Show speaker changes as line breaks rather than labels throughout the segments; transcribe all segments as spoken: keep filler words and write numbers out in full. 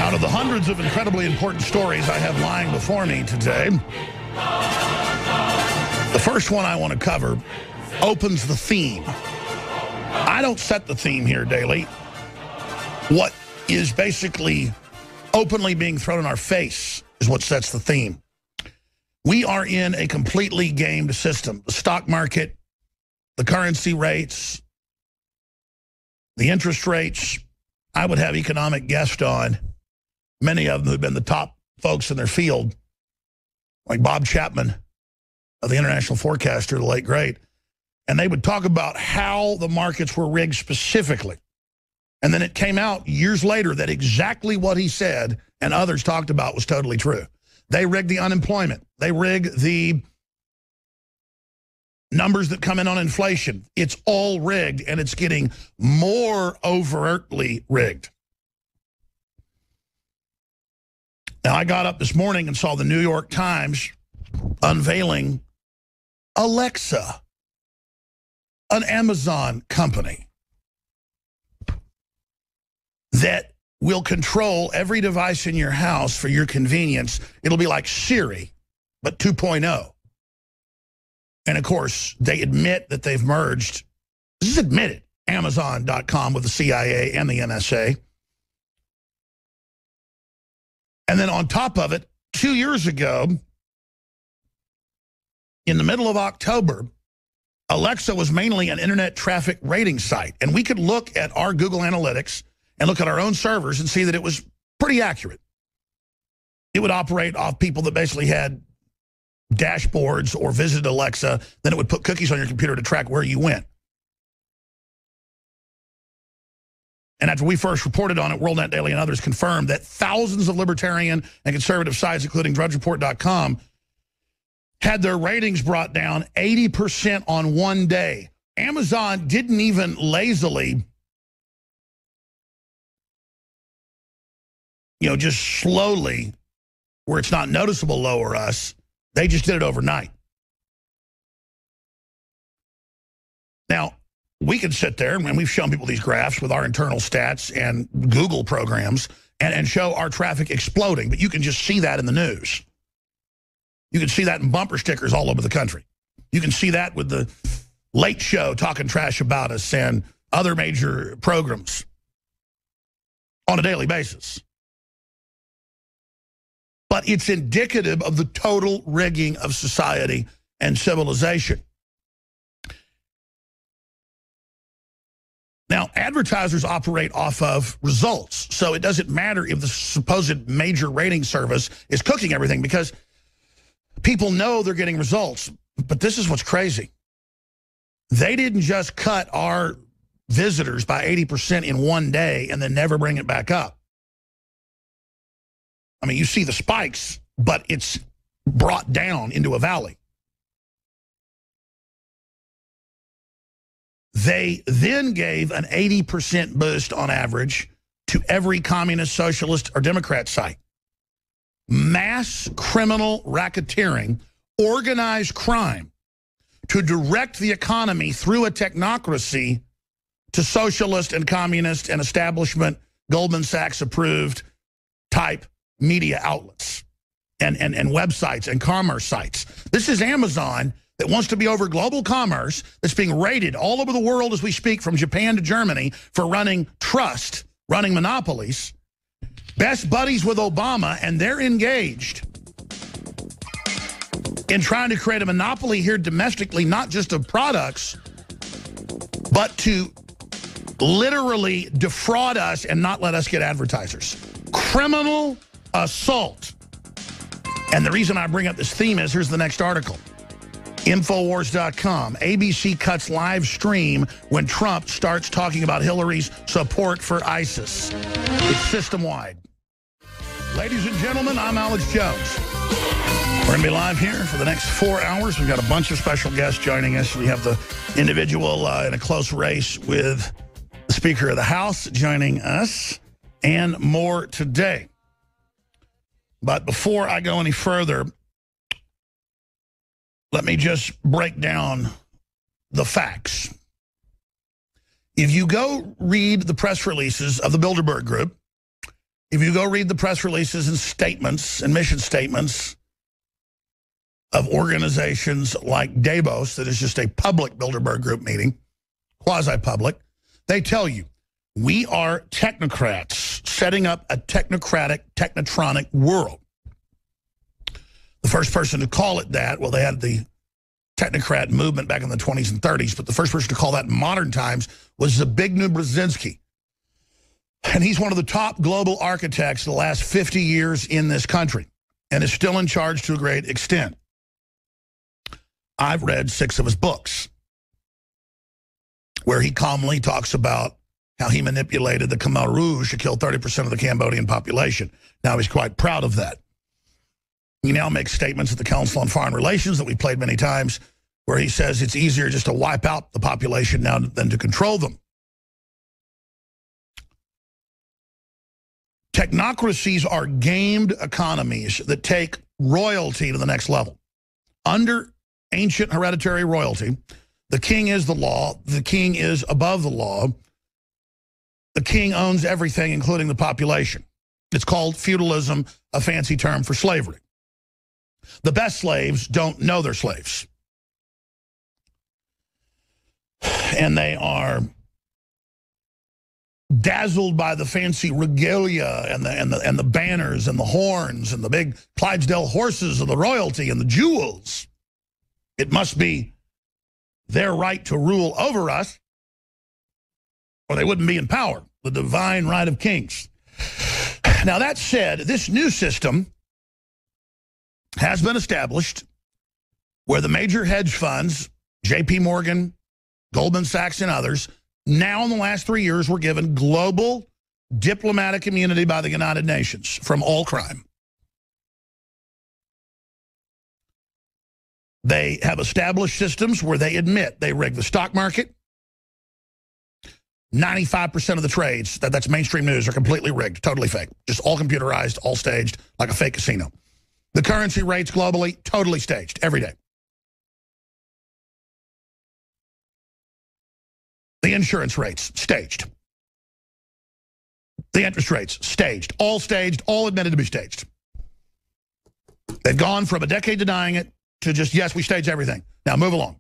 Out of the hundreds of incredibly important stories I have lying before me today, the first one I want to cover opens the theme. I don't set the theme here daily. What is basically openly being thrown in our face is what sets the theme. We are in a completely gamed system. The stock market, the currency rates, the interest rates. I would have economic guests on, many of them who've been the top folks in their field, like Bob Chapman of the International Forecaster, the late great, and they would talk about how the markets were rigged specifically. And then it came out years later that exactly what he said and others talked about was totally true. They rigged the unemployment. They rigged the numbers that come in on inflation. It's all rigged, and it's getting more overtly rigged. Now, I got up this morning and saw the New York Times unveiling Alexa, an Amazon company that will control every device in your house for your convenience. It'll be like Siri, but two point oh. And, of course, they admit that they've merged, this is admitted, Amazon dot com with the C I A and the N S A. And then on top of it, two years ago, in the middle of October, Alexa was mainly an internet traffic rating site. And we could look at our Google Analytics and look at our own servers and see that it was pretty accurate. It would operate off people that basically had dashboards or visited Alexa. Then it would put cookies on your computer to track where you went. And after we first reported on it, WorldNet Daily and others confirmed that thousands of libertarian and conservative sites, including drudge report dot com, had their ratings brought down eighty percent on one day. Amazon didn't even lazily, you know, just slowly, where it's not noticeable, lower us. They just did it overnight. Now, we could sit there, and we've shown people these graphs with our internal stats and Google programs, and, and show our traffic exploding, but you can just see that in the news. You can see that in bumper stickers all over the country. You can see that with the Late Show talking trash about us and other major programs on a daily basis. But it's indicative of the total rigging of society and civilization. Now, advertisers operate off of results, so it doesn't matter if the supposed major rating service is cooking everything because people know they're getting results. But this is what's crazy. They didn't just cut our visitors by eighty percent in one day and then never bring it back up. I mean, you see the spikes, but it's brought down into a valley. They then gave an eighty percent boost on average to every communist, socialist, or Democrat site. Mass criminal racketeering, organized crime to direct the economy through a technocracy to socialist and communist and establishment, Goldman Sachs approved type media outlets and, and, and websites and commerce sites. This is Amazon that wants to be over global commerce that's being raided all over the world as we speak, from Japan to Germany, for running trust, running monopolies. Best buddies with Obama, and they're engaged in trying to create a monopoly here domestically, not just of products, but to literally defraud us and not let us get advertisers. Criminal assault. And the reason I bring up this theme is, here's the next article. Infowars dot com. A B C cuts live stream when Trump starts talking about Hillary's support for ISIS. It's system-wide. Ladies and gentlemen, I'm Alex Jones. We're going to be live here for the next four hours. We've got a bunch of special guests joining us. We have the individual uh, in a close race with the Speaker of the House joining us, and more today. But before I go any further, let me just break down the facts. If you go read the press releases of the Bilderberg Group If you go read the press releases and statements and mission statements of organizations like Davos, that is just a public Bilderberg Group meeting, quasi-public, they tell you, we are technocrats setting up a technocratic, technotronic world. The first person to call it that, well, they had the technocrat movement back in the twenties and thirties, but the first person to call that in modern times was Zbigniew Brzezinski. And he's one of the top global architects the last fifty years in this country and is still in charge to a great extent. I've read six of his books where he calmly talks about how he manipulated the Khmer Rouge to kill thirty percent of the Cambodian population. Now, he's quite proud of that. He now makes statements at the Council on Foreign Relations that we played many times where he says it's easier just to wipe out the population now than to control them. Technocracies are gamed economies that take royalty to the next level. Under ancient hereditary royalty, the king is the law, the king is above the law, the king owns everything, including the population. It's called feudalism, a fancy term for slavery. The best slaves don't know they're slaves. And they are dazzled by the fancy regalia and the, and, the, and the banners and the horns and the big Clydesdale horses of the royalty and the jewels. It must be their right to rule over us, or they wouldn't be in power, the divine right of kings. Now, that said, this new system has been established where the major hedge funds, J P Morgan, Goldman Sachs, and others, now in the last three years were given global diplomatic immunity by the United Nations from all crime. They have established systems where they admit they rig the stock market. ninety-five percent of the trades, that, that's mainstream news, are completely rigged, totally fake. Just all computerized, all staged, like a fake casino. The currency rates globally, totally staged, every day. The insurance rates, staged. The interest rates, staged. All staged, all admitted to be staged. They've gone from a decade denying it to just, yes, we stage everything. Now move along.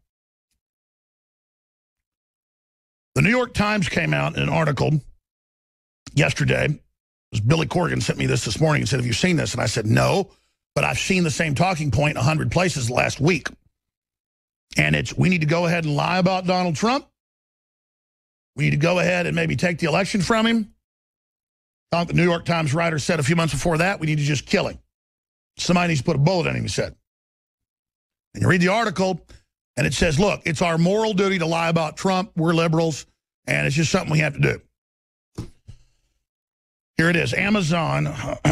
The New York Times came out in an article yesterday. It was Billy Corgan sent me this this morning and said, have you seen this? And I said, no, but I've seen the same talking point in one hundred places last week. And it's, we need to go ahead and lie about Donald Trump. We need to go ahead and maybe take the election from him. I think the New York Times writer said a few months before that, we need to just kill him. Somebody needs to put a bullet in him, he said. And you read the article, and it says, look, it's our moral duty to lie about Trump. We're liberals, and it's just something we have to do. Here it is. Amazon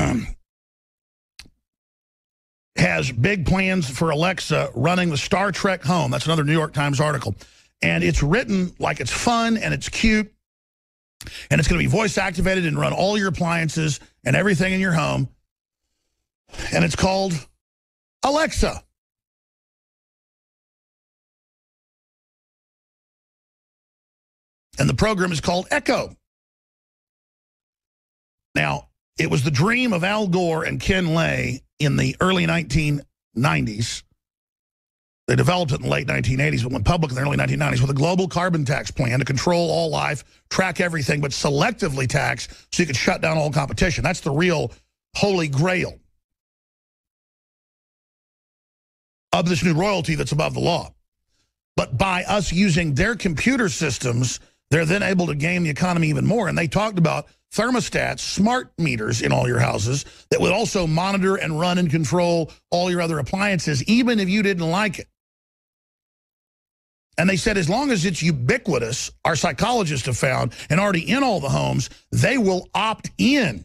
has big plans for Alexa running the Star Trek home. That's another New York Times article. And it's written like it's fun and it's cute. And it's going to be voice activated and run all your appliances and everything in your home. And it's called Alexa. And the program is called Echo. Now, it was the dream of Al Gore and Ken Lay in the early nineteen nineties. They developed it in the late nineteen eighties, but went public in the early nineteen nineties with a global carbon tax plan to control all life, track everything, but selectively tax so you could shut down all competition. That's the real holy grail of this new royalty that's above the law. But by us using their computer systems, they're then able to game the economy even more. And they talked about thermostats, smart meters in all your houses that would also monitor and run and control all your other appliances, even if you didn't like it. And they said as long as it's ubiquitous, our psychologists have found, and already in all the homes, they will opt in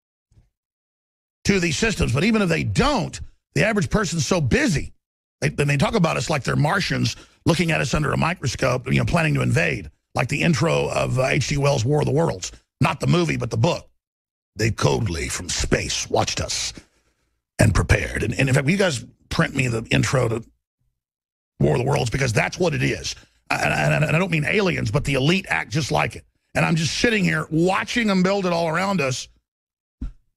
to these systems. But even if they don't, the average person's so busy. They, they talk about us like they're Martians looking at us under a microscope, you know, planning to invade, like the intro of uh, H G Wells' War of the Worlds. Not the movie, but the book. They coldly from space watched us and prepared. And, and in fact, will you guys print me the intro to War of the Worlds? Because that's what it is. And, and, and I don't mean aliens, but the elite act just like it. And I'm just sitting here watching them build it all around us.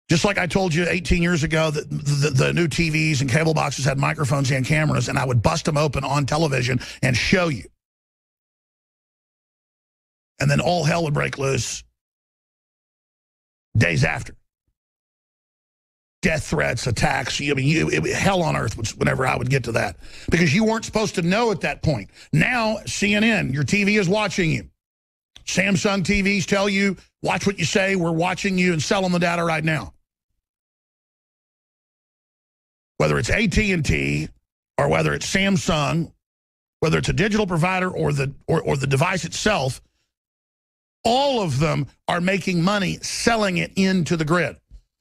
Just like I told you eighteen years ago that the, the new T Vs and cable boxes had microphones and cameras, and I would bust them open on television and show you. And then all hell would break loose days after. Death threats, attacks, I mean, you, it, hell on earth was whenever I would get to that. Because you weren't supposed to know at that point. Now, C N N, your T V is watching you. Samsung T Vs tell you, watch what you say, we're watching you and selling the data right now. Whether it's A T and T or whether it's Samsung, whether it's a digital provider or the, or, or the device itself, all of them are making money selling it into the grid.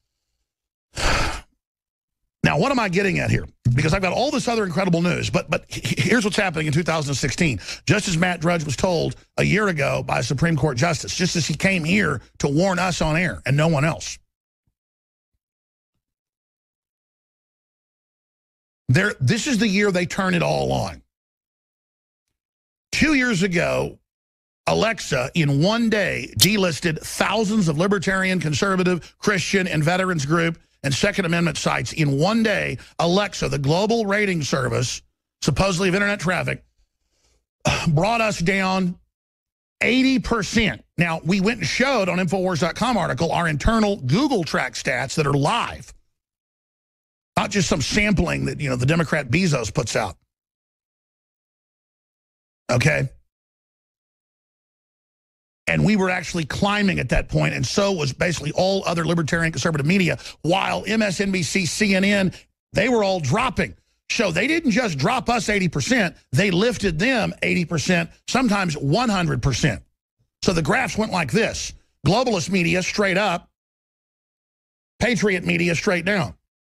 Now, what am I getting at here? Because I've got all this other incredible news, but but here's what's happening in two thousand sixteen. Just as Matt Drudge was told a year ago by a Supreme Court justice, just as he came here to warn us on air and no one else. There, this is the year they turn it all on. Two years ago, Alexa, in one day, delisted thousands of libertarian, conservative, Christian, and veterans group and Second Amendment sites. In one day, Alexa, the global rating service, supposedly of internet traffic, brought us down eighty percent. Now, we went and showed on Infowars dot com article our internal Google track stats that are live. Not just some sampling that, you know, the Democrat Bezos puts out. Okay? And we were actually climbing at that point, and so was basically all other libertarian conservative media, while M S N B C, C N N, they were all dropping. So they didn't just drop us eighty percent, they lifted them eighty percent, sometimes one hundred percent. So the graphs went like this. Globalist media straight up, Patriot media straight down.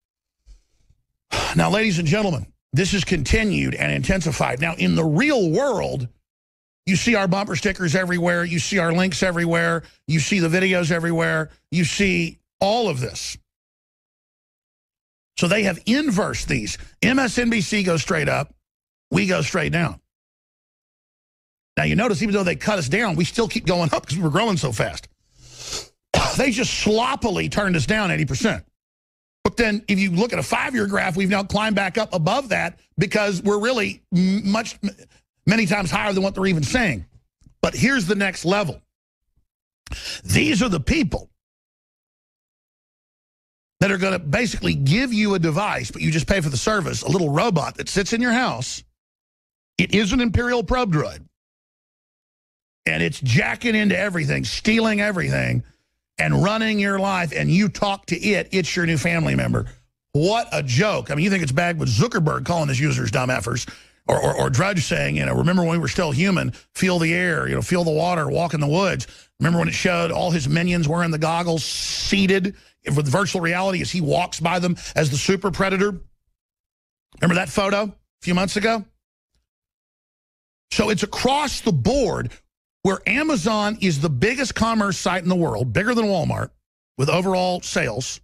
Now, ladies and gentlemen, this is continued and intensified. Now, in the real world, you see our bumper stickers everywhere. You see our links everywhere. You see the videos everywhere. You see all of this. So they have inversed these. M S N B C goes straight up. We go straight down. Now, you notice even though they cut us down, we still keep going up because we were growing so fast. They just sloppily turned us down eighty percent. But then if you look at a five-year graph, we've now climbed back up above that because we're really much... many times higher than what they're even saying. But here's the next level. These are the people that are going to basically give you a device, but you just pay for the service, a little robot that sits in your house. It is an Imperial probe droid. And it's jacking into everything, stealing everything, and running your life, and you talk to it. It's your new family member. What a joke. I mean, you think it's bad with Zuckerberg calling his users dumb effers. Or, or, or Drudge saying, you know, remember when we were still human, feel the air, you know, feel the water, walk in the woods. Remember when it showed all his minions wearing the goggles, seated with virtual reality as he walks by them as the super predator? Remember that photo a few months ago? So it's across the board where Amazon is the biggest commerce site in the world, bigger than Walmart, with overall sales,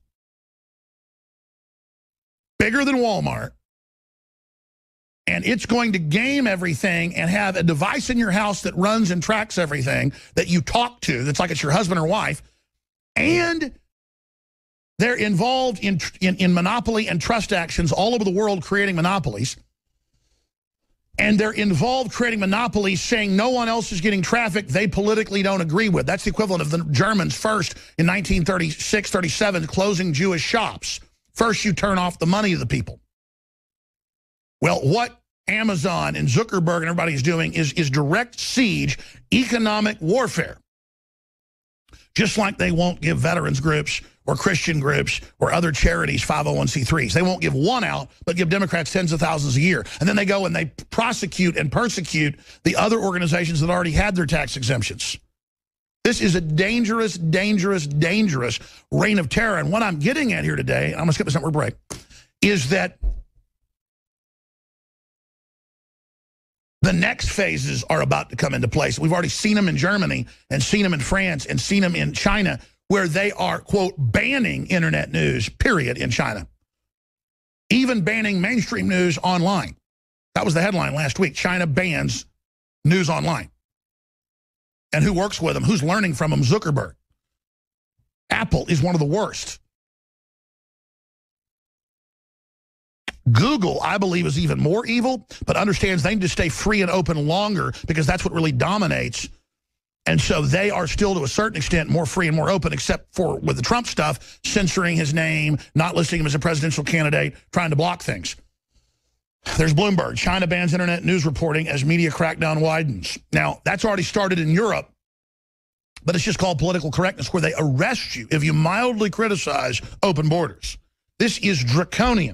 bigger than Walmart. And it's going to game everything and have a device in your house that runs and tracks everything that you talk to. That's like it's your husband or wife. And they're involved in, in, in monopoly and trust actions all over the world creating monopolies. And they're involved creating monopolies saying no one else is getting traffic they politically don't agree with. That's the equivalent of the Germans first in nineteen thirty-six, thirty-seven closing Jewish shops. First you turn off the money to the people. Well, what Amazon and Zuckerberg and everybody is doing is, is direct siege, economic warfare. Just like they won't give veterans groups or Christian groups or other charities five oh one c threes. They won't give one out, but give Democrats tens of thousands a year. And then they go and they prosecute and persecute the other organizations that already had their tax exemptions. This is a dangerous, dangerous, dangerous reign of terror. And what I'm getting at here today, I'm going to skip this network break, is that the next phases are about to come into place. We've already seen them in Germany and seen them in France and seen them in China, where they are, quote, banning internet news, period, in China. Even banning mainstream news online. That was the headline last week. China bans news online. And who works with them? Who's learning from them? Zuckerberg. Apple is one of the worst. Google, I believe, is even more evil, but understands they need to stay free and open longer because that's what really dominates. And so they are still, to a certain extent, more free and more open, except for with the Trump stuff, censoring his name, not listing him as a presidential candidate, trying to block things. There's Bloomberg. China bans internet news reporting as media crackdown widens. Now, that's already started in Europe, but it's just called political correctness, where they arrest you if you mildly criticize open borders. This is draconian.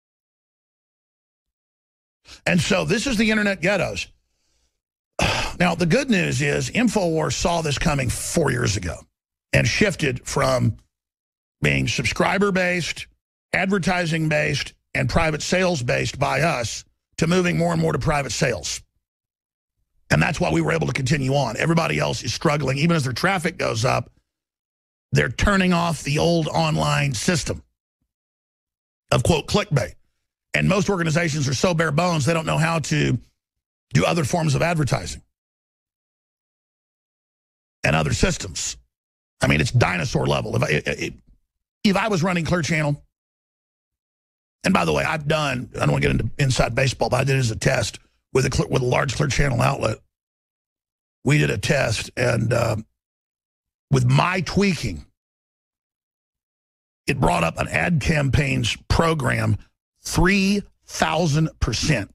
And so this is the internet ghettos. Now, the good news is InfoWars saw this coming four years ago and shifted from being subscriber-based, advertising-based, and private sales-based by us to moving more and more to private sales. And that's why we were able to continue on. Everybody else is struggling. Even as their traffic goes up, they're turning off the old online system of, quote, clickbait. And most organizations are so bare bones, they don't know how to do other forms of advertising and other systems. I mean, it's dinosaur level. If I, if I was running Clear Channel, and by the way, I've done, I don't want to get into inside baseball, but I did it as a test with a, with a large Clear Channel outlet. We did a test, and uh, with my tweaking, it brought up an ad campaigns program three thousand percent.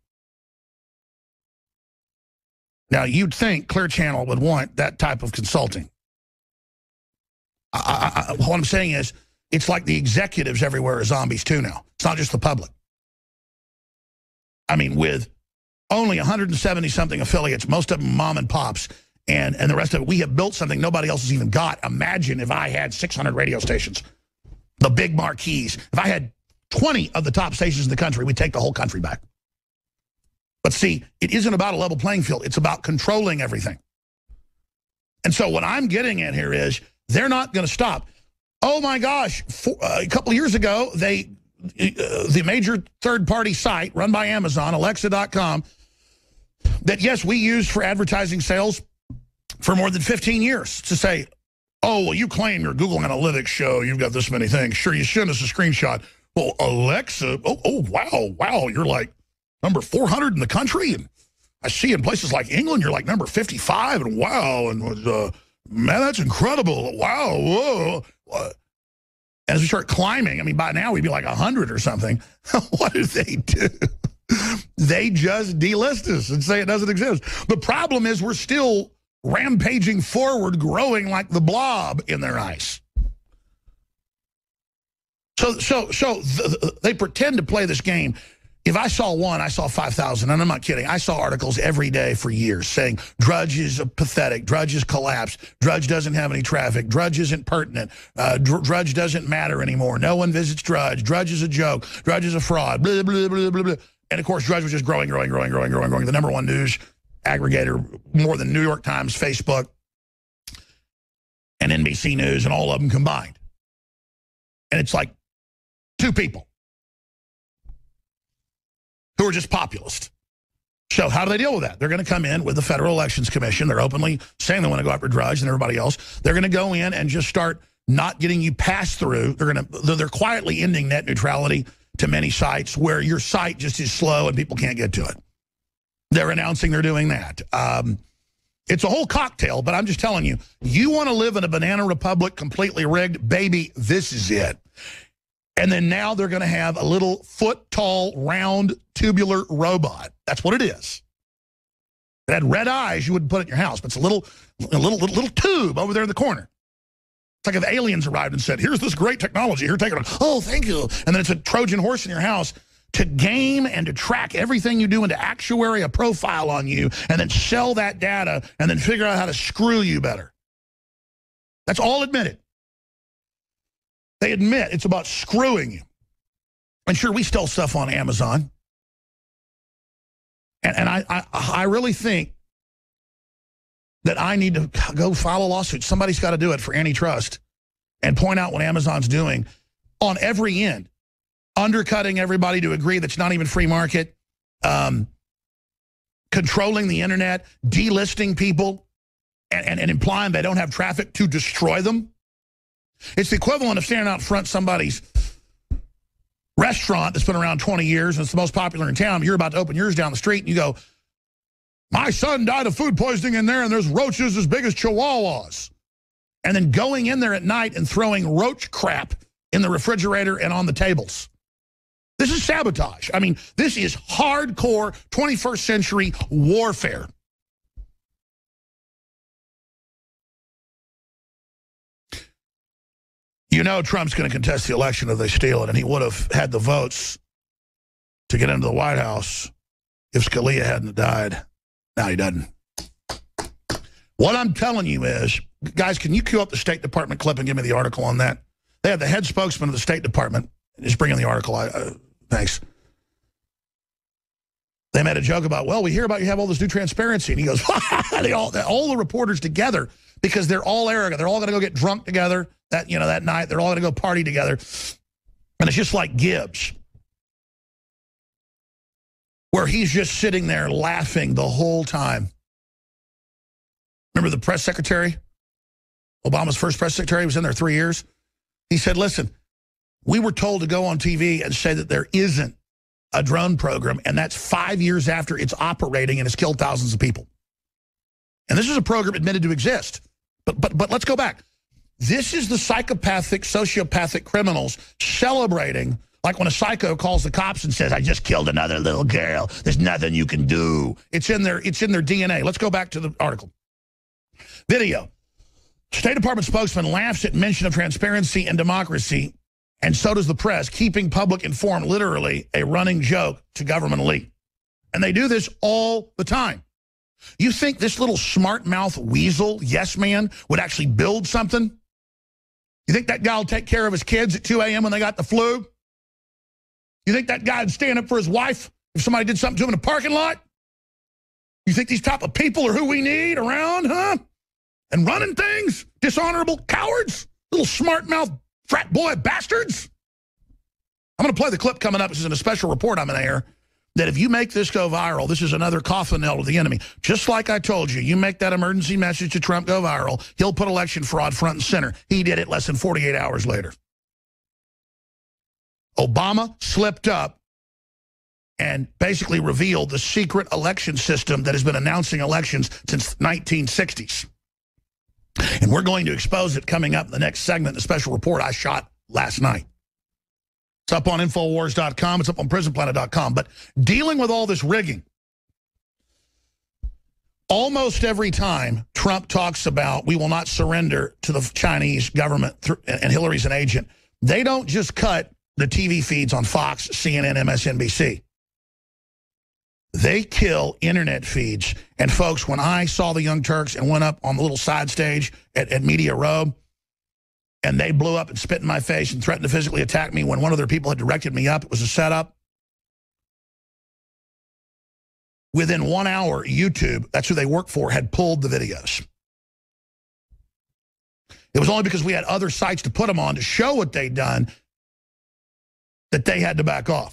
Now, you'd think Clear Channel would want that type of consulting. I, I, what I'm saying is, it's like the executives everywhere are zombies too now. It's not just the public. I mean, with only one hundred seventy-something affiliates, most of them mom and pops, and, and the rest of it, we have built something nobody else has even got. Imagine if I had six hundred radio stations, the big marquees. If I had twenty of the top stations in the country, we'd take the whole country back. But see, it isn't about a level playing field. It's about controlling everything. And so what I'm getting at here is they're not going to stop. Oh, my gosh. For, uh, a couple of years ago, they uh, the major third-party site run by Amazon, Alexa dot com, that, yes, we used for advertising sales for more than fifteen years to say, oh, well, you claim your Google Analytics show you've got this many things. Sure, you sent us a screenshot. Well, Alexa, oh, oh wow, wow, you're like number four hundred in the country, and I see in places like England you're like number fifty-five, and wow, and uh, man, that's incredible. Wow, whoa. And as we start climbing, I mean, by now we'd be like one hundred or something. What do they do? They just delist us and say it doesn't exist. The problem is we're still rampaging forward, growing like the blob in their eyes. So, so, so th th they pretend to play this game. If I saw one, I saw five thousand, and I'm not kidding. I saw articles every day for years saying Drudge is pathetic, Drudge is collapsed, Drudge doesn't have any traffic, Drudge isn't pertinent, uh, Dr Drudge doesn't matter anymore, no one visits Drudge, Drudge is a joke, Drudge is a fraud, blah, blah, blah, blah, blah. And, of course, Drudge was just growing, growing, growing, growing, growing, growing. The number one news aggregator, more than New York Times, Facebook, and N B C News, and all of them combined. And it's like two people who are just populist. So how do they deal with that? They're going to come in with the Federal Elections Commission. They're openly saying they want to go after Drudge and everybody else. They're going to go in and just start not getting you passed through. They're going to, they're quietly ending net neutrality to many sites where your site just is slow and people can't get to it. They're announcing they're doing that. Um, it's a whole cocktail, but I'm just telling you, you want to live in a banana republic completely rigged? Baby, this is it. And then now they're going to have a little foot-tall, round, tubular robot. That's what it is. It had red eyes. You wouldn't put it in your house, but it's a little, a little, little, little tube over there in the corner. It's like if aliens arrived and said, here's this great technology. Here, take it. Oh, thank you. And then it's a Trojan horse in your house to game and to track everything you do and to actuary a profile on you and then sell that data and then figure out how to screw you better. That's all admitted. They admit it's about screwing you. And sure, we sell stuff on Amazon. And, and I, I, I really think that I need to go file a lawsuit. Somebody's got to do it for antitrust and point out what Amazon's doing on every end. Undercutting everybody to agree that's not even free market. Um, controlling the internet. Delisting people. And, and, and implying they don't have traffic to destroy them. It's the equivalent of standing out front somebody's restaurant that's been around twenty years and it's the most popular in town. You're about to open yours down the street and you go, my son died of food poisoning in there and there's roaches as big as chihuahuas. And then going in there at night and throwing roach crap in the refrigerator and on the tables. This is sabotage. I mean, this is hardcore twenty-first century warfare. You know Trump's going to contest the election if they steal it, and he would have had the votes to get into the White House if Scalia hadn't died. Now he doesn't. What I'm telling you is, guys, can you cue up the State Department clip and give me the article on that? They have the head spokesman of the State Department. Just bring in the article. I, uh, thanks. They made a joke about, well, we hear about you have all this new transparency. And he goes, they all, all the reporters together, because they're all arrogant. They're all going to go get drunk together that, you know, that night. They're all going to go party together. And it's just like Gibbs, where he's just sitting there laughing the whole time. Remember the press secretary? Obama's first press secretary was in there three years. He said, listen, we were told to go on T V and say that there isn't a drone program, and that's five years after it's operating and has killed thousands of people. And this is a program admitted to exist. But, but, but let's go back. This is the psychopathic, sociopathic criminals celebrating, like when a psycho calls the cops and says, I just killed another little girl. There's nothing you can do. It's in their, it's in their D N A. Let's go back to the article. Video. State Department spokesman laughs at mention of transparency and democracy, and so does the press, keeping public informed, literally a running joke to government elite. And they do this all the time. You think this little smart mouth weasel, yes man, would actually build something? You think that guy will take care of his kids at two A M when they got the flu? You think that guy would stand up for his wife if somebody did something to him in a parking lot? You think these type of people are who we need around, huh? And running things? Dishonorable cowards? Little smart mouth frat boy bastards? I'm going to play the clip coming up. This is in a special report I'm going to air. That if you make this go viral, this is another coffin nail to the enemy. Just like I told you, you make that emergency message to Trump go viral, he'll put election fraud front and center. He did it less than forty-eight hours later. Obama slipped up and basically revealed the secret election system that has been announcing elections since the nineteen sixties. And we're going to expose it coming up in the next segment, the special report I shot last night. It's up on Infowars dot com. It's up on Prison Planet dot com. But dealing with all this rigging, almost every time Trump talks about we will not surrender to the Chinese government and Hillary's an agent, they don't just cut the T V feeds on Fox, C N N, M S N B C. They kill internet feeds. And folks, when I saw the Young Turks and went up on the little side stage at, at Media Row, and they blew up and spit in my face and threatened to physically attack me when one of their people had directed me up, it was a setup. Within one hour, YouTube, that's who they work for, had pulled the videos. It was only because we had other sites to put them on to show what they'd done that they had to back off.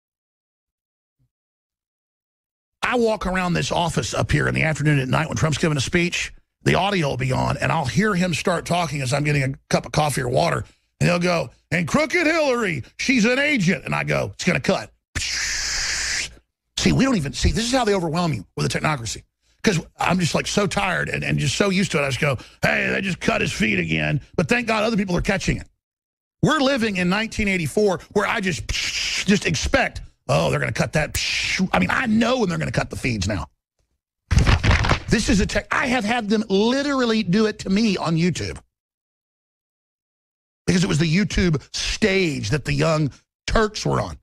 I walk around this office up here in the afternoon at night when Trump's giving a speech, the audio will be on, and I'll hear him start talking as I'm getting a cup of coffee or water, and he'll go, and crooked Hillary, she's an agent. And I go, it's going to cut. See, we don't even, see, this is how they overwhelm you with the technocracy. Because I'm just like so tired and, and just so used to it, I just go, hey, they just cut his feed again. But thank God other people are catching it. We're living in nineteen eighty-four where I just, just expect, oh, they're going to cut that. I mean, I know when they're going to cut the feeds now. This is a tech. I have had them literally do it to me on YouTube. Because it was the YouTube stage that the Young Turks were on.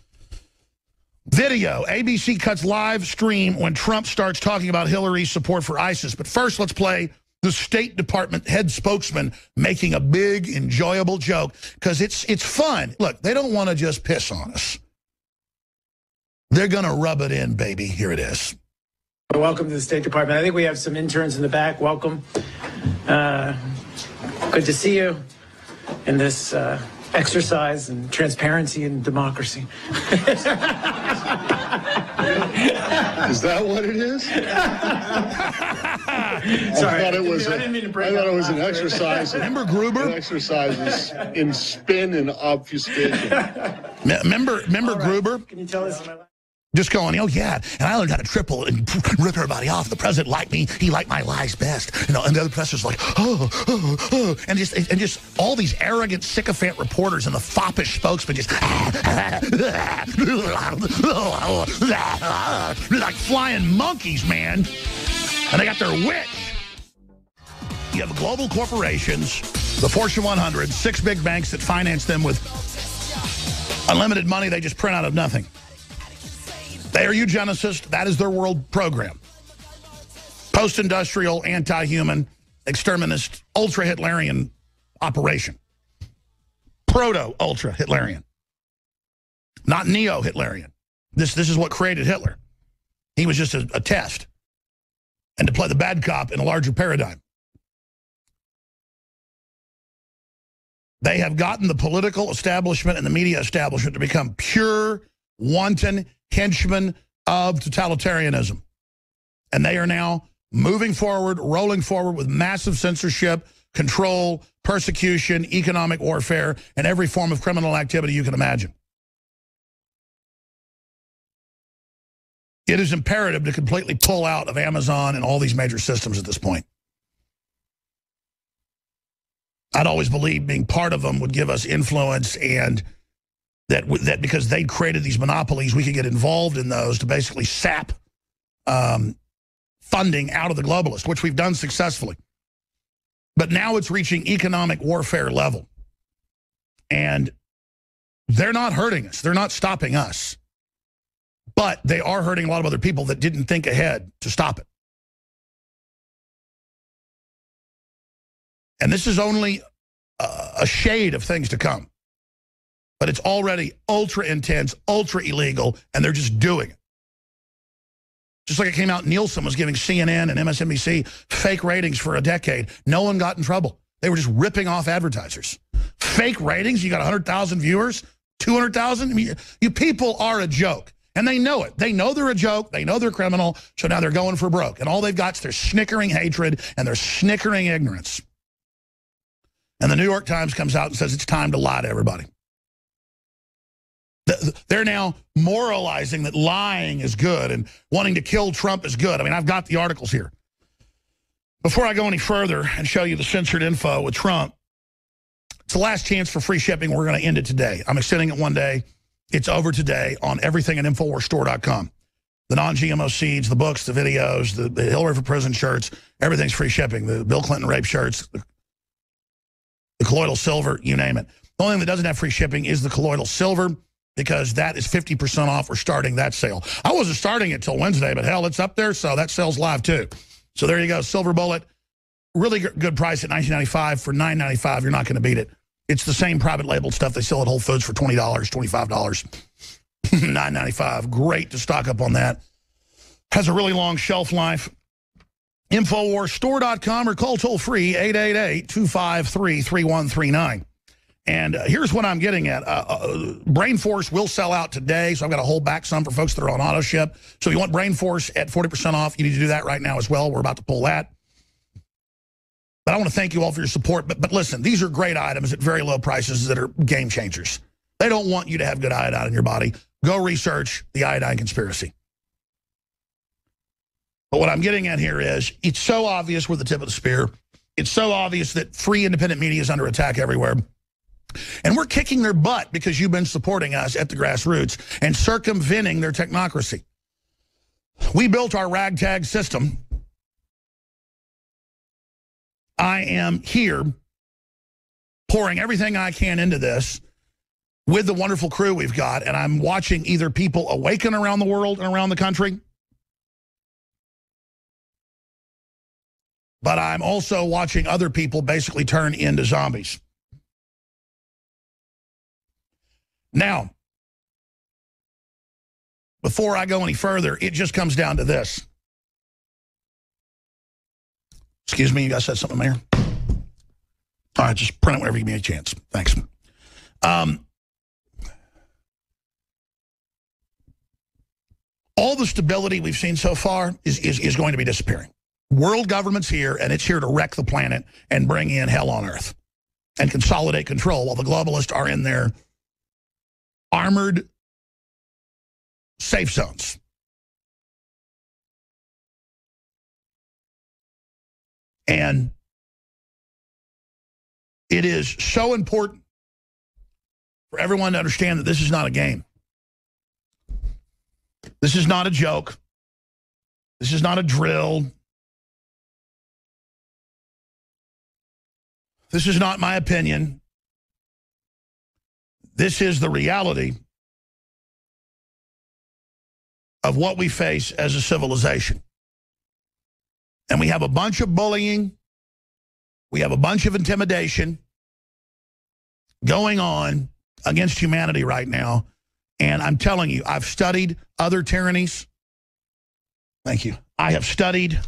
Video. A B C cuts live stream when Trump starts talking about Hillary's support for ISIS. But first, let's play the State Department head spokesman making a big, enjoyable joke. Because it's, it's fun. Look, they don't want to just piss on us. They're going to rub it in, baby. Here it is.
Welcome to the State Department. I think we have some interns in the back. Welcome. Uh, good to see you in this uh, exercise in transparency and democracy.
Is that what it is?
Sorry,
I thought it was.
I didn't mean to break
I thought
out
it was an
laughter.
exercise.
Remember Gruber?
An exercise in spin and obfuscation.
Me- Remember, remember
All right.
Gruber?
Can you tell us?
Just going, oh, yeah, and I learned how to triple and rip everybody off. The president liked me. He liked my lies best. You know, and the other professor's like, oh, oh, oh. And just, and just all these arrogant, sycophant reporters and the foppish spokesman just like flying monkeys, man. And they got their witch. You have global corporations, the Fortune one hundred, six big banks that finance them with unlimited money they just print out of nothing. They are eugenicists. That is their world program. Post-industrial, anti-human, exterminist, ultra-Hitlerian operation. Proto-ultra-Hitlerian. Not neo-Hitlerian. This, this is what created Hitler. He was just a, a test. And to play the bad cop in a larger paradigm. They have gotten the political establishment and the media establishment to become pure, wanton henchmen of totalitarianism. And they are now moving forward, rolling forward with massive censorship, control, persecution, economic warfare, and every form of criminal activity you can imagine. It is imperative to completely pull out of Amazon and all these major systems at this point. I'd always believed being part of them would give us influence, and that that because they created these monopolies, we could get involved in those to basically sap um, funding out of the globalists, which we've done successfully. But now it's reaching economic warfare level. And they're not hurting us. They're not stopping us. But they are hurting a lot of other people that didn't think ahead to stop it. And this is only a, a shade of things to come. But it's already ultra intense, ultra illegal, and they're just doing it. Just like it came out, Nielsen was giving C N N and M S N B C fake ratings for a decade. No one got in trouble. They were just ripping off advertisers. Fake ratings? You got one hundred thousand viewers? two hundred thousand? I mean, you people are a joke. And they know it. They know they're a joke. They know they're criminal. So now they're going for broke. And all they've got is their snickering hatred and their snickering ignorance. And the New York Times comes out and says it's time to lie to everybody. They're now moralizing that lying is good and wanting to kill Trump is good. I mean, I've got the articles here. Before I go any further and show you the censored info with Trump, it's the last chance for free shipping. We're going to end it today. I'm extending it one day. It's over today on everything at Infowars Store dot com. The non G M O seeds, the books, the videos, the, the Hillary for Prison shirts, everything's free shipping. The Bill Clinton rape shirts, the, the colloidal silver, you name it. The only thing that doesn't have free shipping is the colloidal silver, because that is fifty percent off. We're starting that sale. I wasn't starting it till Wednesday, but hell, it's up there, so that sale's live too. So there you go, Silver Bullet. Really good price at nineteen ninety-five. For nine ninety-five, you're not going to beat it. It's the same private labeled stuff they sell at Whole Foods for twenty dollars, twenty-five dollars, nine ninety-five. Great to stock up on that. Has a really long shelf life. Infowars Store dot com or call toll free eight eight eight, two five three, three one three nine. And uh, here's what I'm getting at. Uh, uh, Brain Force will sell out today, so I've got to hold back some for folks that are on auto ship. So if you want Brain Force at forty percent off, you need to do that right now as well. We're about to pull that. But I want to thank you all for your support. But, but listen, these are great items at very low prices that are game changers. They don't want you to have good iodine in your body. Go research the iodine conspiracy. But what I'm getting at here is it's so obvious we're the tip of the spear. It's so obvious that free independent media is under attack everywhere. And we're kicking their butt because you've been supporting us at the grassroots and circumventing their technocracy. We built our ragtag system. I am here pouring everything I can into this with the wonderful crew we've got, and I'm watching either people awaken around the world and around the country, but I'm also watching other people basically turn into zombies. Now, before I go any further, it just comes down to this. Excuse me, you guys said something, Mayor? All right, just print it whenever you give me a chance. Thanks. Um, all all the stability we've seen so far is, is, is going to be disappearing. World government's here, and it's here to wreck the planet and bring in hell on earth and consolidate control while the globalists are in their armored safe zones. And it is so important for everyone to understand that this is not a game. This is not a joke. This is not a drill. This is not my opinion. This is the reality of what we face as a civilization. And we have a bunch of bullying. We have a bunch of intimidation going on against humanity right now. And I'm telling you, I've studied other tyrannies. Thank you. I have studied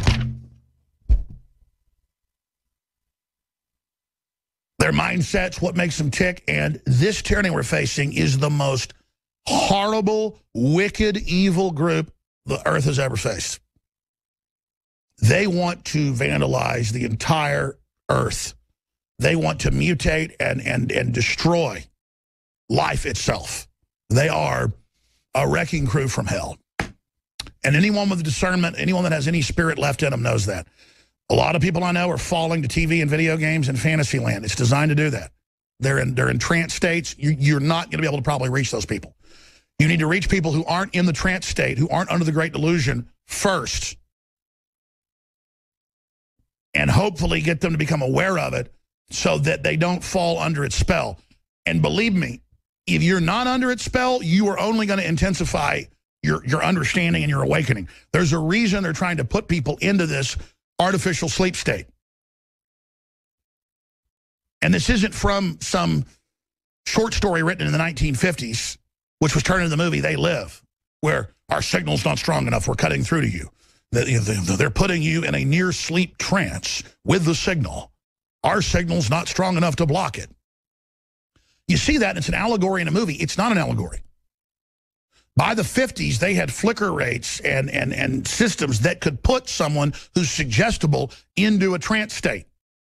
their mindsets, what makes them tick. And this tyranny we're facing is the most horrible, wicked, evil group the earth has ever faced. They want to vandalize the entire earth. They want to mutate and, and, and destroy life itself. They are a wrecking crew from hell. And anyone with discernment, anyone that has any spirit left in them knows that. A lot of people I know are falling to T V and video games and fantasy land. It's designed to do that. They're in, they're in trance states. You, you're not going to be able to probably reach those people. You need to reach people who aren't in the trance state, who aren't under the great delusion first. And hopefully get them to become aware of it so that they don't fall under its spell. And believe me, if you're not under its spell, you are only going to intensify your, your understanding and your awakening. There's a reason they're trying to put people into this artificial sleep state. And this isn't from some short story written in the nineteen fifties, which was turned into the movie They Live, where our signal's not strong enough, we're cutting through to you. They're putting you in a near sleep trance with the signal. Our signal's not strong enough to block it. You see that, it's an allegory in a movie. It's not an allegory. By the fifties, they had flicker rates and, and, and systems that could put someone who's suggestible into a trance state.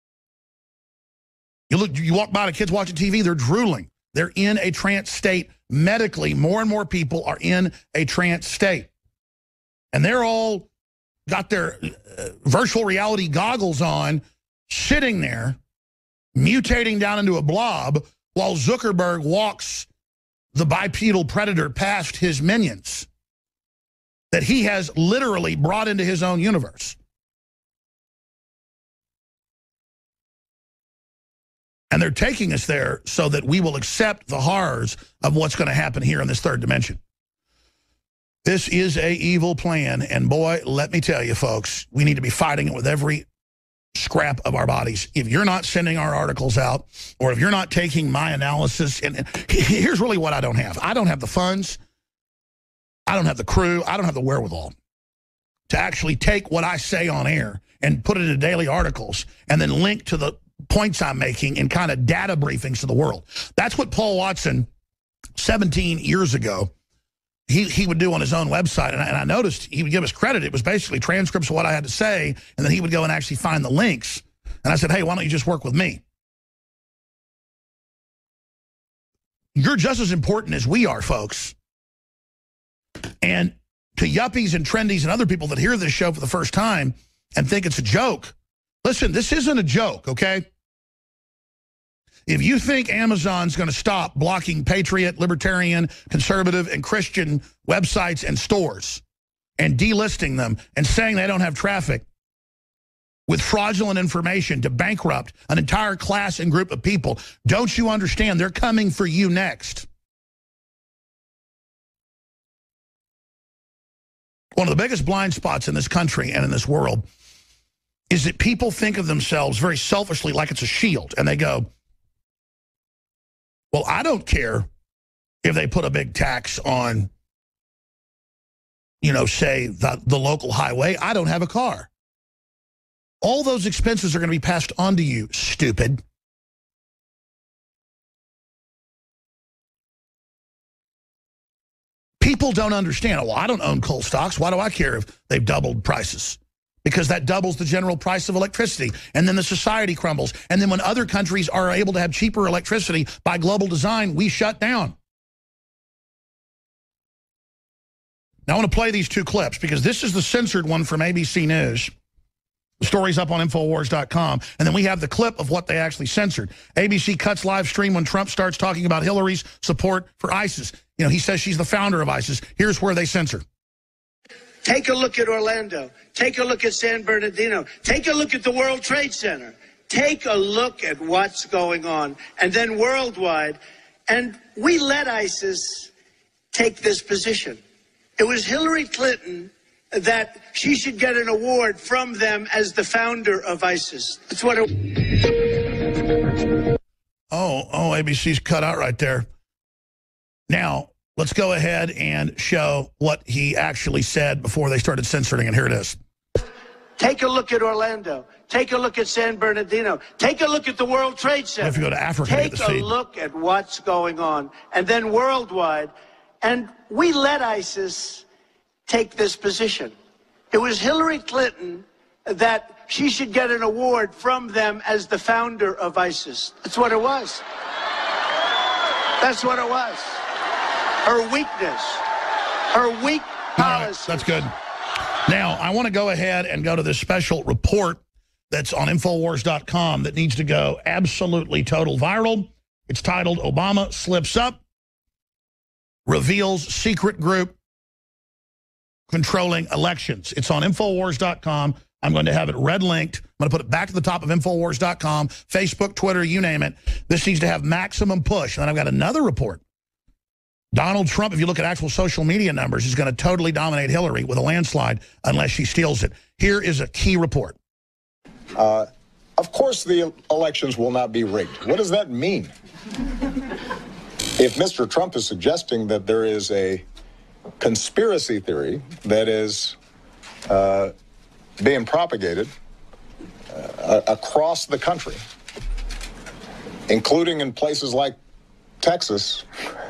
You look, you walk by the kids watching T V, they're drooling. They're in a trance state. Medically, more and more people are in a trance state. And they're all got their uh, virtual reality goggles on, sitting there, mutating down into a blob, while Zuckerberg walks the bipedal predator past his minions that he has literally brought into his own universe. And they're taking us there so that we will accept the horrors of what's going to happen here in this third dimension. This is a evil plan, and boy, let me tell you, folks, we need to be fighting it with every scrap of our bodies. If you're not sending our articles out, or if you're not taking my analysis, and, and here's really what I don't have. I don't have the funds, I don't have the crew, I don't have the wherewithal to actually take what I say on air and put it into daily articles and then link to the points I'm making in kind of data briefings to the world. That's what Paul Watson, seventeen years ago, He, he would do on his own website, and I, and I noticed he would give us credit. It was basically transcripts of what I had to say, and then he would go and actually find the links. And I said, hey, why don't you just work with me? You're just as important as we are, folks. And to yuppies and trendies and other people that hear this show for the first time and think it's a joke, listen, this isn't a joke, okay? If you think Amazon's going to stop blocking patriot, libertarian, conservative, and Christian websites and stores and delisting them and saying they don't have traffic with fraudulent information to bankrupt an entire class and group of people, don't you understand they're coming for you next? One of the biggest blind spots in this country and in this world is that people think of themselves very selfishly like it's a shield, and they go, well, I don't care if they put a big tax on, you know, say, the, the local highway. I don't have a car. All those expenses are going to be passed on to you, stupid. People don't understand. Well, I don't own coal stocks. Why do I care if they've doubled prices? Because that doubles the general price of electricity. And then the society crumbles. And then when other countries are able to have cheaper electricity by global design, we shut down. Now I want to play these two clips because this is the censored one from A B C News. The story's up on Infowars dot com. And then we have the clip of what they actually censored. A B C cuts live stream when Trump starts talking about Hillary's support for ISIS. You know, he says she's the founder of ISIS. Here's where they censor.
Take a look at Orlando. Take a look at San Bernardino. Take a look at the World Trade Center. Take a look at what's going on. And then worldwide. And we let ISIS take this position. It was Hillary Clinton that she should get an award from them as the founder of ISIS. That's what it...
Oh, oh, A B C's cut out right there. Now, let's go ahead and show what he actually said before they started censoring, and here it is.
Take a look at Orlando. Take a look at San Bernardino. Take a look at the World Trade Center.
If you go to Africa,
take
get the
a
feed.
look at what's going on. And then worldwide. And we let ISIS take this position. It was Hillary Clinton that she should get an award from them as the founder of ISIS. That's what it was. That's what it was. Her weakness. Her weak policy.
Right, that's good. Now, I want to go ahead and go to this special report that's on Infowars dot com that needs to go absolutely total viral. It's titled, Obama Slips Up, Reveals Secret Group Controlling Elections. It's on Infowars dot com. I'm going to have it red linked. I'm going to put it back to the top of Infowars dot com, Facebook, Twitter, you name it. This needs to have maximum push. And then I've got another report. Donald Trump, if you look at actual social media numbers, is going to totally dominate Hillary with a landslide unless she steals it. Here is a key report.
Uh, of course the elections will not be rigged. What does that mean? If Mister Trump is suggesting that there is a conspiracy theory that is uh, being propagated uh, across the country, including in places like Texas,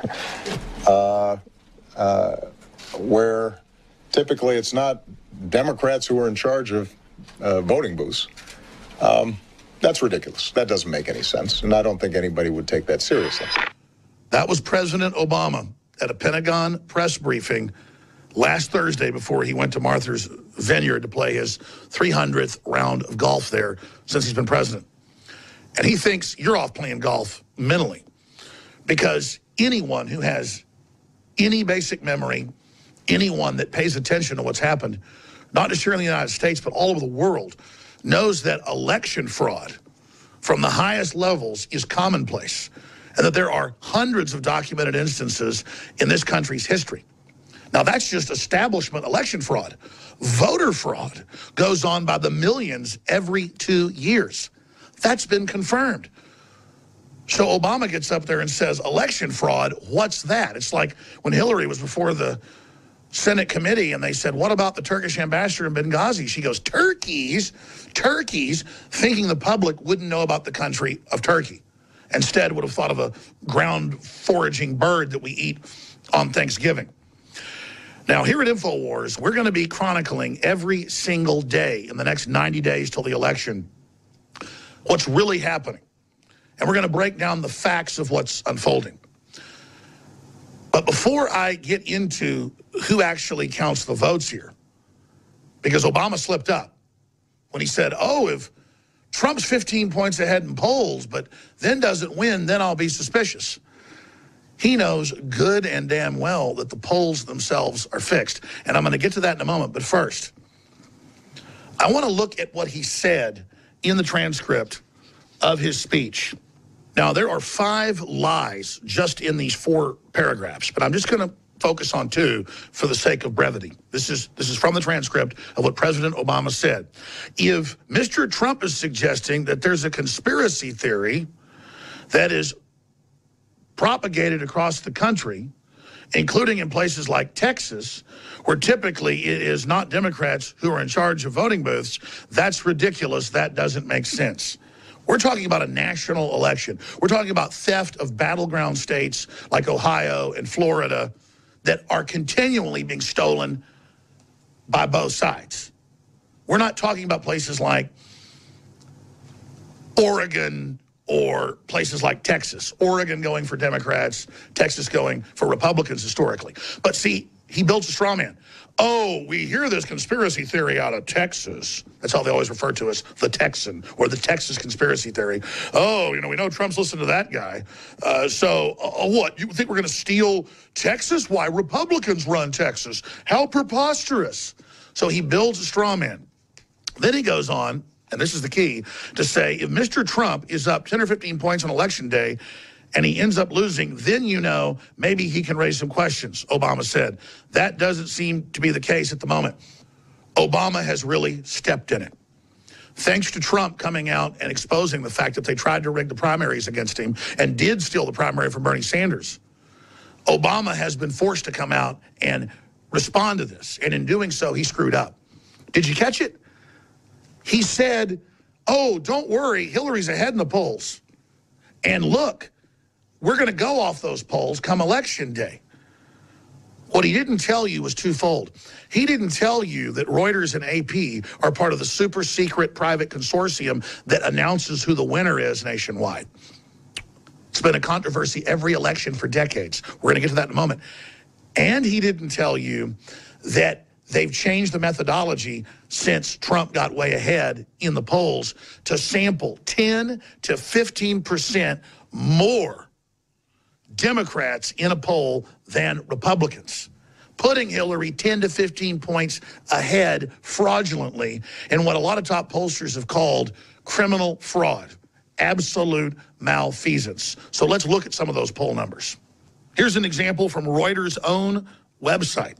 uh, uh, where typically it's not Democrats who are in charge of uh, voting booths. Um, that's ridiculous. That doesn't make any sense, and I don't think anybody would take that seriously.
That was President Obama at a Pentagon press briefing last Thursday before he went to Martha's Vineyard to play his three hundredth round of golf there since he's been president. And he thinks you're off playing golf mentally, because anyone who has any basic memory, anyone that pays attention to what's happened, not just here in the United States, but all over the world, knows that election fraud from the highest levels is commonplace, and that there are hundreds of documented instances in this country's history. Now, that's just establishment election fraud. Voter fraud goes on by the millions every two years. That's been confirmed. So Obama gets up there and says, election fraud, what's that? It's like when Hillary was before the Senate committee and they said, what about the Turkish ambassador in Benghazi? She goes, turkeys, turkeys, thinking the public wouldn't know about the country of Turkey. Instead, would have thought of a ground foraging bird that we eat on Thanksgiving. Now, here at InfoWars, we're going to be chronicling every single day in the next ninety days till the election what's really happening. And we're going to break down the facts of what's unfolding. But before I get into who actually counts the votes here, because Obama slipped up when he said, oh, if Trump's fifteen points ahead in polls, but then doesn't win, then I'll be suspicious. He knows good and damn well that the polls themselves are fixed. And I'm going to get to that in a moment. But first, I want to look at what he said in the transcript of his speech. Now, there are five lies just in these four paragraphs, but I'm just going to focus on two for the sake of brevity. This is, this is from the transcript of what President Obama said. If Mister Trump is suggesting that there's a conspiracy theory that is propagated across the country, including in places like Texas, where typically it is not Democrats who are in charge of voting booths, that's ridiculous. That doesn't make sense. We're talking about a national election. We're talking about theft of battleground states like Ohio and Florida that are continually being stolen by both sides. We're not talking about places like Oregon or places like Texas. Oregon going for Democrats, Texas going for Republicans historically. But see, he builds a straw man. Oh, we hear this conspiracy theory out of Texas. That's how they always refer to us, the Texan, or the Texas conspiracy theory. Oh, you know, we know Trump's listening to that guy. Uh, so, uh, what, you think we're going to steal Texas? Why, Republicans run Texas. How preposterous. So he builds a straw man. Then he goes on, and this is the key, to say if Mister Trump is up ten or fifteen points on Election Day and he ends up losing, then you know maybe he can raise some questions, Obama said. That doesn't seem to be the case at the moment. Obama has really stepped in it. Thanks to Trump coming out and exposing the fact that they tried to rig the primaries against him and did steal the primary from Bernie Sanders, Obama has been forced to come out and respond to this. And in doing so, he screwed up. Did you catch it? He said, oh, don't worry, Hillary's ahead in the polls. And look, we're going to go off those polls come Election Day. What he didn't tell you was twofold. He didn't tell you that Reuters and A P are part of the super secret private consortium that announces who the winner is nationwide. It's been a controversy every election for decades. We're going to get to that in a moment. And he didn't tell you that they've changed the methodology since Trump got way ahead in the polls to sample ten to fifteen percent more Democrats in a poll than Republicans, putting Hillary ten to fifteen points ahead fraudulently in what a lot of top pollsters have called criminal fraud, absolute malfeasance. So let's look at some of those poll numbers. Here's an example from Reuters' own website,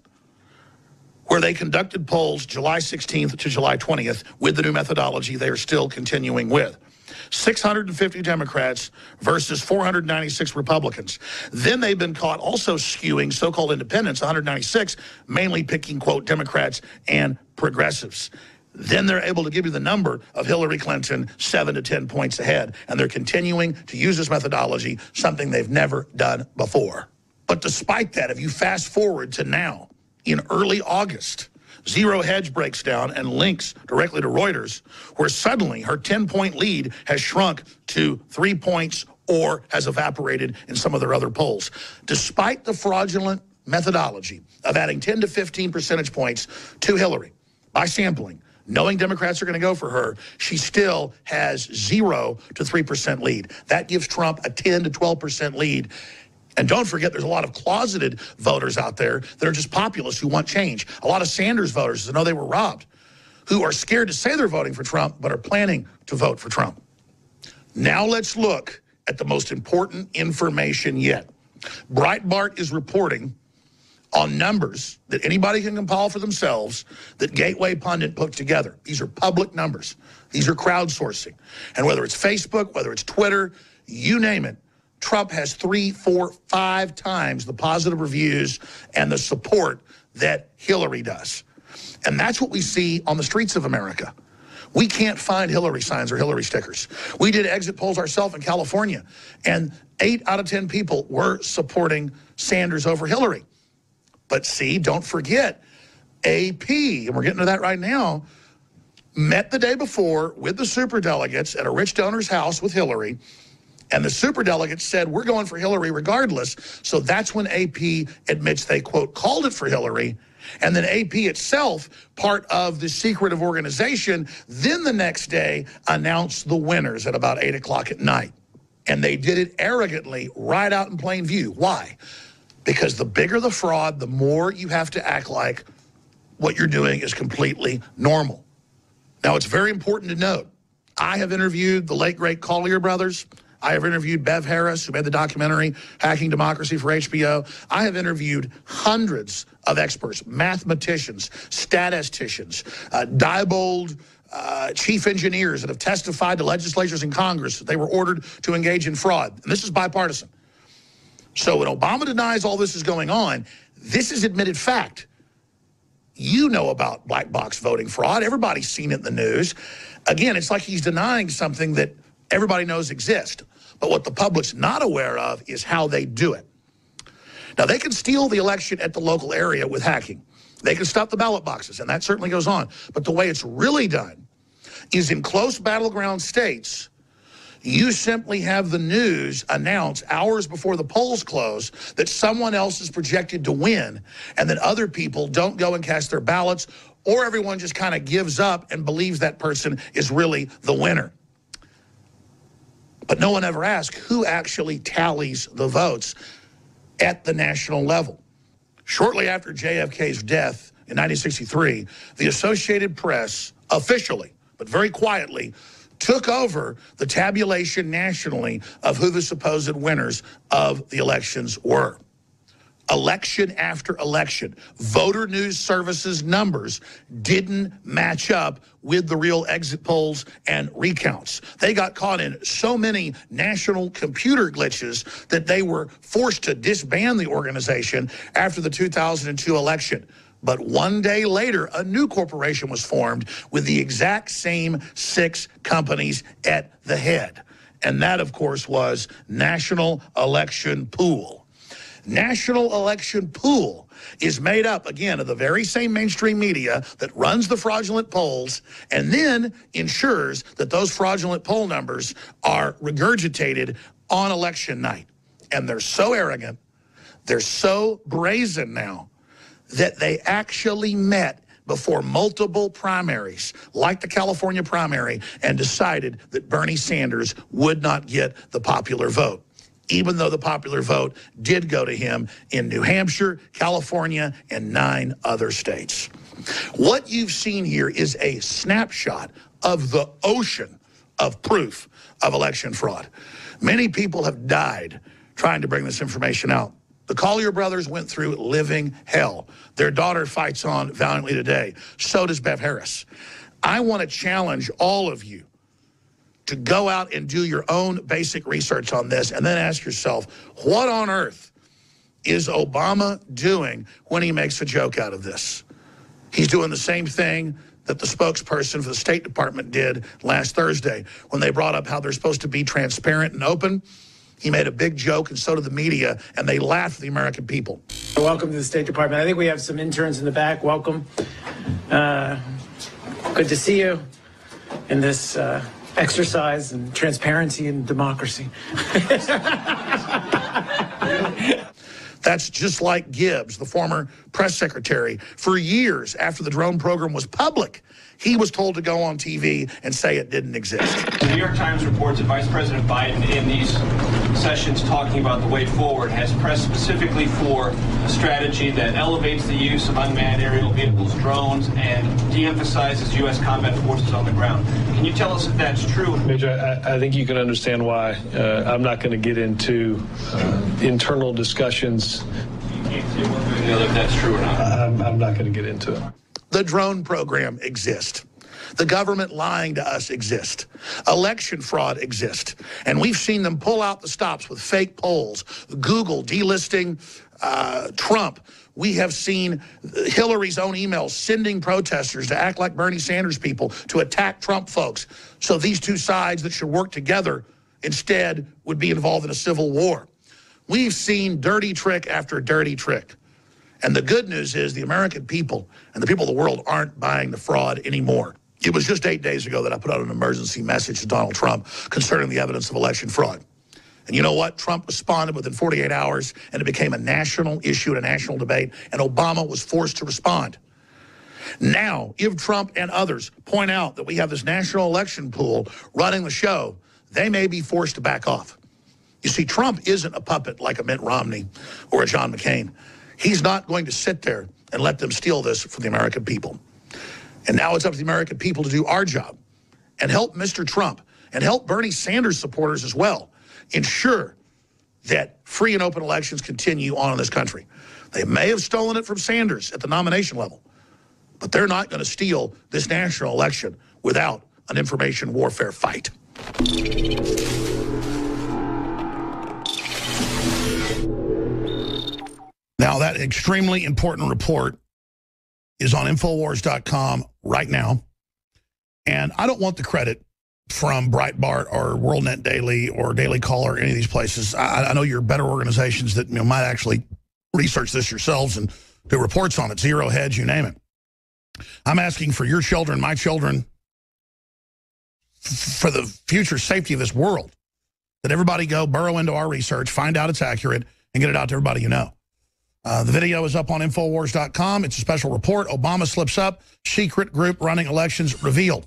where they conducted polls July sixteenth to July twentieth with the new methodology they are still continuing with. six hundred fifty Democrats versus four hundred ninety-six Republicans. Then they've been caught also skewing so-called independents, one hundred ninety-six, mainly picking, quote, Democrats and progressives. Then they're able to give you the number of Hillary Clinton seven to ten points ahead. And they're continuing to use this methodology, something they've never done before. But despite that, if you fast forward to now, in early August, Zero Hedge breaks down and links directly to Reuters, where suddenly her ten-point lead has shrunk to three points or has evaporated in some of their other polls. Despite the fraudulent methodology of adding ten to fifteen percentage points to Hillary by sampling, knowing Democrats are going to go for her, she still has zero to three percent lead. That gives Trump a ten to twelve percent lead. And don't forget, there's a lot of closeted voters out there that are just populists who want change. A lot of Sanders voters that know they were robbed, who are scared to say they're voting for Trump, but are planning to vote for Trump. Now let's look at the most important information yet. Breitbart is reporting on numbers that anybody can compile for themselves that Gateway Pundit put together. These are public numbers. These are crowdsourcing. And whether it's Facebook, whether it's Twitter, you name it, Trump has three, four, five times the positive reviews and the support that Hillary does. And that's what we see on the streets of America. We can't find Hillary signs or Hillary stickers. We did exit polls ourselves in California, and eight out of ten people were supporting Sanders over Hillary. But see, don't forget, A P, and we're getting to that right now, met the day before with the superdelegates at a rich donor's house with Hillary. And the superdelegates said, we're going for Hillary regardless. So that's when A P admits they, quote, called it for Hillary. And then A P itself, part of the secretive organization, then the next day announced the winners at about eight o'clock at night. And they did it arrogantly right out in plain view. Why? Because the bigger the fraud, the more you have to act like what you're doing is completely normal. Now, it's very important to note, I have interviewed the late, great Collier brothers. I have interviewed Bev Harris, who made the documentary Hacking Democracy for H B O. I have interviewed hundreds of experts, mathematicians, statisticians, uh, Diebold uh, chief engineers that have testified to legislatures in Congress that they were ordered to engage in fraud. And this is bipartisan. So when Obama denies all this is going on, this is admitted fact. You know about black box voting fraud. Everybody's seen it in the news. Again, it's like he's denying something that everybody knows exists. But what the public's not aware of is how they do it. Now, they can steal the election at the local area with hacking. They can stuff the ballot boxes, and that certainly goes on. But the way it's really done is in close battleground states, you simply have the news announce hours before the polls close that someone else is projected to win, and that other people don't go and cast their ballots, or everyone just kind of gives up and believes that person is really the winner. But no one ever asks who actually tallies the votes at the national level. Shortly after J F K's death in nineteen sixty-three, the Associated Press officially, but very quietly, took over the tabulation nationally of who the supposed winners of the elections were. Election after election, Voter News Service's numbers didn't match up with the real exit polls and recounts. They got caught in so many national computer glitches that they were forced to disband the organization after the two thousand two election. But one day later, a new corporation was formed with the exact same six companies at the head. And that, of course, was National Election Pool. National Election Pool is made up, again, of the very same mainstream media that runs the fraudulent polls and then ensures that those fraudulent poll numbers are regurgitated on election night. And they're so arrogant, they're so brazen now, that they actually met before multiple primaries, like the California primary, and decided that Bernie Sanders would not get the popular vote, even though the popular vote did go to him in New Hampshire, California, and nine other states. What you've seen here is a snapshot of the ocean of proof of election fraud. Many people have died trying to bring this information out. The Collier brothers went through living hell. Their daughter fights on valiantly today. So does Bev Harris. I want to challenge all of you to go out and do your own basic research on this and then ask yourself, what on earth is Obama doing when he makes a joke out of this? He's doing the same thing that the spokesperson for the State Department did last Thursday when they brought up how they're supposed to be transparent and open. He made a big joke, and so did the media, and they laughed at the American people.
Welcome to the State Department. I think we have some interns in the back. Welcome. Uh, good to see you in this uh, exercise in transparency and democracy.
That's just like Gibbs, the former press secretary. For years after the drone program was public, he was told to go on T V and say it didn't exist.
The New York Times reports that Vice President Biden, in these sessions talking about the way forward, has pressed specifically for a strategy that elevates the use of unmanned aerial vehicles, drones, and de-emphasizes U S combat forces on the ground. Can you tell us if that's true?
Major, I, I think you can understand why. Uh, I'm not going to get into uh, internal discussions.
You can't say one way or the other if that's true or not.
I'm, I'm not going to get into it.
The drone program exists. The government lying to us exists. Election fraud exists. And we've seen them pull out the stops with fake polls, Google delisting uh, Trump. We have seen Hillary's own emails sending protesters to act like Bernie Sanders people to attack Trump folks. So these two sides that should work together instead would be involved in a civil war. We've seen dirty trick after dirty trick. And the good news is the American people and the people of the world aren't buying the fraud anymore. It was just eight days ago that I put out an emergency message to Donald Trump concerning the evidence of election fraud. And you know what? Trump responded within forty-eight hours, and it became a national issue and a national debate, and Obama was forced to respond. Now, if Trump and others point out that we have this national election pool running the show, they may be forced to back off. You see, Trump isn't a puppet like a Mitt Romney or a John McCain. He's not going to sit there and let them steal this from the American people. And now it's up to the American people to do our job and help Mister Trump and help Bernie Sanders supporters as well ensure that free and open elections continue on in this country. They may have stolen it from Sanders at the nomination level, but they're not going to steal this national election without an information warfare fight. Now, that extremely important report is on Infowars dot com right now. And I don't want the credit from Breitbart or WorldNet Daily or Daily Caller or any of these places. I, I know you're better organizations that you know, might actually research this yourselves and do reports on it, Zero Hedge, you name it. I'm asking for your children, my children, for the future safety of this world, that everybody go burrow into our research, find out it's accurate, and get it out to everybody you know. Uh, the video is up on Infowars dot com. It's a special report. Obama slips up. Secret group running elections revealed.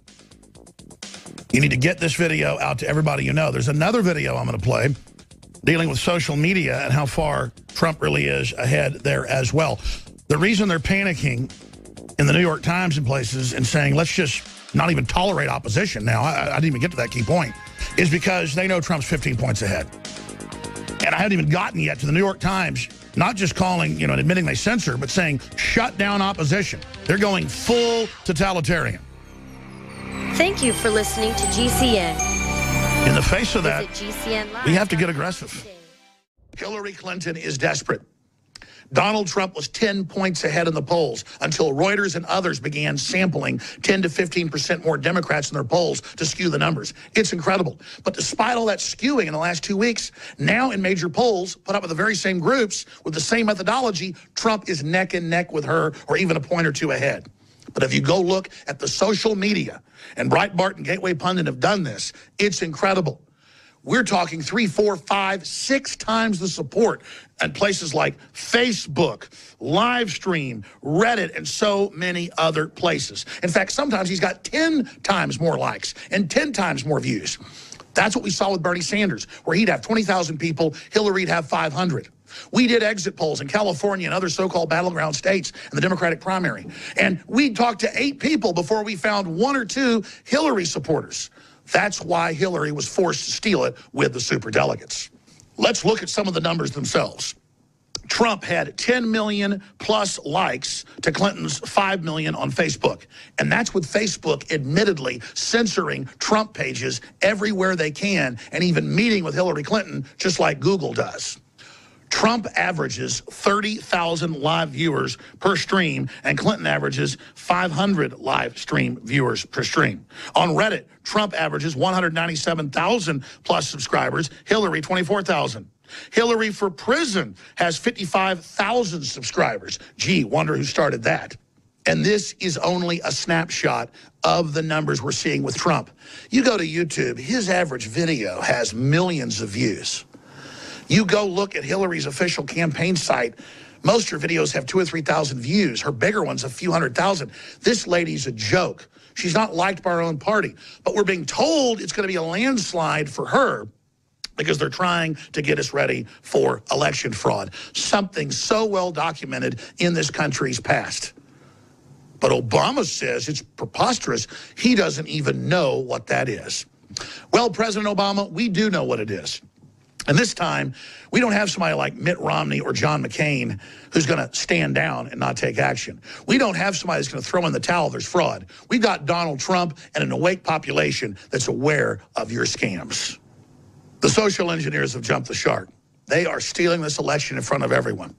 You need to get this video out to everybody you know. There's another video I'm going to play dealing with social media and how far Trump really is ahead there as well. The reason they're panicking in the New York Times and places and saying, let's just not even tolerate opposition now, I, I didn't even get to that key point, is because they know Trump's fifteen points ahead. And I haven't even gotten yet to the New York Times, not just calling, you know, and admitting they censor, but saying shut down opposition. They're going full totalitarian.
Thank you for listening to G C N.
In the face of that,
G C N Live.
we have to get aggressive. Hillary Clinton is desperate. Donald Trump was ten points ahead in the polls until Reuters and others began sampling ten to fifteen percent more Democrats in their polls to skew the numbers. It's incredible. But despite all that skewing in the last two weeks, now in major polls put up with the very same groups with the same methodology, Trump is neck and neck with her or even a point or two ahead. But if you go look at the social media, and Breitbart and Gateway Pundit have done this, it's incredible. We're talking three, four, five, six times the support at places like Facebook, Livestream, Reddit, and so many other places. In fact, sometimes he's got ten times more likes and ten times more views. That's what we saw with Bernie Sanders, where he'd have twenty thousand people, Hillary'd have five hundred. We did exit polls in California and other so-called battleground states in the Democratic primary. And we talked to eight people before we found one or two Hillary supporters. That's why Hillary was forced to steal it with the superdelegates. Let's look at some of the numbers themselves. Trump had ten million plus likes to Clinton's five million on Facebook. And that's with Facebook admittedly censoring Trump pages everywhere they can and even meeting with Hillary Clinton just like Google does. Trump averages thirty thousand live viewers per stream, and Clinton averages five hundred live stream viewers per stream. On Reddit, Trump averages one hundred ninety-seven thousand plus subscribers, Hillary twenty-four thousand. Hillary for Prison has fifty-five thousand subscribers. Gee, wonder who started that. And this is only a snapshot of the numbers we're seeing with Trump. You go to YouTube, his average video has millions of views. You go look at Hillary's official campaign site, most of her videos have two or three thousand views. Her bigger ones, a few hundred thousand. This lady's a joke. She's not liked by her own party. But we're being told it's going to be a landslide for her because they're trying to get us ready for election fraud. Something so well documented in this country's past. But Obama says it's preposterous. He doesn't even know what that is. Well, President Obama, we do know what it is. And this time, we don't have somebody like Mitt Romney or John McCain who's going to stand down and not take action. We don't have somebody that's going to throw in the towel, there's fraud. We've got Donald Trump and an awake population that's aware of your scams. The social engineers have jumped the shark. They are stealing this election in front of everyone.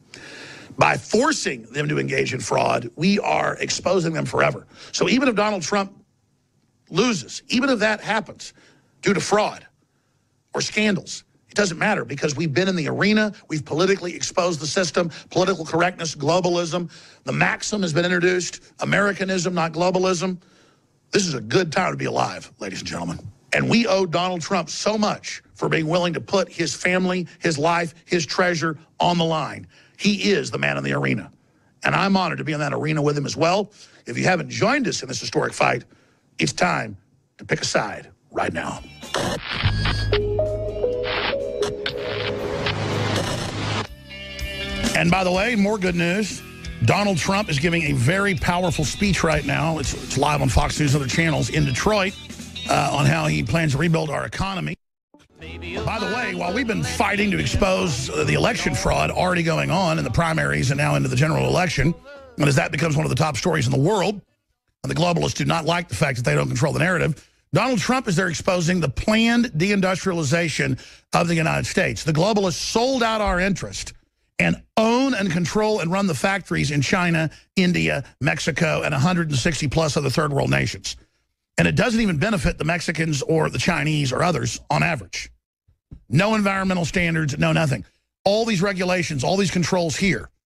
By forcing them to engage in fraud, we are exposing them forever. So even if Donald Trump loses, even if that happens due to fraud or scandals, it doesn't matter because we've been in the arena. We've politically exposed the system, political correctness, globalism. The maxim has been introduced, Americanism, not globalism. This is a good time to be alive, ladies and gentlemen. And we owe Donald Trump so much for being willing to put his family, his life, his treasure on the line. He is the man in the arena. And I'm honored to be in that arena with him as well. If you haven't joined us in this historic fight, it's time to pick a side right now. And by the way, more good news. Donald Trump is giving a very powerful speech right now. It's, it's live on Fox News and other channels in Detroit uh, on how he plans to rebuild our economy. By the way, while we've been fighting to expose uh, the election fraud already going on in the primaries and now into the general election, and as that becomes one of the top stories in the world, and the globalists do not like the fact that they don't control the narrative, Donald Trump is there exposing the planned deindustrialization of the United States. The globalists sold out our interest and own and control and run the factories in China, India, Mexico, and one hundred sixty plus other third world nations. And it doesn't even benefit the Mexicans or the Chinese or others on average. No environmental standards, no nothing. All these regulations, all these controls here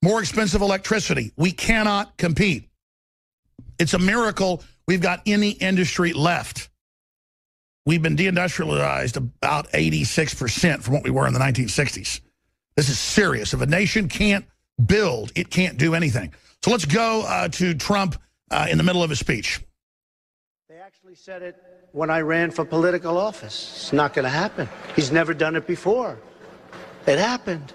More expensive electricity. We cannot compete. It's a miracle we've got any industry left. We've been deindustrialized about eighty-six percent from what we were in the nineteen sixties. This is serious. If a nation can't build, it can't do anything. So let's go uh, to Trump uh, in the middle of his speech.
They actually said it when I ran for political office. It's not going to happen. He's never done it before. It happened.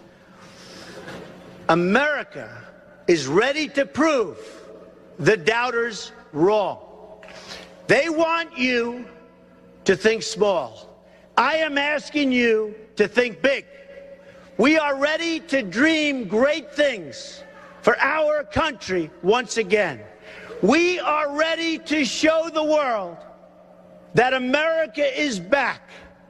America is ready to prove the doubters wrong. They want you to think small. I am asking you to think big. We are ready to dream great things for our country once again. We are ready to show the world that America is back,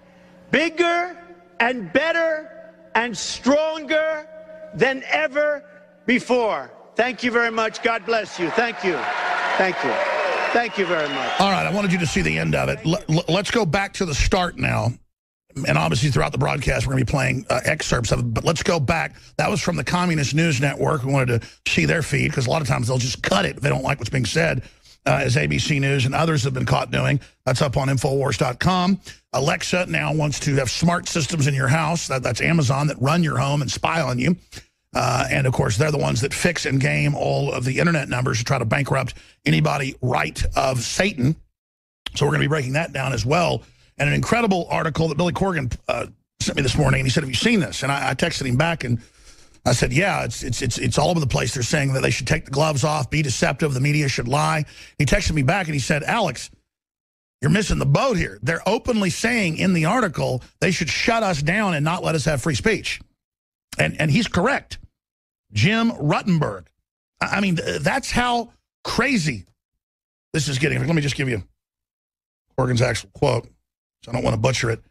bigger and better and stronger than ever before. Thank you very much. God bless you. Thank you. Thank you. Thank you very much.
All right, I wanted you to see the end of it. L- let's go back to the start now. And obviously throughout the broadcast, we're going to be playing uh, excerpts of it. But let's go back. That was from the Communist News Network. We wanted to see their feed because a lot of times they'll just cut it if they don't like what's being said, uh, as A B C News and others have been caught doing. That's up on Infowars dot com. Alexa now wants to have smart systems in your house. That, that's Amazon that run your home and spy on you. Uh, and, of course, they're the ones that fix and game all of the Internet numbers to try to bankrupt anybody right of Satan. So we're going to be breaking that down as well. And an incredible article that Billy Corgan uh, sent me this morning, and he said, have you seen this? And I, I texted him back, and I said, yeah, it's, it's, it's, it's all over the place. They're saying that they should take the gloves off, be deceptive, the media should lie. He texted me back, and he said, Alex, you're missing the boat here. They're openly saying in the article they should shut us down and not let us have free speech. And, and he's correct. Jim Ruttenberg. I mean, that's how crazy this is getting. Let me just give you Corgan's actual quote, so I don't want to butcher it.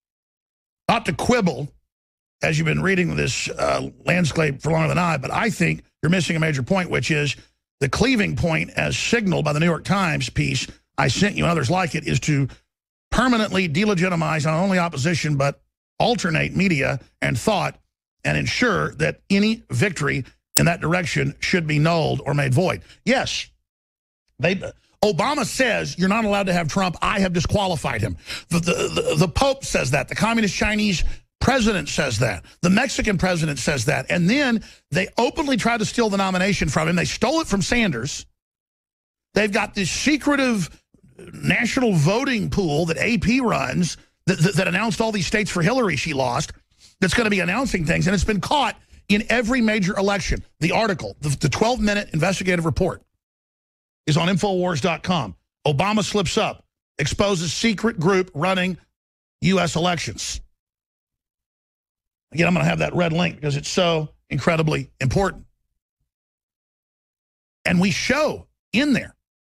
Not to quibble, as you've been reading this uh, landscape for longer than I, but I think you're missing a major point, which is the cleaving point, as signaled by the New York Times piece I sent you and others like it, is to permanently delegitimize not only opposition, but alternate media and thought and ensure that any victory in that direction should be nulled or made void. Yes, they... Obama says you're not allowed to have Trump. I have disqualified him. The, the, the, the Pope says that. The Communist Chinese president says that. The Mexican president says that. And then they openly tried to steal the nomination from him. They stole it from Sanders. They've got this secretive national voting pool that A P runs that, that, that announced all these states for Hillary she lost, that's going to be announcing things. And it's been caught in every major election. The article, the twelve-minute investigative report, is on Infowars dot com. Obama slips up, exposes secret group running U S elections. Again, I'm going to have that red link because it's so incredibly important. And we show in there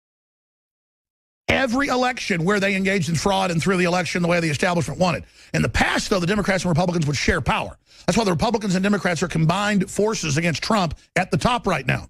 every election where they engaged in fraud and threw the election the way the establishment wanted. In the past, though, the Democrats and Republicans would share power. That's why the Republicans and Democrats are combined forces against Trump at the top right now.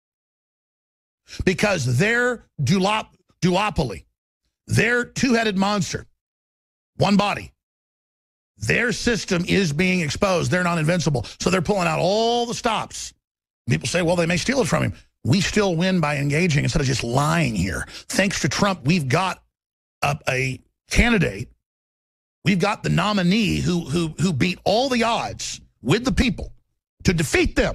Because their duop duopoly, their two-headed monster, one body, their system is being exposed. They're not invincible. So they're pulling out all the stops. People say, well, they may steal it from him. We still win by engaging instead of just lying here. Thanks to Trump, we've got a, a candidate. We've got the nominee who, who, who beat all the odds with the people to defeat them.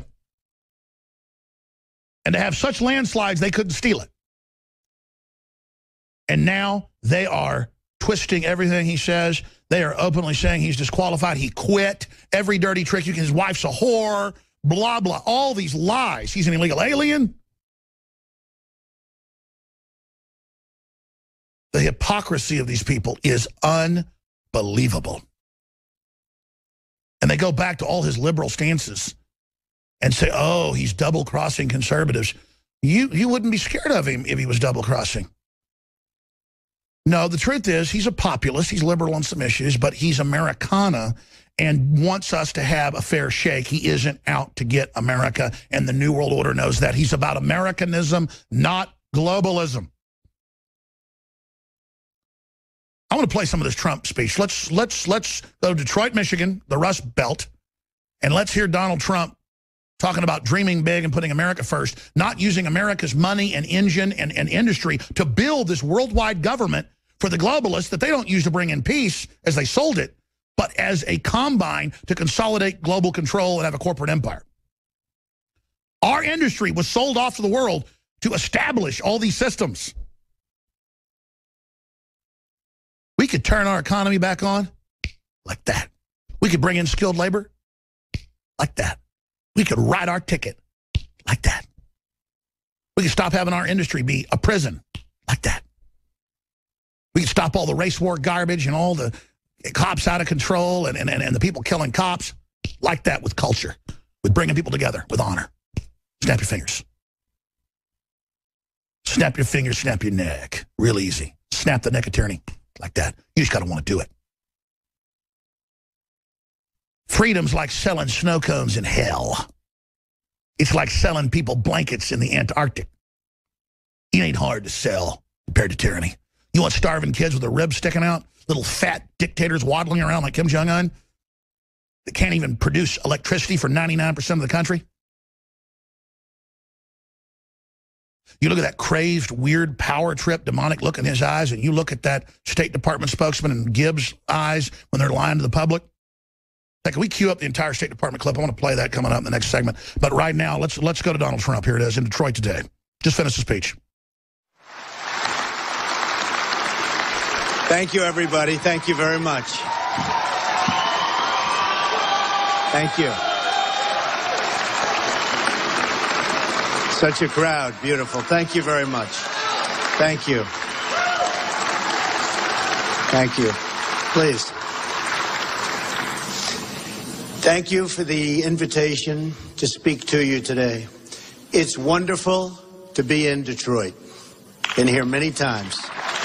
And to have such landslides, they couldn't steal it. And now they are twisting everything he says. They are openly saying he's disqualified. He quit. Every dirty trick. You can, his wife's a whore. Blah, blah. All these lies. He's an illegal alien. The hypocrisy of these people is unbelievable. And they go back to all his liberal stances and say, oh, he's double-crossing conservatives. You, you wouldn't be scared of him if he was double-crossing. No, the truth is he's a populist. He's liberal on some issues, but he's Americana and wants us to have a fair shake. He isn't out to get America, and the New World Order knows that. He's about Americanism, not globalism. I want to play some of this Trump speech. Let's, let's, let's go to Detroit, Michigan, the Rust Belt, and let's hear Donald Trump talking about dreaming big and putting America first, not using America's money and engine and, and industry to build this worldwide government for the globalists that they don't use to bring in peace as they sold it, but as a combine to consolidate global control and have a corporate empire. Our industry was sold off to the world to establish all these systems. We could turn our economy back on like that. We could bring in skilled labor like that. We could write our ticket like that. We could stop having our industry be a prison like that. We could stop all the race war garbage and all the cops out of control and, and, and the people killing cops like that with culture, with bringing people together with honor. Snap your fingers. Snap your fingers, snap your neck. Real easy. Snap the neck of tyranny like that. You just got to want to do it. Freedom's like selling snow cones in hell. It's like selling people blankets in the Antarctic. It ain't hard to sell compared to tyranny. You want starving kids with their ribs sticking out? Little fat dictators waddling around like Kim Jong-un that can't even produce electricity for ninety-nine percent of the country? You look at that crazed, weird power trip, demonic look in his eyes, and you look at that State Department spokesman in Gibbs' eyes when they're lying to the public. Hey, can we cue up the entire State Department clip? I want to play that coming up in the next segment. But right now, let's let's go to Donald Trump. Here it is in Detroit today. Just finished the speech.
Thank you, everybody. Thank you very much. Thank you. Such a crowd. Beautiful. Thank you very much. Thank you. Thank you. Please. Thank you for the invitation to speak to you today. It's wonderful to be in Detroit. Been here many times.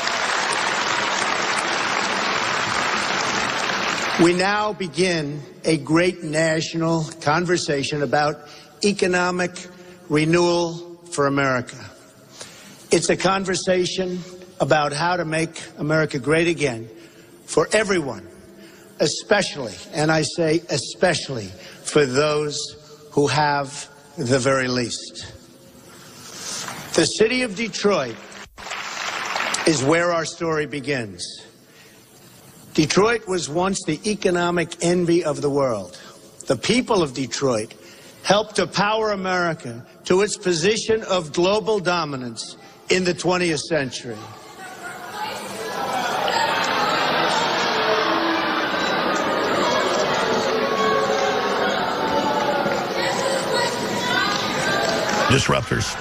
We now begin a great national conversation about economic renewal for America. It's a conversation about how to make America great again for everyone, especially, and I say especially, for those who have the very least. The city of Detroit is where our story begins. Detroit was once the economic envy of the world. The people of Detroit helped to power America to its position of global dominance in the twentieth century.
Disruptors.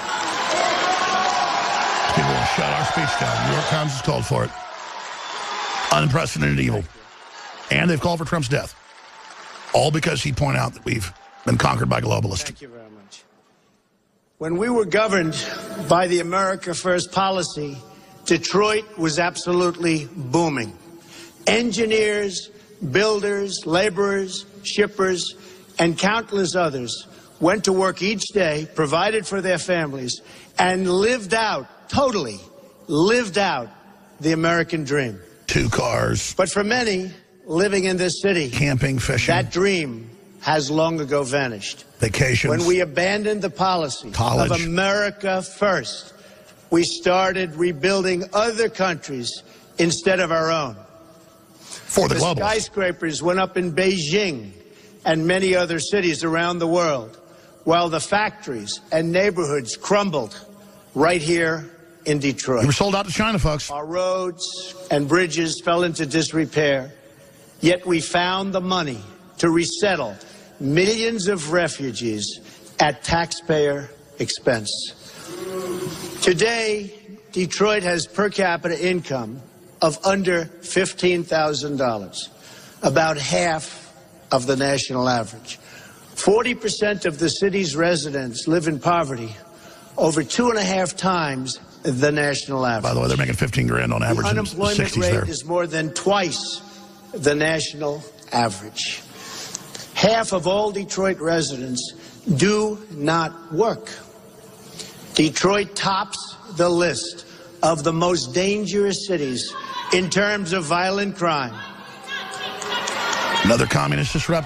People will shut our speech down. New York Times has called for it. Unprecedented evil. And they've called for Trump's death. All because he pointed out that we've been conquered by globalists.
Thank you very much. When we were governed by the America First policy, Detroit was absolutely booming. Engineers, builders, laborers, shippers, and countless others went to work each day, provided for their families, and lived out, totally lived out, the American dream.
Two cars.
But for many living in this city,
camping, fishing,
that dream has long ago vanished.
Vacations.
When we abandoned the policy
College.
of America first, we started rebuilding other countries instead of our own.
For the,
the
globalists.
Skyscrapers went up in Beijing and many other cities around the world, while the factories and neighborhoods crumbled right here in Detroit.
We were sold out to China, folks.
Our roads and bridges fell into disrepair, yet we found the money to resettle millions of refugees at taxpayer expense. Today, Detroit has per capita income of under fifteen thousand dollars, about half of the national average. forty percent of the city's residents live in poverty, over two and a half times the national average.
By the way, they're making fifteen grand on average.
The unemployment
in the sixties
rate
there.
is more than twice the national average. Half of all Detroit residents do not work. Detroit tops the list of the most dangerous cities in terms of violent crime.
Another communist disruptor.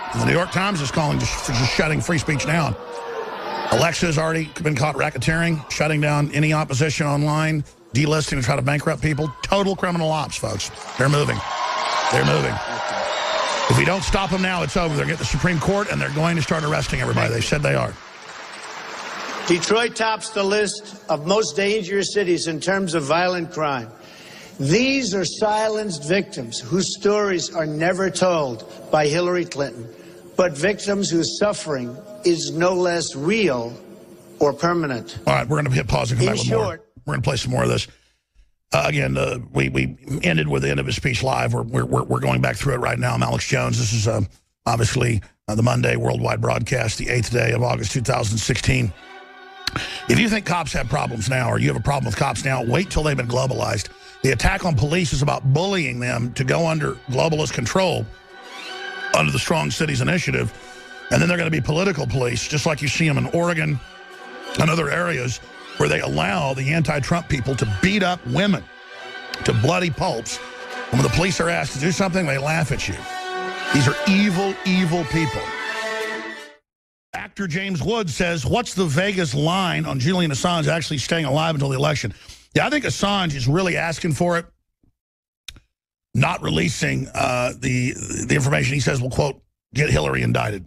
And the New York Times is calling just, for just shutting free speech down. Alexa has already been caught racketeering, shutting down any opposition online, delisting to try to bankrupt people. Total criminal ops, folks. They're moving. They're moving. If we don't stop them now, it's over. They're getting the Supreme Court, and they're going to start arresting everybody. They said they are.
Detroit tops the list of most dangerous cities in terms of violent crime. These are silenced victims whose stories are never told by Hillary Clinton, but victims whose suffering is no less real or permanent.
All right, we're going to hit pause and come
In
back with
short,
more. We're going to play some more of this. Uh, again, uh, we, we ended with the end of his speech live. We're, we're, we're going back through it right now. I'm Alex Jones. This is uh, obviously uh, the Monday worldwide broadcast, the eighth day of August two thousand sixteen. If you think cops have problems now, or you have a problem with cops now, wait till they've been globalized. The attack on police is about bullying them to go under globalist control under the Strong Cities Initiative. And then they're going to be political police, just like you see them in Oregon and other areas where they allow the anti-Trump people to beat up women to bloody pulps. And when the police are asked to do something, they laugh at you. These are evil, evil people. Actor James Woods says, what's the Vegas line on Julian Assange actually staying alive until the election? Yeah, I think Assange is really asking for it, not releasing uh, the, the information. He says will, quote, get Hillary indicted.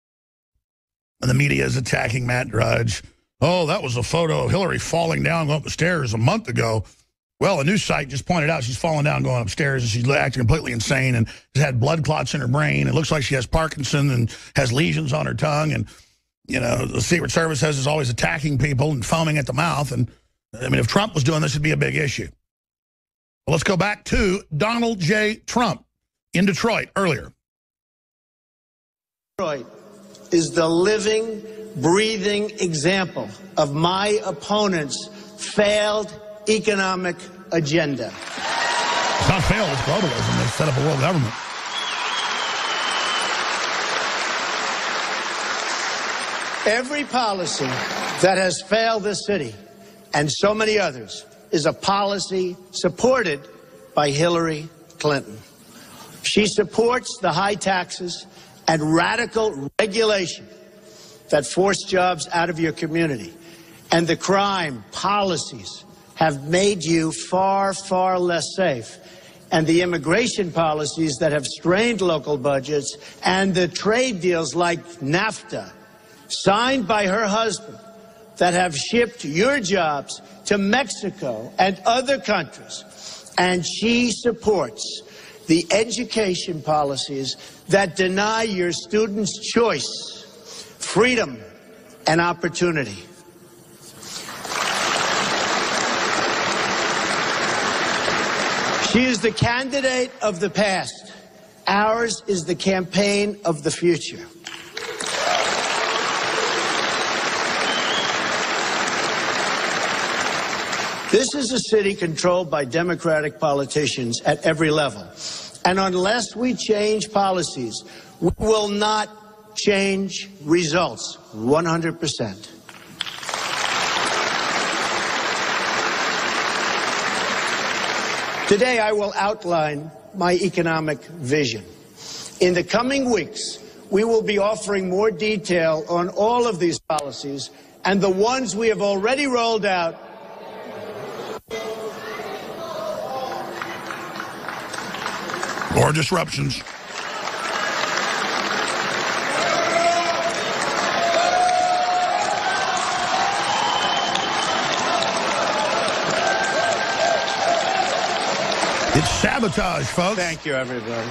And the media is attacking Matt Drudge. Oh, that was a photo of Hillary falling down going up the stairs a month ago. Well, a news site just pointed out she's falling down going upstairs and she's acting completely insane and has had blood clots in her brain. It looks like she has Parkinson and has lesions on her tongue. And, you know, the Secret Service says is always attacking people and foaming at the mouth. And, I mean, if Trump was doing this, it'd be a big issue. Well, let's go back to Donald J. Trump in Detroit earlier.
Detroit is the living, breathing example of my opponent's failed economic agenda.
It's not failed, it's globalism. They set up a world government.
Every policy that has failed this city and so many others is a policy supported by Hillary Clinton. She supports the high taxes and radical regulation that force jobs out of your community, and the crime policies have made you far, far less safe, and the immigration policies that have strained local budgets, and the trade deals like NAFTA, signed by her husband, that have shipped your jobs to Mexico and other countries. And she supports the education policies that deny your students choice, freedom, and opportunity. She is the candidate of the past. Ours is the campaign of the future. This is a city controlled by Democratic politicians at every level. And unless we change policies, we will not change results one hundred percent. Today, I will outline my economic vision. In the coming weeks, we will be offering more detail on all of these policies and the ones we have already rolled out.
Or disruptions. It's sabotage, folks.
Thank you, everybody.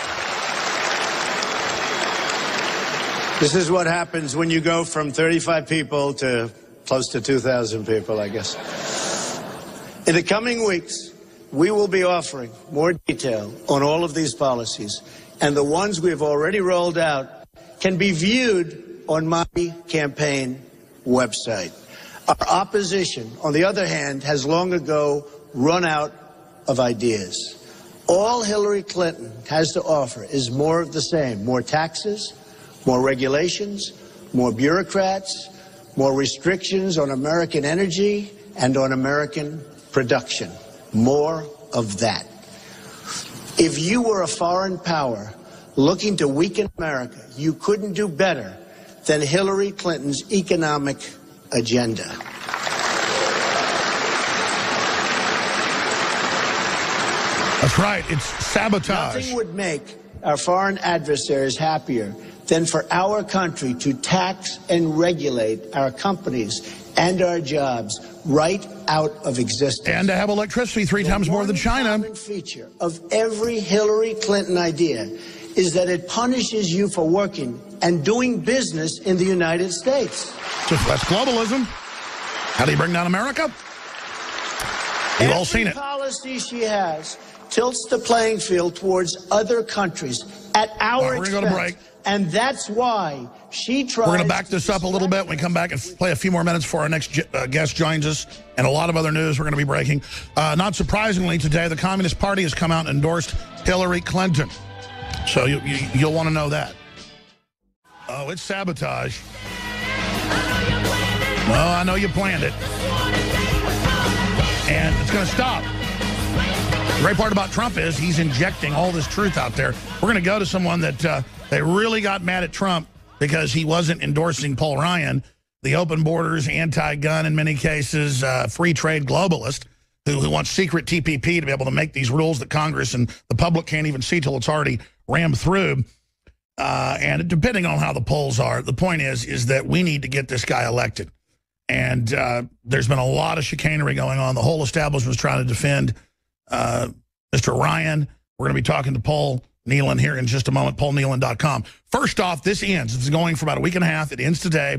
This is what happens when you go from thirty-five people to close to two thousand people, I guess. In the coming weeks, we will be offering more detail on all of these policies, and the ones we have already rolled out can be viewed on my campaign website. Our opposition, on the other hand, has long ago run out of ideas. All Hillary Clinton has to offer is more of the same: more taxes, more regulations, more bureaucrats, more restrictions on American energy and on American production. More of that. If you were a foreign power looking to weaken America, you couldn't do better than Hillary Clinton's economic agenda.
That's right. It's sabotage.
Nothing would make our foreign adversaries happier than for our country to tax and regulate our companies and our jobs right out of existence.
And to have electricity three
the
times more than China.
The feature of every Hillary Clinton idea is that it punishes you for working and doing business in the United States.
So that's globalism. How do you bring down America? You've all seen it.
Every policy she has tilts the playing field towards other countries at our
right, we're
expense.
gonna go to break.
And that's why she tries.
We're going to back this up a little bit. When we come back and play a few more minutes before our next uh, guest joins us, and a lot of other news we're going to be breaking. Uh, not surprisingly, today the Communist Party has come out and endorsed Hillary Clinton. So you, you, you'll want to know that. Oh, it's sabotage. No, I know you planned it. And it's going to stop. The great part about Trump is he's injecting all this truth out there. We're going to go to someone that uh, they really got mad at Trump because he wasn't endorsing Paul Ryan, the open borders, anti-gun in many cases, uh, free trade globalist, who, who wants secret T P P to be able to make these rules that Congress and the public can't even see till it's already rammed through. Uh, and depending on how the polls are, the point is, is that we need to get this guy elected. And uh, there's been a lot of chicanery going on. The whole establishment is trying to defend uh, Mister Ryan. We're going to be talking to Paul Nealon here in just a moment, paul nealon dot com. First off, this ends. It's going for about a week and a half. It ends today.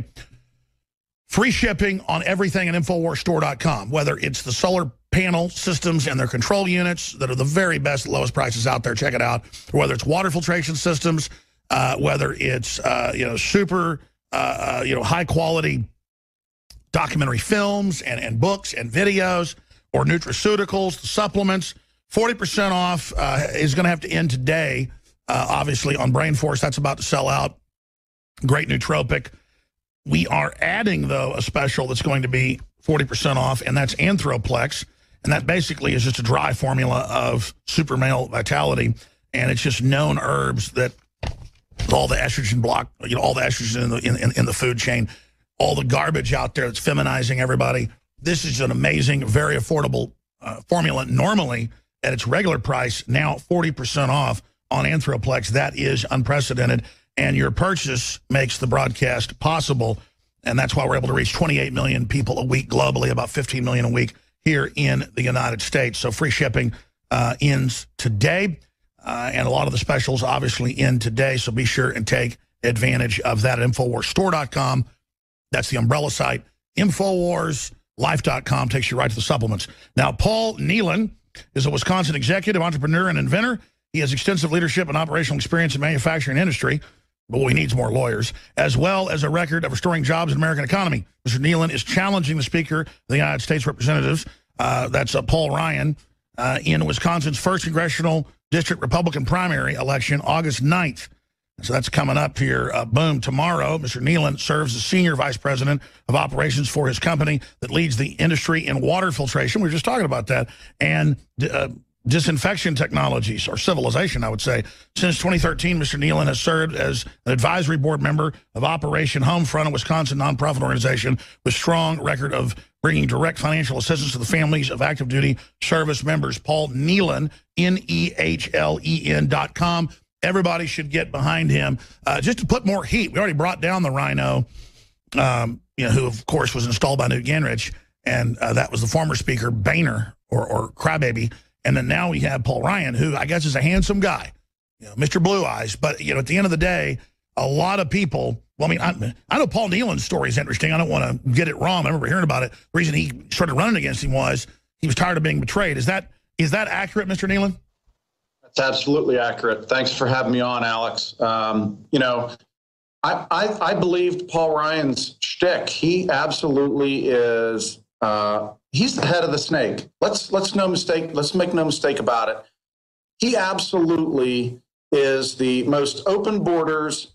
Free shipping on everything at infowars store dot com, whether it's the solar panel systems and their control units that are the very best, lowest prices out there. Check it out. Or whether it's water filtration systems, uh, whether it's uh, you know super uh, uh, you know high quality documentary films and, and books and videos, or nutraceuticals, the supplements. forty percent off uh, is going to have to end today, uh, obviously, on Brain Force. That's about to sell out. Great nootropic. We are adding, though, a special that's going to be forty percent off, and that's Anthroplex. And that basically is just a dry formula of super male vitality. And it's just known herbs that all the estrogen block, you know, all the estrogen in the, in, in the food chain, all the garbage out there that's feminizing everybody. This is an amazing, very affordable uh, formula. Normally, at its regular price, now forty percent off on Anthroplex. That is unprecedented. And your purchase makes the broadcast possible. And that's why we're able to reach twenty-eight million people a week globally, about fifteen million a week here in the United States. So free shipping uh, ends today. Uh, and a lot of the specials obviously end today. So be sure and take advantage of that at infowars store dot com. That's the umbrella site. infowars life dot com takes you right to the supplements. Now, Paul Nealon is a Wisconsin executive, entrepreneur, and inventor. He has extensive leadership and operational experience in manufacturing industry, but we need more lawyers, as well as a record of restoring jobs in the American economy. Mister Nealon is challenging the Speaker of the United States Representatives, uh, that's uh, Paul Ryan, uh, in Wisconsin's first congressional district Republican primary election, August ninth. So that's coming up here, uh, boom, tomorrow. Mister Nealon serves as Senior Vice President of Operations for his company that leads the industry in water filtration. We were just talking about that. And uh, disinfection technologies, or civilization, I would say. Since twenty thirteen, Mister Nealon has served as an advisory board member of Operation Homefront, a Wisconsin nonprofit organization with strong record of bringing direct financial assistance to the families of active duty service members. Paul Nealon, N E H L E N dot com. Everybody should get behind him uh, just to put more heat. We already brought down the Rhino, um, you know, who, of course, was installed by Newt Gingrich, and uh, that was the former Speaker, Boehner, or, or Crybaby. And then now we have Paul Ryan, who I guess is a handsome guy, you know, Mister Blue Eyes. But, you know, at the end of the day, a lot of people, well, I mean, I, I know Paul Nealon's story is interesting. I don't want to get it wrong. I remember hearing about it. The reason he started running against him was he was tired of being betrayed. Is that is that accurate, Mister Nealon?
That's absolutely accurate. Thanks for having me on, Alex. Um, you know, I, I, I believed Paul Ryan's shtick. He absolutely is. Uh, he's the head of the snake. Let's let's no mistake. Let's make no mistake about it. He absolutely is the most open borders,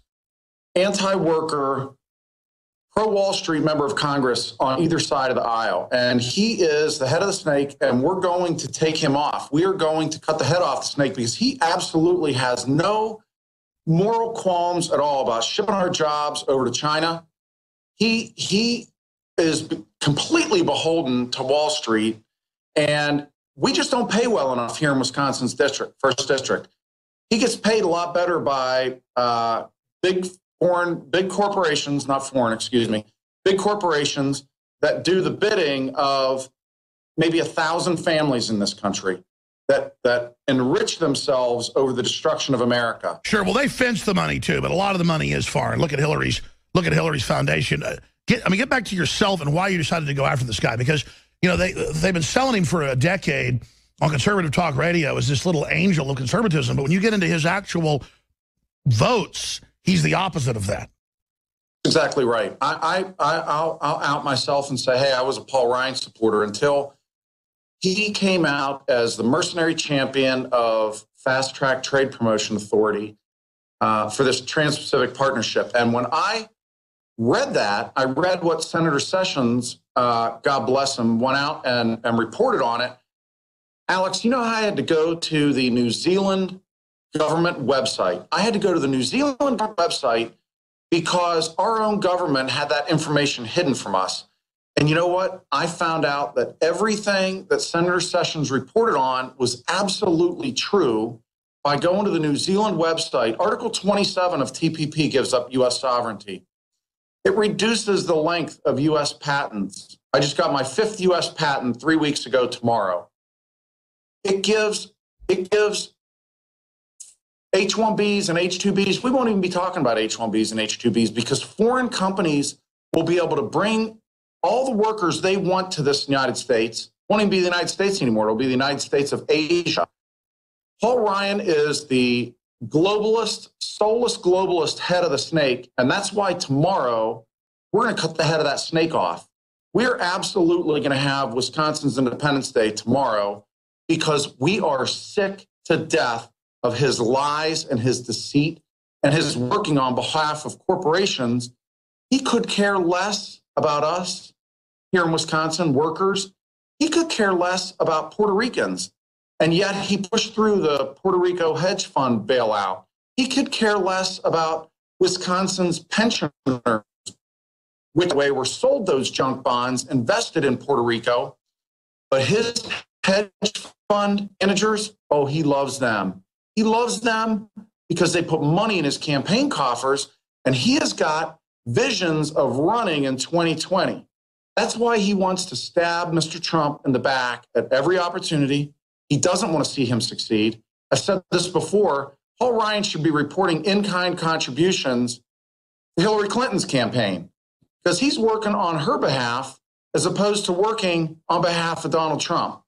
anti-worker, pro-Wall Street member of Congress on either side of the aisle. And he is the head of the snake, and we're going to take him off. We are going to cut the head off the snake because he absolutely has no moral qualms at all about shipping our jobs over to China. He he is completely beholden to Wall Street, and we just don't pay well enough here in Wisconsin's district, first district. He gets paid a lot better by uh, big foreign, big corporations, not foreign, excuse me, big corporations that do the bidding of maybe a thousand families in this country that that enrich themselves over the destruction of America.
Sure, well, they fence the money too, but a lot of the money is foreign. Look at Hillary's. Look at Hillary's foundation. Uh, get, I mean, get back to yourself and why you decided to go after this guy, because you know they they've been selling him for a decade on conservative talk radio as this little angel of conservatism, but when you get into his actual votes, he's the opposite of that.
Exactly right. I, I, I I'll, I'll out myself and say, hey, I was a Paul Ryan supporter until he came out as the mercenary champion of Fast Track Trade Promotion Authority uh, for this Trans-Pacific Partnership. And when I read that, I read what Senator Sessions, uh, God bless him, went out and, and reported on it. Alex, you know how I had to go to the New Zealand government website? I had to go to the New Zealand website because our own government had that information hidden from us. And you know what? I found out that everything that Senator Sessions reported on was absolutely true by going to the New Zealand website. Article twenty-seven of T P P gives up U S sovereignty. It reduces the length of U S patents. I just got my fifth U S patent three weeks ago tomorrow. It gives, it gives H one Bs and H two Bs. We won't even be talking about H one Bs and H two Bs because foreign companies will be able to bring all the workers they want to this United States. Won't even be the United States anymore. It'll be the United States of Asia. Paul Ryan is the globalist, soulless globalist head of the snake. And that's why tomorrow we're going to cut the head of that snake off. We're absolutely going to have Wisconsin's Independence Day tomorrow because we are sick to death of his lies and his deceit and his working on behalf of corporations. He could care less about us here in Wisconsin, workers. He could care less about Puerto Ricans. And yet he pushed through the Puerto Rico hedge fund bailout. He could care less about Wisconsin's pensioners, which way were sold those junk bonds invested in Puerto Rico. But his hedge fund managers, oh, he loves them. He loves them because they put money in his campaign coffers, and he has got visions of running in twenty twenty. That's why he wants to stab Mister Trump in the back at every opportunity. He doesn't want to see him succeed. I've said this before. Paul Ryan should be reporting in-kind contributions to Hillary Clinton's campaign because he's working on her behalf as opposed to working on behalf of Donald Trump.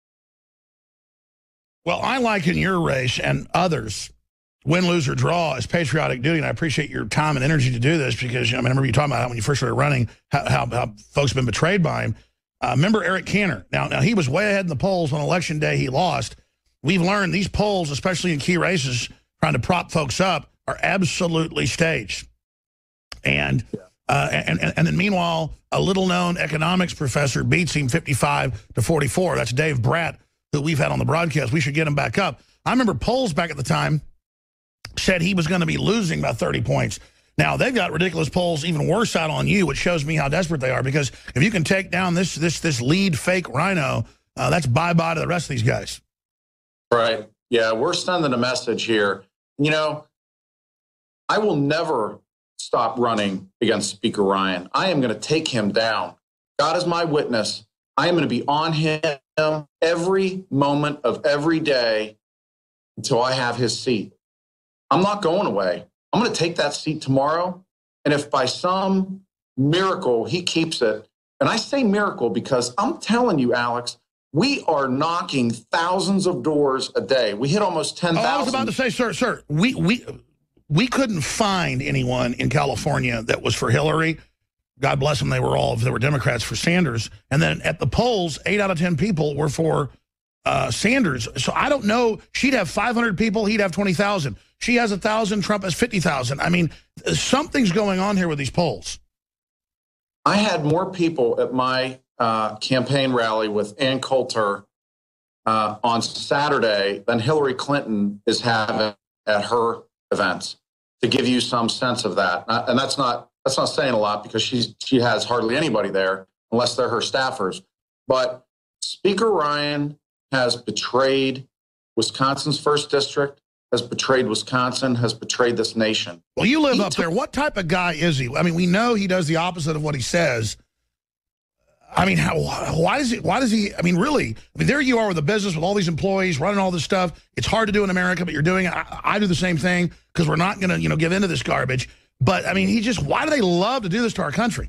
Well, I liken your race and others, win, lose, or draw, as patriotic duty, and I appreciate your time and energy to do this because, you know, I, mean, I remember you talking about how when you first started running, how, how, how folks have been betrayed by him. Uh, remember Eric Cantor. Now, now, he was way ahead in the polls on election day. He lost. We've learned these polls, especially in key races, trying to prop folks up, are absolutely staged. And, uh, and, and, and then meanwhile, a little-known economics professor beats him fifty-five to forty-four. That's Dave Bratt, who we've had on the broadcast. We should get him back up. I remember polls back at the time said he was going to be losing by thirty points. Now, they've got ridiculous polls even worse out on you, which shows me how desperate they are, because if you can take down this this this lead fake rhino, uh, that's bye-bye to the rest of these guys.
Right. Yeah, we're sending a message here. You know, I will never stop running against Speaker Ryan. I am going to take him down. God is my witness. I am going to be on him every moment of every day until I have his seat. I'm not going away. I'm going to take that seat tomorrow. And if by some miracle he keeps it, and I say miracle because I'm telling you, Alex, we are knocking thousands of doors a day. We hit almost ten thousand.
Oh, I was about to say, sir, sir, we, we, we couldn't find anyone in California that was for Hillary. God bless them, they were all, they were Democrats for Sanders. And then at the polls, eight out of ten people were for uh, Sanders. So I don't know. She'd have five hundred people. He'd have twenty thousand. She has one thousand. Trump has fifty thousand. I mean, something's going on here with these polls.
I had more people at my uh, campaign rally with Ann Coulter uh, on Saturday than Hillary Clinton is having at her events. to give you some sense of that. And that's not that's not saying a lot because she's she has hardly anybody there unless they're her staffers. But Speaker Ryan has betrayed Wisconsin's first district, has betrayed Wisconsin, has betrayed this nation.
Well, you live
he
up there. What type of guy is he? I mean, we know he does the opposite of what he says. I mean, how, why does he, why does he, I mean, really, I mean, there you are with a business with all these employees running all this stuff. It's hard to do in America, but you're doing it. I, I do the same thing because we're not going to, you know, give into this garbage. But, I mean, he just, why do they love to do this to our country?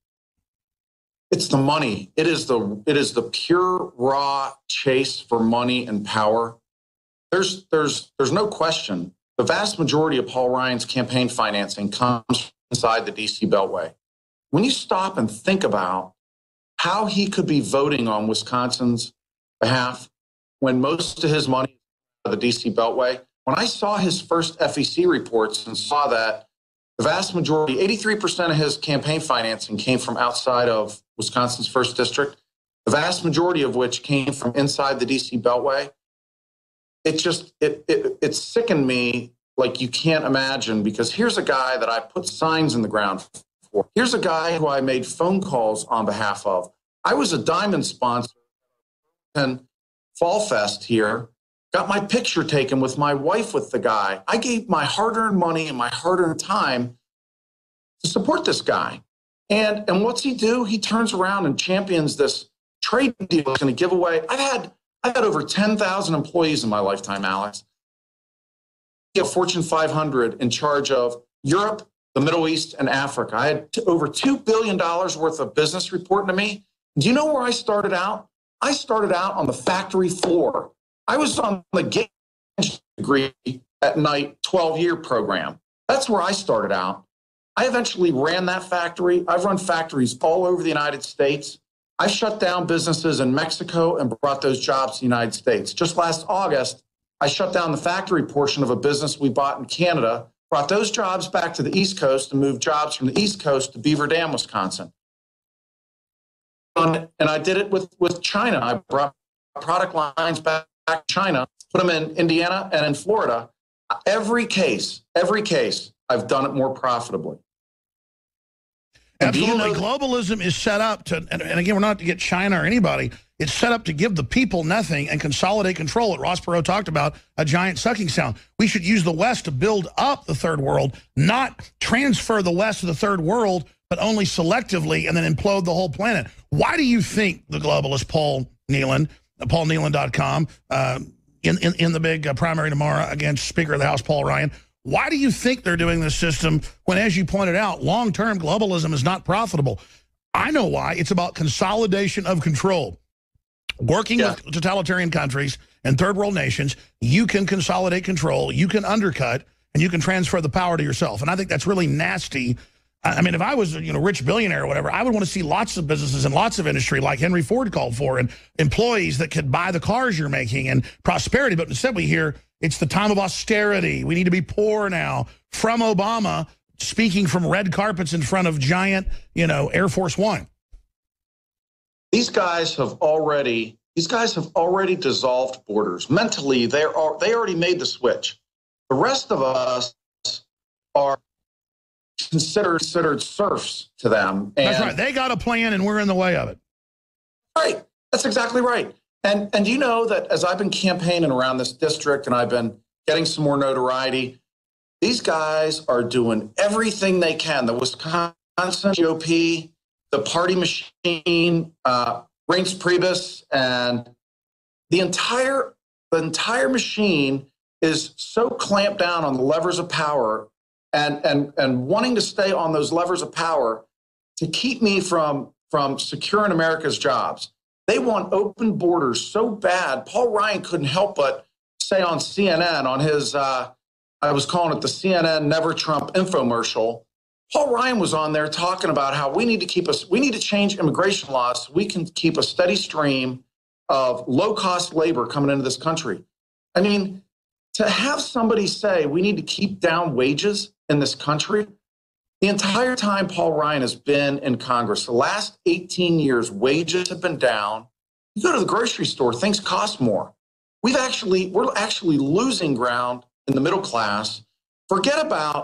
It's the money. It is the, it is the pure, raw chase for money and power. There's, there's, there's no question. The vast majority of Paul Ryan's campaign financing comes inside the D C Beltway. When you stop and think about how he could be voting on Wisconsin's behalf when most of his money is out of the D C Beltway. When I saw his first F E C reports and saw that the vast majority, eighty-three percent of his campaign financing came from outside of Wisconsin's first district, the vast majority of which came from inside the D C Beltway, it just, it, it, it sickened me like you can't imagine, because here's a guy that I put signs in the ground for. Here's a guy who I made phone calls on behalf of. I was a diamond sponsor and Fall Fest here, got my picture taken with my wife with the guy. I gave my hard-earned money and my hard-earned time to support this guy. And, and what's he do? He turns around and champions this trade deal he's going to give away. I've had, I've had over ten thousand employees in my lifetime, Alex. A Fortune five hundred in charge of Europe, the Middle East, and Africa. I had t- over two billion dollars worth of business reporting to me. Do you know where I started out? I started out on the factory floor. I was on the gauge degree at night twelve-year program. That's where I started out. I eventually ran that factory. I've run factories all over the United States. I shut down businesses in Mexico and brought those jobs to the United States. Just last August, I shut down the factory portion of a business we bought in Canada, brought those jobs back to the East Coast and moved jobs from the East Coast to Beaver Dam, Wisconsin. And I did it with, with China. I brought product lines back to China, put them in Indiana and in Florida. Every case, every case, I've done it more profitably.
Absolutely.
You know,
globalism is set up to, and, and again, we're not to get China or anybody, it's set up to give the people nothing and consolidate control. What Ross Perot talked about, a giant sucking sound. We should use the West to build up the third world, not transfer the West to the third world, but only selectively and then implode the whole planet. Why do you think the globalist Paul Nealon, paul nealon dot com, uh, in, in, in the big uh, primary tomorrow against Speaker of the House Paul Ryan, why do you think they're doing this system when, as you pointed out, long-term globalism is not profitable? I know why. It's about consolidation of control. Working yeah. with totalitarian countries and third world nations, you can consolidate control, you can undercut, and you can transfer the power to yourself. And I think that's really nasty. I mean, if I was a you know, rich billionaire or whatever, I would want to see lots of businesses and lots of industry like Henry Ford called for, and employees that could buy the cars you're making and prosperity. But instead we hear it's the time of austerity. We need to be poor now. From Obama speaking from red carpets in front of giant, you know, Air Force One.
These guys have already, these guys have already dissolved borders. Mentally, they're, they already made the switch. The rest of us are considered, considered serfs to them. And
that's right. They got a plan and we're in the way of it.
Right. That's exactly right. And, and you know that as I've been campaigning around this district and I've been getting some more notoriety, these guys are doing everything they can. The Wisconsin G O P, the party machine, uh, Reince Priebus, and the entire, the entire machine is so clamped down on the levers of power and, and, and wanting to stay on those levers of power to keep me from, from securing America's jobs. They want open borders so bad. Paul Ryan couldn't help but say on C N N, on his, uh, I was calling it the C N N Never Trump infomercial, Paul Ryan was on there talking about how we need to keep us, we need to change immigration laws so we can keep a steady stream of low-cost labor coming into this country. I mean, to have somebody say we need to keep down wages in this country, the entire time Paul Ryan has been in Congress, the last eighteen years, wages have been down. You go to the grocery store, things cost more. We've actually, we're actually losing ground in the middle class. Forget about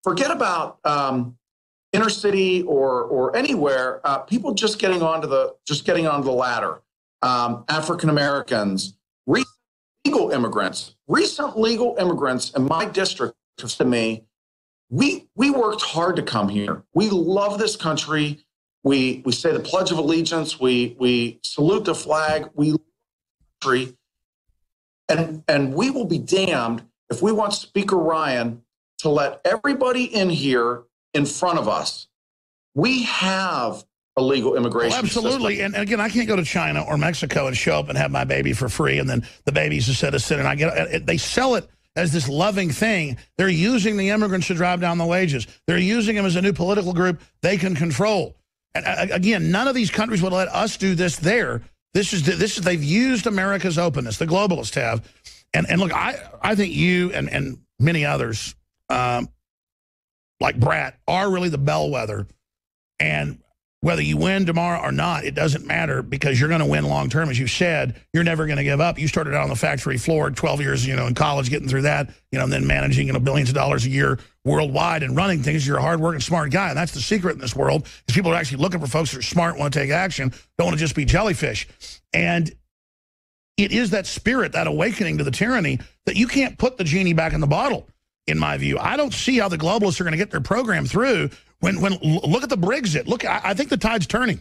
forget about um, inner city or or anywhere. Uh, people just getting onto the just getting onto the ladder. Um, African Americans, recent legal immigrants, recent legal immigrants in my district to me. We we worked hard to come here. We love this country. We we say the Pledge of Allegiance. We we salute the flag. We love the country, and and we will be damned if we want Speaker Ryan to let everybody in here in front of us. We have a legal immigration
well, absolutely.
system.
And, and again, I can't go to China or Mexico and show up and have my baby for free, and then the baby's a citizen, and I get they sell it as this loving thing. They're using the immigrants to drive down the wages. They're using them as a new political group they can control. And uh, again, none of these countries would let us do this there. This is this is they've used America's openness. The globalists have. And and look, I I think you and and many others, um, like Brat, are really the bellwether. And whether you win tomorrow or not, it doesn't matter, because you're going to win long term. As you said, you're never going to give up. You started out on the factory floor, twelve years, you know, in college, getting through that, you know, and then managing, you know, billions of dollars a year worldwide and running things. You're a hardworking, smart guy, and that's the secret in this world. Is people are actually looking for folks that are smart, want to take action, don't want to just be jellyfish. And it is that spirit, that awakening to the tyranny, that you can't put the genie back in the bottle. In my view, I don't see how the globalists are going to get their program through. When, when look at the Brexit. Look, I, I think the tide's turning.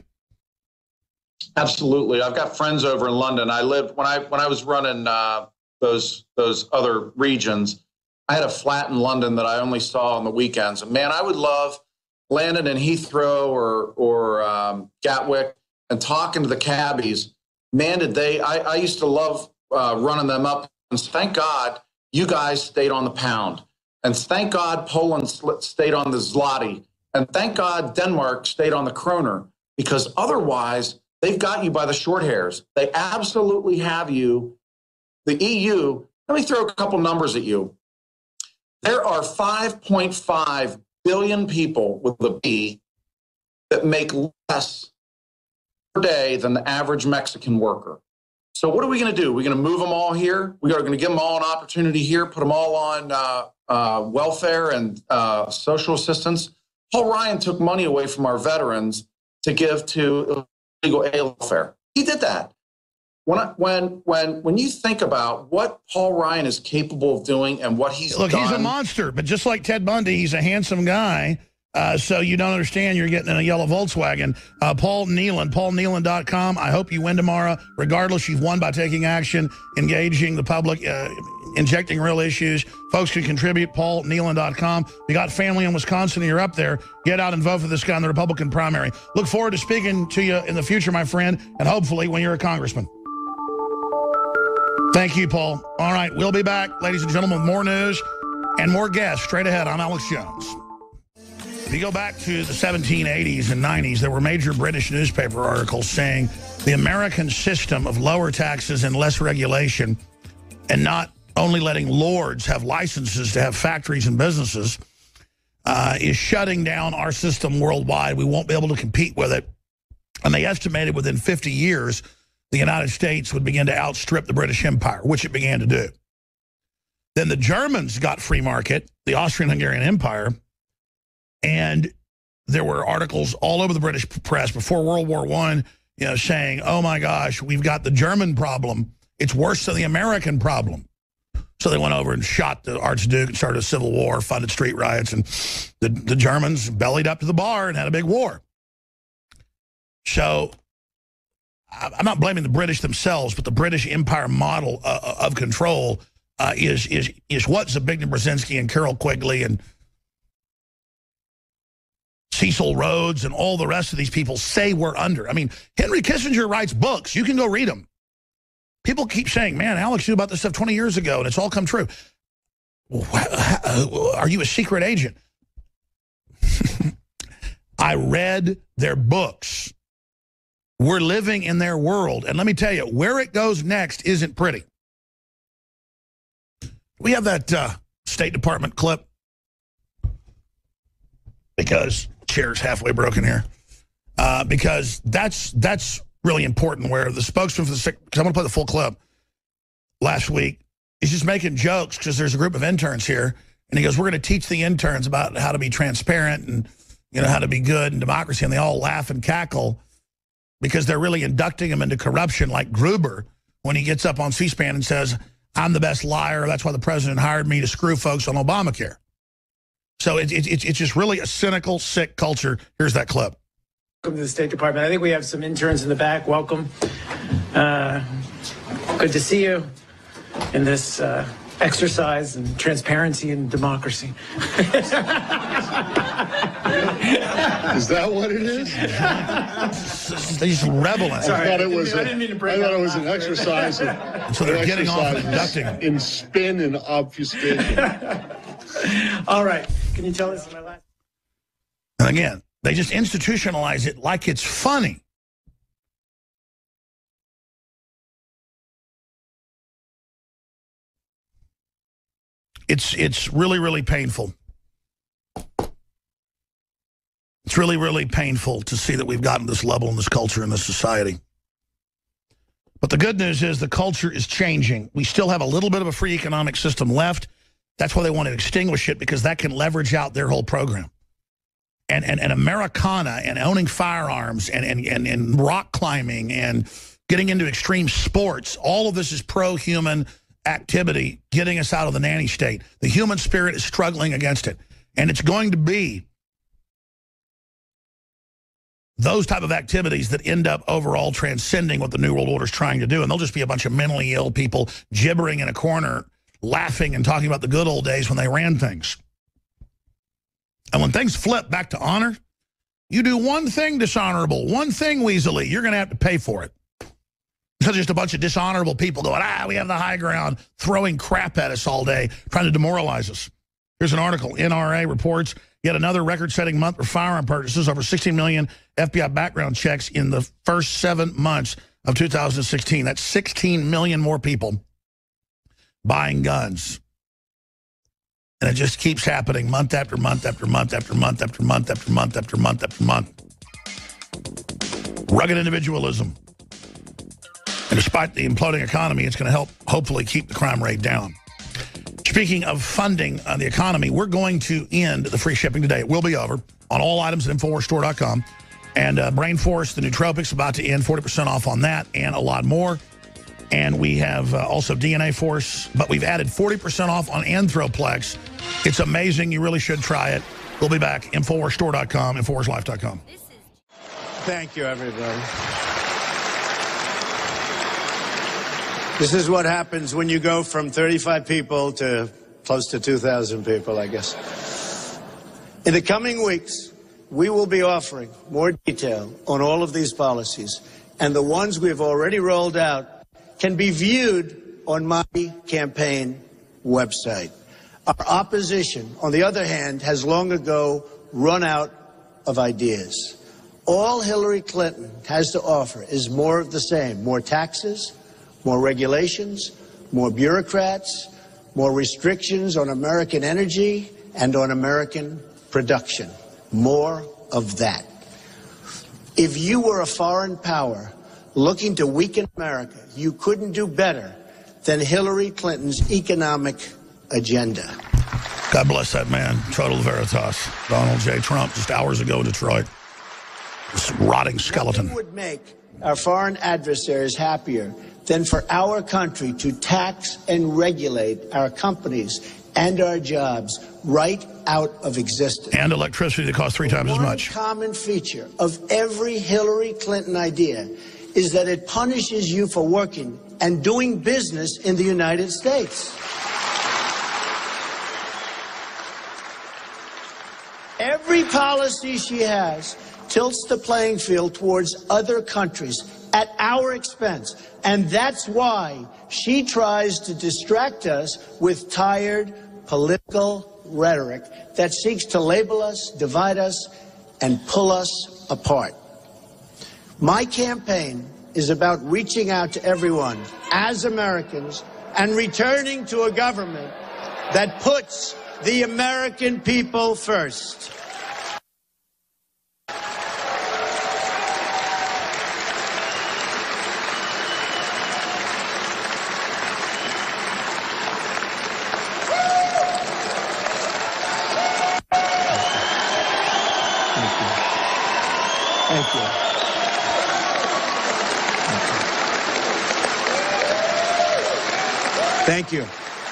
Absolutely. I've got friends over in London. I lived when I when I was running uh, those those other regions. I had a flat in London that I only saw on the weekends. And man, I would love landing in Heathrow or or um, Gatwick and talking to the cabbies. Man, did they? I, I used to love uh, running them up. And thank God you guys stayed on the pound. And thank God Poland stayed on the zloty. And thank God Denmark stayed on the kroner, because otherwise they've got you by the short hairs. They absolutely have you. The E U, let me throw a couple numbers at you. There are five point five billion people with a B that make less per day than the average Mexican worker. So what are we going to do? We're going to move them all here. We are going to give them all an opportunity here, put them all on uh, uh, welfare and uh, social assistance. Paul Ryan took money away from our veterans to give to illegal alien welfare. He did that. When I, when when when you think about what Paul Ryan is capable of doing and what he's
Look,
done,
he's a monster, but just like Ted Bundy, he's a handsome guy. Uh, so you don't understand you're getting in a yellow Volkswagen. Uh, Paul Nealon, paul nealon dot com. I hope you win tomorrow. Regardless, you've won by taking action, engaging the public, uh, injecting real issues. Folks can contribute, paul nealon dot com. You got family in Wisconsin and you're up there, get out and vote for this guy in the Republican primary. Look forward to speaking to you in the future, my friend, and hopefully when you're a congressman. Thank you, Paul. All right, we'll be back, ladies and gentlemen, with more news and more guests straight ahead. I'm Alex Jones. If you go back to the seventeen eighties and nineties, there were major British newspaper articles saying the American system of lower taxes and less regulation, and not only letting lords have licenses to have factories and businesses, uh, is shutting down our system worldwide. We won't be able to compete with it. And they estimated within fifty years, the United States would begin to outstrip the British Empire, which it began to do. Then the Germans got free market, the Austrian-Hungarian Empire, and there were articles all over the British press before World War One, you know, saying, oh my gosh, we've got the German problem. It's worse than the American problem. So they went over and shot the Archduke and started a civil war, funded street riots, and the, the Germans bellied up to the bar and had a big war. So I'm not blaming the British themselves, but the British Empire model uh, of control uh, is, is, is what Zbigniew Brzezinski and Carol Quigley and Cecil Rhodes and all the rest of these people say we're under. I mean, Henry Kissinger writes books. You can go read them. People keep saying, man, Alex knew about this stuff twenty years ago, and it's all come true. Are you a secret agent? I read their books. We're living in their world. And let me tell you, where it goes next isn't pretty. We have that uh, State Department clip, because chair's halfway broken here, uh, because that's that's really important, where the spokesman for the, because I'm going to play the full clip, last week, is just making jokes because there's a group of interns here, And he goes, we're going to teach the interns about how to be transparent and, you know, how to be good and democracy. And they all laugh and cackle because they're really inducting him into corruption like Gruber when he gets up on C-SPAN and says, I'm the best liar. That's why the president hired me to screw folks on Obamacare. So it, it, it, it's just really a cynical, sick culture. Here's that clip.
Welcome to the State Department. I think we have some interns in the back. Welcome. Uh, good to see you in this uh, exercise in transparency and democracy.
Is that what it is?
They just revel in it.
I thought it was.
I
A,
didn't mean to break
I thought
out
it was an
laughter.
exercise. Of,
And so they're
an
getting off and
exercise
inducting.
in spin and obfuscation.
All right. Can you tell us my last?
And again, they just institutionalize it like it's funny. It's it's really, really painful. It's really, really painful to see that we've gotten to this level in this culture, in this society. But the good news is the culture is changing. We still have a little bit of a free economic system left. That's why they want to extinguish it, because that can leverage out their whole program. And and, and Americana and owning firearms and, and, and, and rock climbing and getting into extreme sports, all of this is pro-human activity getting us out of the nanny state. The human spirit is struggling against it. And it's going to be those type of activities that end up overall transcending what the New World Order is trying to do. And they'll just be a bunch of mentally ill people gibbering in a corner, laughing and talking about the good old days when they ran things. And when things flip back to honor, you do one thing dishonorable, one thing weaselly, you're going to have to pay for it. Because just a bunch of dishonorable people going, ah, we have the high ground, throwing crap at us all day, trying to demoralize us. Here's an article. N R A reports yet another record-setting month for firearm purchases, over sixteen million F B I background checks in the first seven months of two thousand sixteen. That's sixteen million more people buying guns. And it just keeps happening month after month after month after month after month after month after month after month. Rugged individualism. And despite the imploding economy, it's going to help hopefully keep the crime rate down. Speaking of funding uh, the economy, we're going to end the free shipping today. It will be over on all items at Infowars Store dot com. And uh, Brain Force, the nootropics, about to end, forty percent off on that and a lot more. And we have uh, also D N A Force, but we've added forty percent off on Anthroplex. It's amazing. You really should try it. We'll be back. Infowars Store dot com, Infowars Life dot com.
Thank you, everybody. This is what happens when you go from thirty-five people to close to two thousand people, I guess. In the coming weeks, we will be offering more detail on all of these policies, and the ones we've already rolled out can be viewed on my campaign website. Our opposition, on the other hand, has long ago run out of ideas. All Hillary Clinton has to offer is more of the same: more taxes, more regulations, more bureaucrats, more restrictions on American energy and on American production. More of that. If you were a foreign power looking to weaken America, you couldn't do better than Hillary Clinton's economic agenda.
God bless that man. Total Veritas. Donald J. Trump, just hours ago in Detroit. This rotting skeleton.
Nothing would make our foreign adversaries happier than for our country to tax and regulate our companies and our jobs right out of existence.
And electricity that costs three times as much.
One common feature of every Hillary Clinton idea is that it punishes you for working and doing business in the United States. Every policy she has tilts the playing field towards other countries at our expense. And that's why she tries to distract us with tired political rhetoric that seeks to label us, divide us, and pull us apart. My campaign is about reaching out to everyone as Americans and returning to a government that puts the American people first. Thank you. Thank you.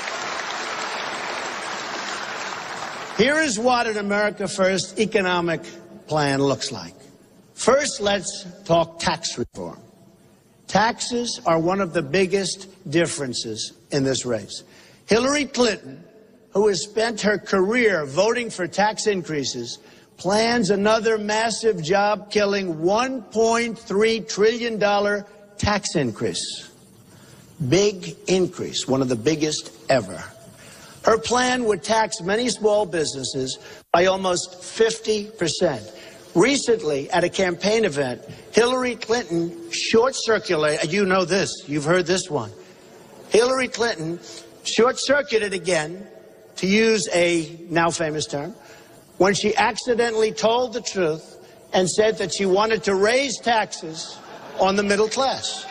Here is what an America First economic plan looks like. First, let's talk tax reform. Taxes are one of the biggest differences in this race. Hillary Clinton, who has spent her career voting for tax increases, plans another massive job-killing one point three trillion dollars tax increase. Big increase, one of the biggest ever. Her plan would tax many small businesses by almost fifty percent. Recently, at a campaign event, Hillary Clinton short-circuited, you know this, you've heard this one. Hillary Clinton short-circuited again, to use a now famous term, when she accidentally told the truth and said that she wanted to raise taxes on the middle class.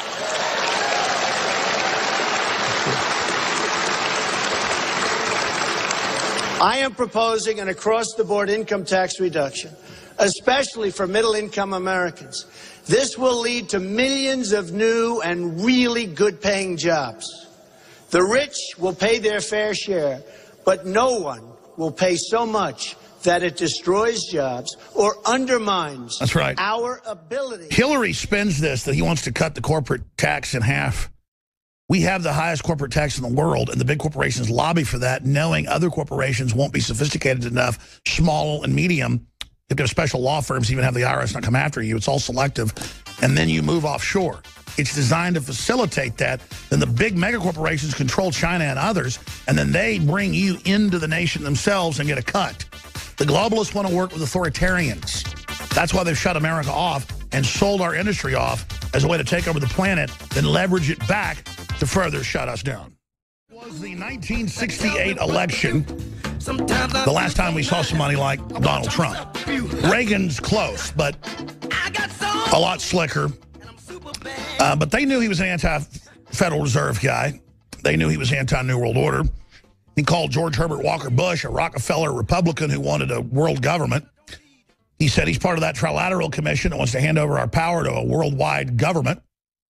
I am proposing an across-the-board income tax reduction, especially for middle-income Americans. This will lead to millions of new and really good-paying jobs. The rich will pay their fair share, but no one will pay so much that it destroys jobs or undermines
That's right.
our ability.
Hillary spins this that he wants to cut the corporate tax in half. We have the highest corporate tax in the world, and the big corporations lobby for that, knowing other corporations won't be sophisticated enough, small and medium. You have to have special law firms, even have the I R S not come after you. It's all selective. And then you move offshore. It's designed to facilitate that. Then the big mega corporations control China and others, and then they bring you into the nation themselves and get a cut. The globalists want to work with authoritarians. That's why they've shut America off and sold our industry off as a way to take over the planet, then leverage it back to further shut us down. It was the nineteen sixty-eight election, the last time we saw somebody like Donald Trump. Reagan's close, but a lot slicker. Uh, but they knew he was an anti-Federal Reserve guy. They knew he was anti-New World Order. He called George Herbert Walker Bush a Rockefeller Republican who wanted a world government. He said he's part of that trilateral commission that wants to hand over our power to a worldwide government.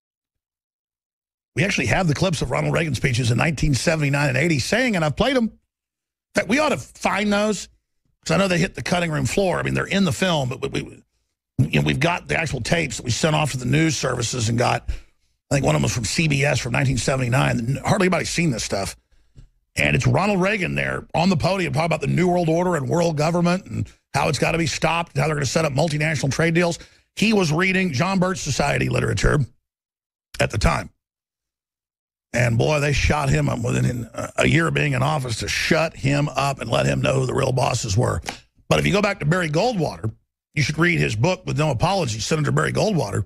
We actually have the clips of Ronald Reagan speeches in nineteen seventy-nine and eighty saying, and I've played them. In fact, we ought to find those, because I know they hit the cutting room floor. I mean, they're in the film, but we, we, you know, we've got the actual tapes that we sent off to the news services and got, I think one of them was from C B S from nineteen seventy-nine. Hardly anybody's seen this stuff. And it's Ronald Reagan there on the podium talking about the New World Order and world government and how it's got to be stopped and how they're going to set up multinational trade deals. He was reading John Birch Society literature at the time. And, boy, they shot him up within a year of being in office to shut him up and let him know who the real bosses were. But if you go back to Barry Goldwater, you should read his book with no apology, Senator Barry Goldwater.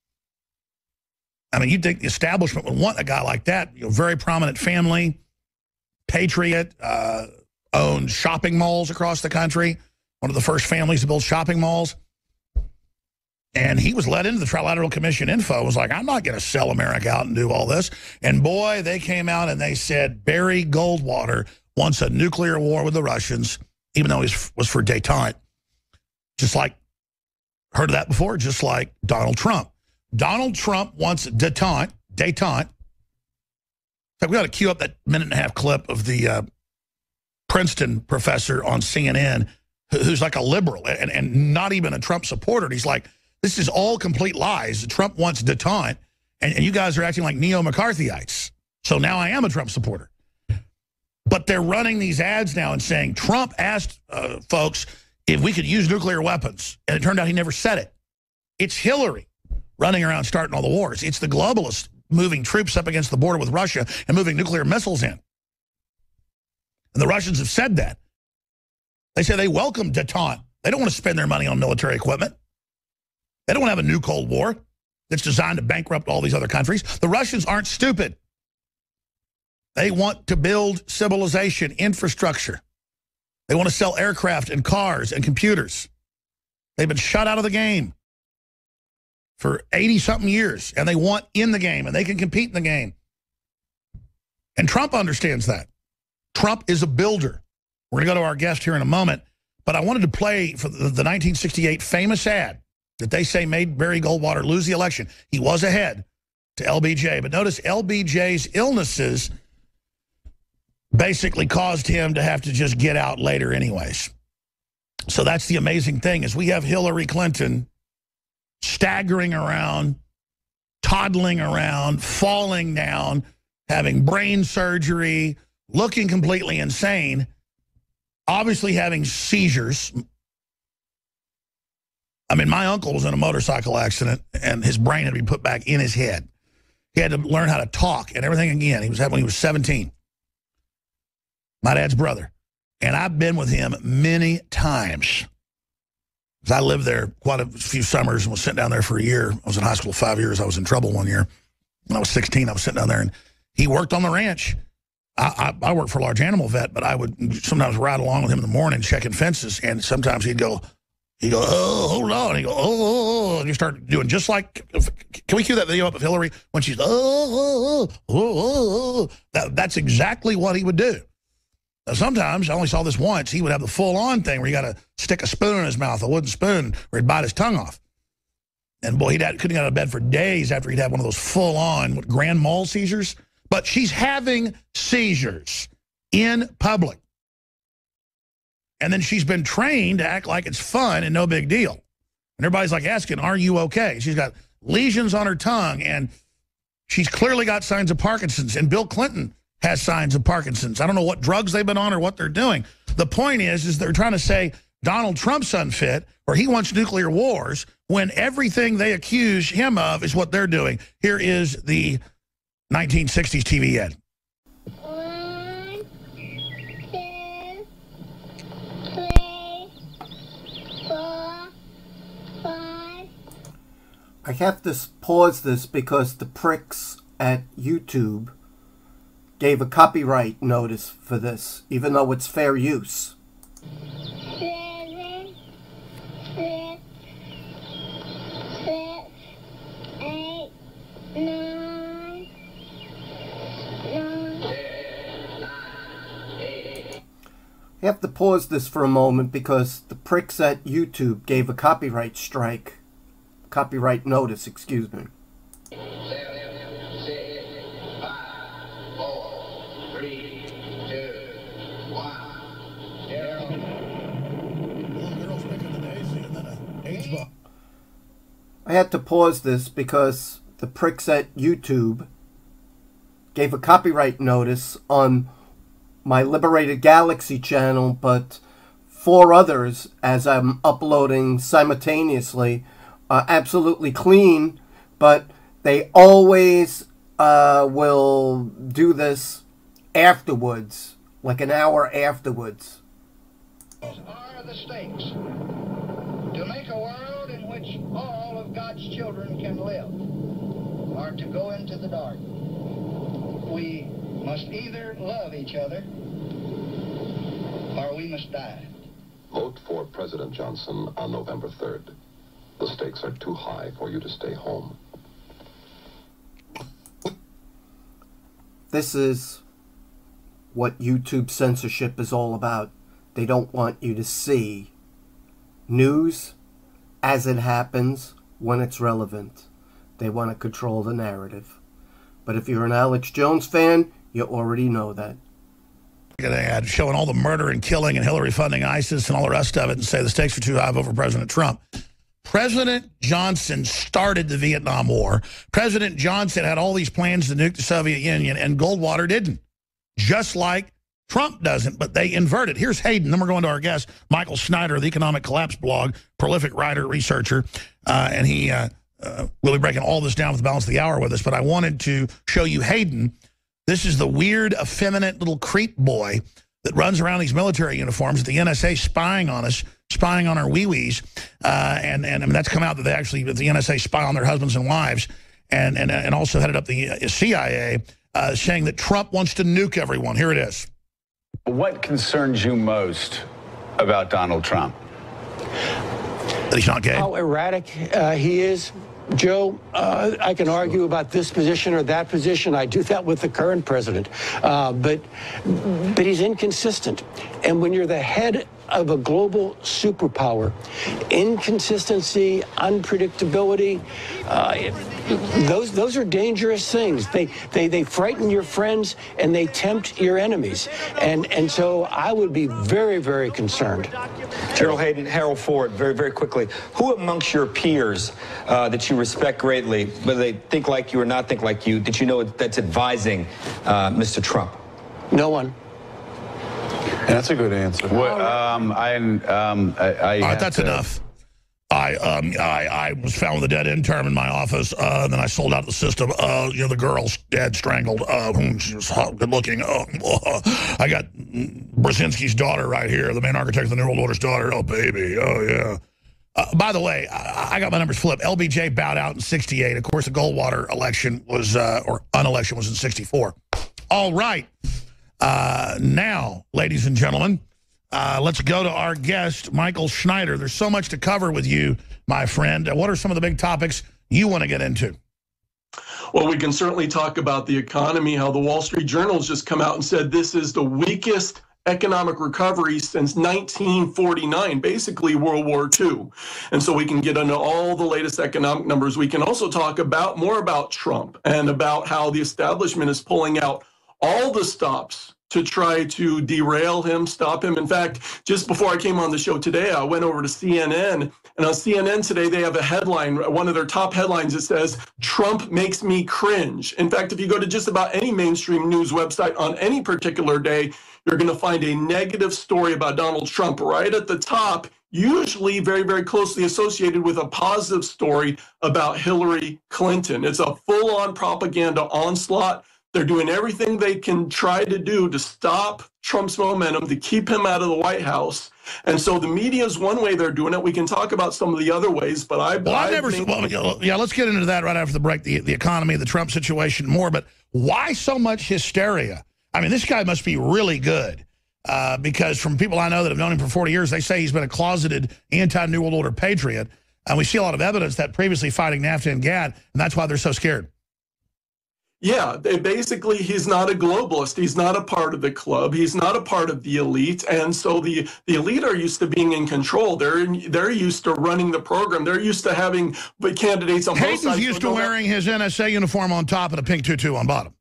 I mean, you'd think the establishment would want a guy like that, you know, very prominent family, patriot, uh, owned shopping malls across the country, one of the first families to build shopping malls. And he was let into the Trilateral Commission info, was like, I'm not going to sell America out and do all this. And, boy, they came out and they said Barry Goldwater wants a nuclear war with the Russians, even though he was for détente. Just like, heard of that before? Just like Donald Trump. Donald Trump wants détente, détente. In fact, we ought to cue up that minute and a half clip of the uh, Princeton professor on C N N who's like a liberal and, and not even a Trump supporter. And he's like, this is all complete lies. Trump wants détente, and, and you guys are acting like neo-McCarthyites. So now I am a Trump supporter. But they're running these ads now and saying, Trump asked uh, folks if we could use nuclear weapons. And it turned out he never said it. It's Hillary running around starting all the wars. It's the globalists moving troops up against the border with Russia and moving nuclear missiles in. And the Russians have said that. They say they welcome détente. They don't want to spend their money on military equipment. They don't want to have a new Cold War that's designed to bankrupt all these other countries. The Russians aren't stupid. They want to build civilization, infrastructure. They want to sell aircraft and cars and computers. They've been shut out of the game for eighty-something years, and they want in the game, and they can compete in the game. And Trump understands that. Trump is a builder. We're going to go to our guest here in a moment, but I wanted to play for the, the nineteen sixty-eight famous ad that they say made Barry Goldwater lose the election. He was ahead to L B J. But notice L B J's illnesses basically caused him to have to just get out later anyways. So that's the amazing thing, is we have Hillary Clinton staggering around, toddling around, falling down, having brain surgery, looking completely insane, obviously having seizures. I mean, my uncle was in a motorcycle accident, and his brain had to be put back in his head. He had to learn how to talk and everything again. He was when he was seventeen. My dad's brother. And I've been with him many times. I lived there quite a few summers and was sitting down there for a year. I was in high school five years. I was in trouble one year. When I was sixteen, I was sitting down there, and he worked on the ranch. I, I, I worked for a large animal vet, but I would sometimes ride along with him in the morning checking fences, and sometimes he'd go, he'd go, oh, hold on. He'd go, oh, oh, oh, and you start doing just like, can we cue that video up of Hillary when she's, oh, oh, oh, oh, oh. That, that's exactly what he would do. Now, sometimes, I only saw this once, he would have the full-on thing where you got to stick a spoon in his mouth, a wooden spoon, or he'd bite his tongue off. And boy, he couldn't get out of bed for days after he'd had one of those full-on grand mal seizures. But she's having seizures in public. And then she's been trained to act like it's fun and no big deal. And everybody's like asking, are you okay? She's got lesions on her tongue, and she's clearly got signs of Parkinson's. And Bill Clinton has signs of Parkinson's. I don't know what drugs they've been on or what they're doing. The point is, is they're trying to say Donald Trump's unfit or he wants nuclear wars when everything they accuse him of is what they're doing. Here is the nineteen sixties T V ad.
One, two, three, four, five.
I have to pause this because the pricks at YouTube gave a copyright notice for this, even though it's fair use.
Seven, six, six, eight, nine, nine.
I have to pause this for a moment because the pricks at YouTube gave a copyright strike. Copyright notice, excuse me. I had to pause this because the pricks at YouTube gave a copyright notice on my Liberated Galaxy channel, but four others, as I'm uploading simultaneously, are absolutely clean, but they always uh, will do this afterwards, like an hour afterwards.
Are the stakes to make a world in which all of God's children can live, or to go into the dark? We must either love each other or we must die.
Vote for President Johnson on November third. The stakes are too high for you to stay home.
This is what YouTube censorship is all about. They don't want you to see news as it happens when it's relevant. They want to control the narrative. But if you're an Alex Jones fan, you already know that.
An ad showing all the murder and killing and Hillary funding ISIS and all the rest of it and say the stakes are too high over President Trump. President Johnson started the Vietnam War. President Johnson had all these plans to nuke the Soviet Union, and Goldwater didn't. Just like Trump doesn't, but they inverted. Here's Hayden. Then we're going to our guest, Michael Snyder of the Economic Collapse blog, prolific writer, researcher, uh, and he uh, uh, will be breaking all this down with the balance of the hour with us. But I wanted to show you Hayden. This is the weird, effeminate little creep boy that runs around these military uniforms at the N S A spying on us, spying on our wee-wees. Uh, and, and I mean, that's come out that they actually, that the N S A spy on their husbands and wives, and, and, and also headed up the C I A, uh, saying that Trump wants to nuke everyone. Here it is.
What concerns you most about Donald Trump?
That he's not gay?
How erratic uh, he is. Joe, uh, I can argue about this position or that position. I do that with the current president. Uh, but, but he's inconsistent. And when you're the head of a global superpower. Inconsistency, unpredictability, uh, those those are dangerous things. They, they they frighten your friends and they tempt your enemies. And and so I would be very, very concerned.
General Hayden, Harold Ford, very, very quickly. Who amongst your peers uh, that you respect greatly, whether they think like you or not think like you, that you know that's advising uh, Mister Trump?
No one.
Yeah, that's a good answer. What, um, I, um, I, I
All right, that's to... enough. I, um, I I was found with a dead end term in my office, uh, and then I sold out the system. Uh, you know, the girl's dead, strangled. Uh, whom she was good looking. Uh, I got Brzezinski's daughter right here, the main architect of the New World Order's daughter. Oh, baby. Oh, yeah. Uh, by the way, I, I got my numbers flipped. L B J bowed out in sixty-eight. Of course, the Goldwater election was, uh, or unelection was in sixty-four. All right. Uh, now, ladies and gentlemen, uh, let's go to our guest, Michael Schneider. There's so much to cover with you, my friend. What are some of the big topics you want to get into?
Well, we can certainly talk about the economy, how the Wall Street Journal has just come out and said this is the weakest economic recovery since nineteen forty-nine, basically World War Two. And so we can get into all the latest economic numbers. We can also talk about more about Trump and about how the establishment is pulling out all the stops to try to derail him, stop him. In fact, just before I came on the show today, I went over to C N N, and on C N N today, they have a headline, one of their top headlines that says, "Trump makes me cringe." In fact, if you go to just about any mainstream news website on any particular day, you're going to find a negative story about Donald Trump right at the top, usually very, very closely associated with a positive story about Hillary Clinton. It's a full-on propaganda onslaught. They're doing everything they can try to do to stop Trump's momentum, to keep him out of the White House. And so the media is one way they're doing it. We can talk about some of the other ways, but I...
Well, I, I never...
think
well, yeah, let's get into that right after the break, the, the economy, the Trump situation more, but why so much hysteria? I mean, this guy must be really good, uh, because from people I know that have known him for forty years, they say he's been a closeted anti-New World Order patriot, and we see a lot of evidence that previously fighting NAFTA and GATT, and that's why they're so scared.
Yeah, they, basically, he's not a globalist. He's not a part of the club. He's not a part of the elite. And so the, the elite are used to being in control. They're they're used to running the program. They're used to having candidates on both sides.
Hayden's used to wearing his N S A uniform on top and a pink tutu on bottom.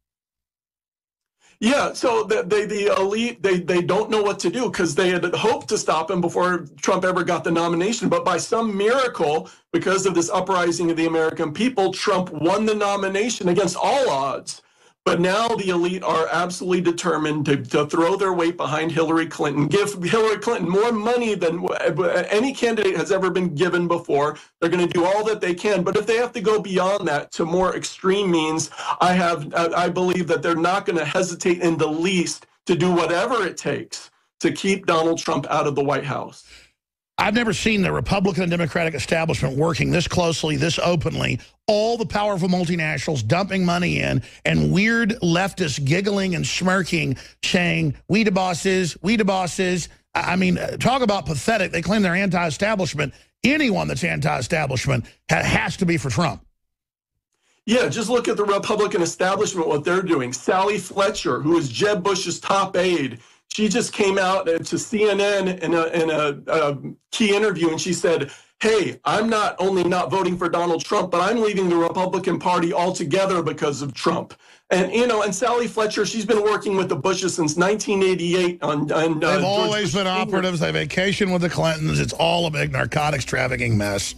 Yeah, so the, they, the elite, they, they don't know what to do because they had hoped to stop him before Trump ever got the nomination. But by some miracle, because of this uprising of the American people, Trump won the nomination against all odds. But now the elite are absolutely determined to, to throw their weight behind Hillary Clinton, give Hillary Clinton more money than any candidate has ever been given before. They're going to do all that they can. But if they have to go beyond that to more extreme means, I have, I believe that they're not going to hesitate in the least to do whatever it takes to keep Donald Trump out of the White House.
I've never seen the Republican and Democratic establishment working this closely, this openly, all the powerful multinationals dumping money in, and weird leftists giggling and smirking, saying, we the bosses, we the bosses. I mean, talk about pathetic. They claim they're anti-establishment. Anyone that's anti-establishment has to be for Trump.
Yeah, just look at the Republican establishment, what they're doing. Sally Fletcher, who is Jeb Bush's top aide, she just came out to C N N in a, in a, a key interview, and she said, hey, I'm not only not voting for Donald Trump, but I'm leaving the Republican Party altogether because of Trump. And, you know, and Sally Fletcher, she's been working with the Bushes since nineteen eighty-eight. On, on, uh,
They've always been operatives. They vacation with the Clintons. It's all a big narcotics trafficking mess.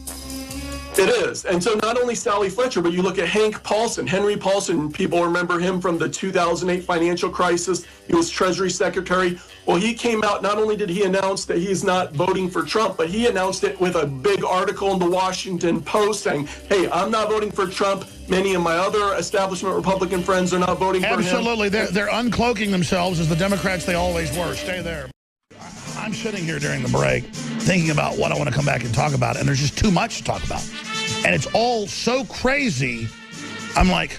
It is. And so not only Sally Fletcher, but you look at Hank Paulson, Henry Paulson, people remember him from the two thousand eight financial crisis. He was Treasury Secretary. Well, he came out, not only did he announce that he's not voting for Trump, but he announced it with a big article in the Washington Post saying, hey, I'm not voting for Trump. Many of my other establishment Republican friends are not voting
Absolutely.
for him.
Absolutely. They're, they're uncloaking themselves as the Democrats they always were. Stay there. I'm sitting here during the break thinking about what I want to come back and talk about, and there's just too much to talk about. And it's all so crazy. I'm like,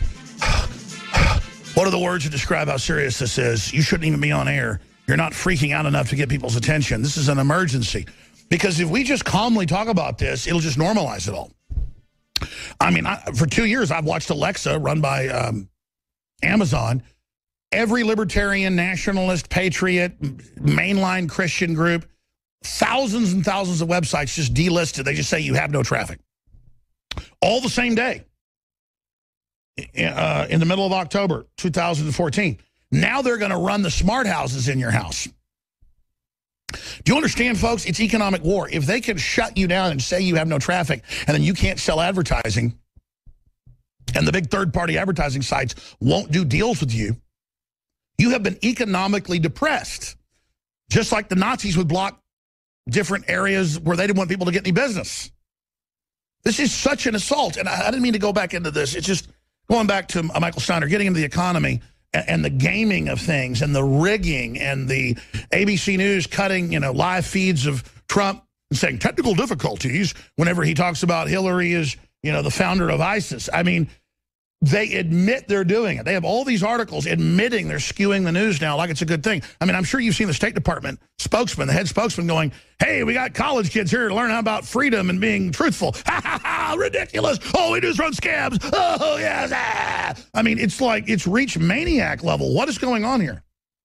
what are the words to describe how serious this is? You shouldn't even be on air. You're not freaking out enough to get people's attention. This is an emergency. Because if we just calmly talk about this, it'll just normalize it all. I mean, I, for two years, I've watched Alexa, run by um, Amazon. Every libertarian, nationalist, patriot, mainline Christian group thousands and thousands of websites just delisted. They just say you have no traffic. All the same day. Uh, in the middle of October two thousand fourteen. Now they're going to run the smart houses in your house. Do you understand, folks? It's economic war. If they can shut you down and say you have no traffic, and then you can't sell advertising, and the big third-party advertising sites won't do deals with you, you have been economically depressed. Just like the Nazis would block different areas where they didn't want people to get any business. This is such an assault, and I, I didn't mean to go back into this. It's just going back to Michael Steiner, getting into the economy, and the gaming of things and the rigging and the A B C News cutting, you know, live feeds of Trump and saying technical difficulties whenever he talks about Hillary as, you know, the founder of ISIS. I mean, they admit they're doing it. They have all these articles admitting they're skewing the news now like it's a good thing. I mean, I'm sure you've seen the State Department spokesman, the head spokesman going, hey, we got college kids here to learn about freedom and being truthful. Ha, ha, ha, ridiculous. All we do is run scams. Oh, yes. Ah. I mean, it's like it's reached maniac level. What is going on here?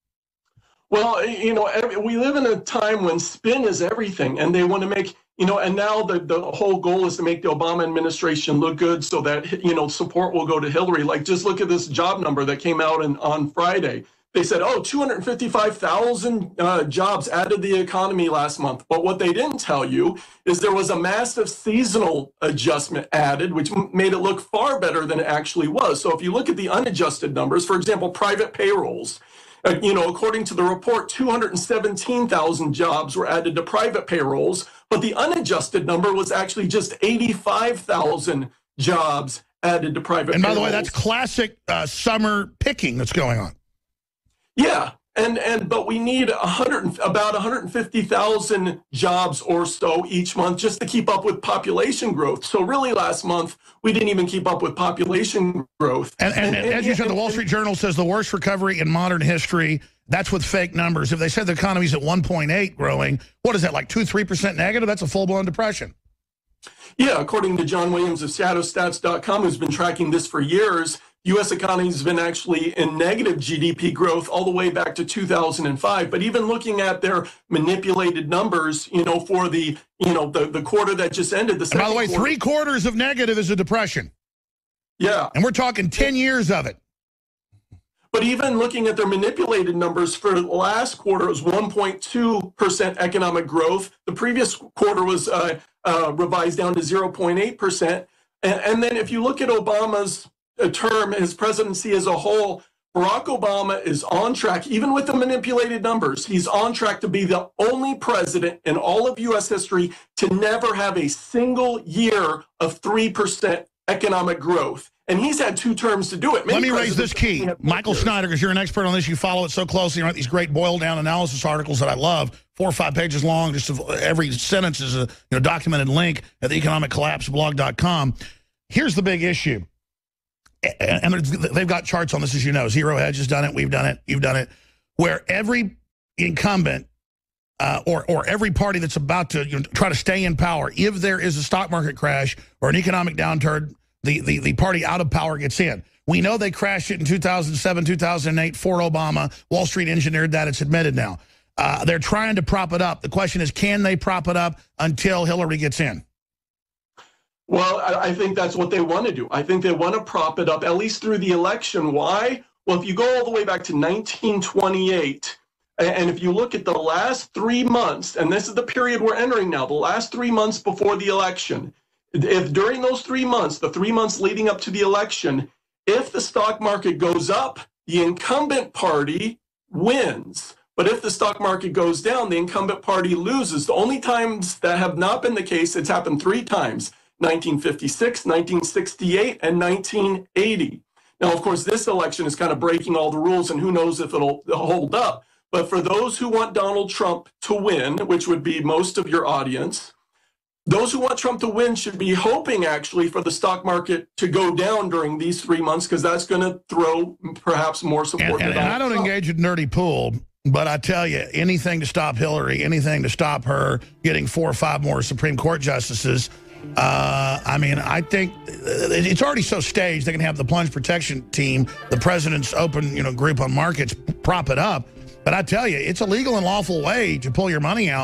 Well, you know, we live in a time when spin is everything, and they want to make, you know, and now the, the whole goal is to make the Obama administration look good so that, you know, support will go to Hillary. Like, just look at this job number that came out in, on Friday. They said, oh, two hundred fifty-five thousand uh, jobs added to the economy last month. But what they didn't tell you is there was a massive seasonal adjustment added, which made it look far better than it actually was. So if you look at the unadjusted numbers, for example, private payrolls, uh, you know, according to the report, two hundred seventeen thousand jobs were added to private payrolls, but the unadjusted number was actually just eighty-five thousand jobs added to private
And by
payrolls.
the way, that's classic uh, summer picking that's going on.
Yeah, and and but we need a hundred about one hundred fifty thousand jobs or so each month just to keep up with population growth. So really, last month we didn't even keep up with population growth.
And, and, and, and as you said,
and,
the Wall Street Journal says the worst recovery in modern history. That's with fake numbers. If they said the economy's at one point eight growing, what is that, like two, three percent negative? That's a full-blown depression.
Yeah, according to John Williams of shadow stats dot com, who's been tracking this for years, U S economy has been actually in negative G D P growth all the way back to two thousand five. But even looking at their manipulated numbers, you know, for the, you know, the, the quarter that just ended. The
and by the way,
quarter,
three quarters of negative is a depression.
Yeah.
And we're talking ten years of it.
But even looking at their manipulated numbers for the last quarter, it was one point two percent economic growth. The previous quarter was uh, uh, revised down to zero point eight percent. And, and then if you look at Obama's uh, term, his presidency as a whole, Barack Obama is on track, even with the manipulated numbers, he's on track to be the only president in all of U S history to never have a single year of three percent economic growth. And he's had two terms to do it. Many
Let me raise this key. Michael Snyder, because you're an expert on this, you follow it so closely, you write these great boiled-down analysis articles that I love, four or five pages long, just every sentence is a you know documented link at the economic collapse blog dot com. Here's the big issue. And they've got charts on this, as you know. Zero Hedge has done it. We've done it. You've done it. Where every incumbent uh, or, or every party that's about to you know, try to stay in power, if there is a stock market crash or an economic downturn, The, the, the party out of power gets in. We know they crashed it in two thousand seven, two thousand eight for Obama. Wall Street engineered that. It's admitted now. Uh, they're trying to prop it up. The question is, can they prop it up until Hillary gets in?
Well, I, I think that's what they want to do. I think they want to prop it up, at least through the election. Why? Well, if you go all the way back to nineteen twenty-eight, and if you look at the last three months, and this is the period we're entering now, the last three months before the election, if during those three months, the three months leading up to the election, if the stock market goes up, the incumbent party wins. But if the stock market goes down, the incumbent party loses. The only times that have not been the case, it's happened three times, nineteen fifty-six, nineteen sixty-eight, and nineteen eighty. Now, of course, this election is kind of breaking all the rules, and who knows if it'll hold up. But for those who want Donald Trump to win, which would be most of your audience, those who want Trump to win should be hoping, actually, for the stock market to go down during these three months because that's going to throw perhaps more support.
And, and, and I don't Trump. engage in nerdy pool, but I tell you, anything to stop Hillary, anything to stop her getting four or five more Supreme Court justices. Uh, I mean, I think it's already so staged. They can have the plunge protection team, the president's open, you know, group on markets, prop it up. But I tell you, it's a legal and lawful way to pull your money out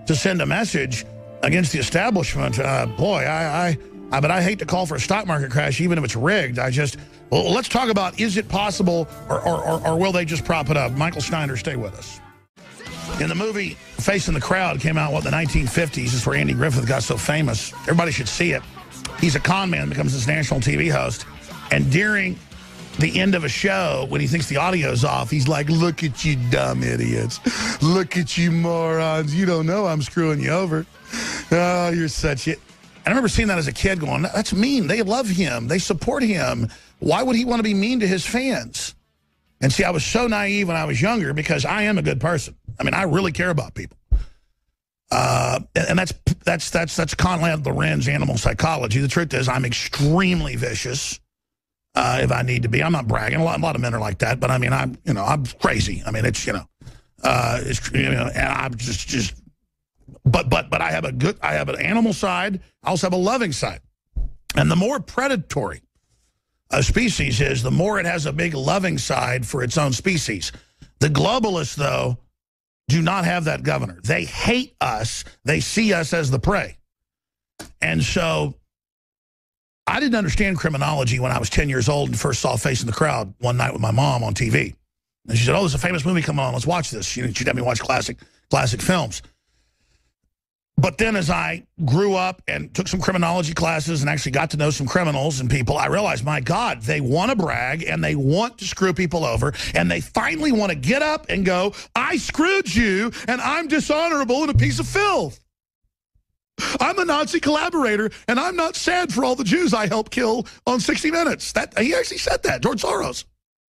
to send a message against the establishment. Uh, boy, I, I, I, but I hate to call for a stock market crash, even if it's rigged. I just, well, let's talk about, is it possible, or, or, or, or will they just prop it up? Michael Schneider, stay with us. In the movie Facing the Crowd, came out, what, in the nineteen fifties. This is where Andy Griffith got so famous. Everybody should see it. He's a con man, becomes this national T V host. And during the end of a show, when he thinks the audio's off, he's like, look at you dumb idiots. Look at you morons. You don't know I'm screwing you over. Oh, you're such it. And I remember seeing that as a kid going, that's mean. They love him. They support him. Why would he want to be mean to his fans? And see, I was so naive when I was younger because I am a good person. I mean, I really care about people. Uh, and that's that's that's that's Conrad Lorenz animal psychology. The truth is, I'm extremely vicious uh, if I need to be. I'm not bragging. A lot, a lot of men are like that, but I mean, I'm you know, I'm crazy. I mean, it's you know, uh, it's you know, and I'm just just. But but but I have a good. I have an animal side. I also have a loving side, and the more predatory a species is, the more it has a big loving side for its own species. The globalists, though, do not have that governor. They hate us. They see us as the prey. And so I didn't understand criminology when I was ten years old and first saw Facing the Crowd one night with my mom on T V. And she said, oh, there's a famous movie coming on. Let's watch this. She'd have me watch classic, classic films. But then as I grew up and took some criminology classes and actually got to know some criminals and people, I realized, my God, they want to brag and they want to screw people over. And they finally want to get up and go, I screwed you and I'm dishonorable and a piece of filth. I'm a Nazi collaborator and I'm not sad for all the Jews I helped kill on sixty minutes. That, he actually said that, George Soros.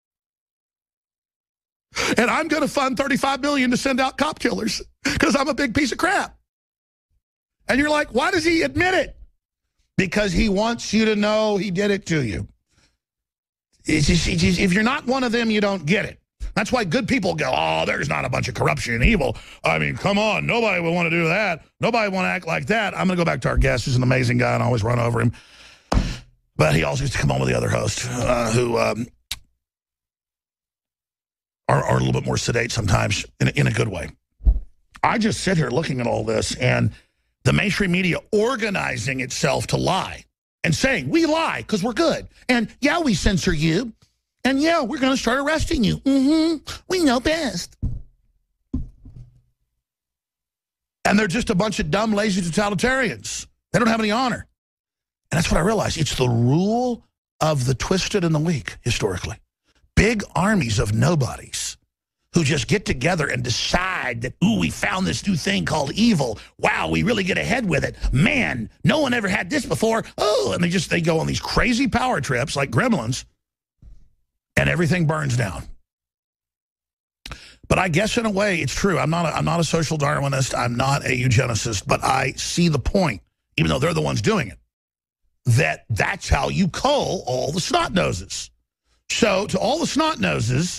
And I'm going to fund thirty-five million dollars to send out cop killers because I'm a big piece of crap. And you're like, why does he admit it? Because he wants you to know he did it to you. It's just, it's just, if you're not one of them, you don't get it. That's why good people go, oh, there's not a bunch of corruption and evil. I mean, come on, nobody would want to do that. Nobody would want to act like that. I'm going to go back to our guest, who's an amazing guy, and I always run over him. But he also used to come on with the other host, uh, who um, are, are a little bit more sedate sometimes in a, in a good way. I just sit here looking at all this, and the mainstream media organizing itself to lie and saying, we lie because we're good. And, yeah, we censor you. And, yeah, we're going to start arresting you. Mm-hmm. We know best. And they're just a bunch of dumb, lazy totalitarians. They don't have any honor. And that's what I realized. It's the rule of the twisted and the weak, historically. Big armies of nobodies who just get together and decide that, ooh, we found this new thing called evil. Wow, we really get ahead with it. Man, no one ever had this before. Oh, and they just, they go on these crazy power trips like gremlins, and everything burns down. But I guess in a way it's true. I'm not a, I'm not a social Darwinist. I'm not a eugenicist, but I see the point, even though they're the ones doing it, that that's how you cull all the snot noses. So to all the snot noses,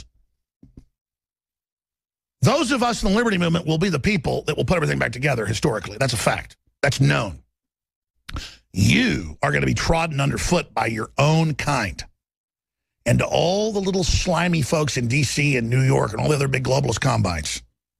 those of us in the liberty movement will be the people that will put everything back together historically. That's a fact. That's known. You are going to be trodden underfoot by your own kind. And to all the little slimy folks in D C and New York and all the other big globalist combines,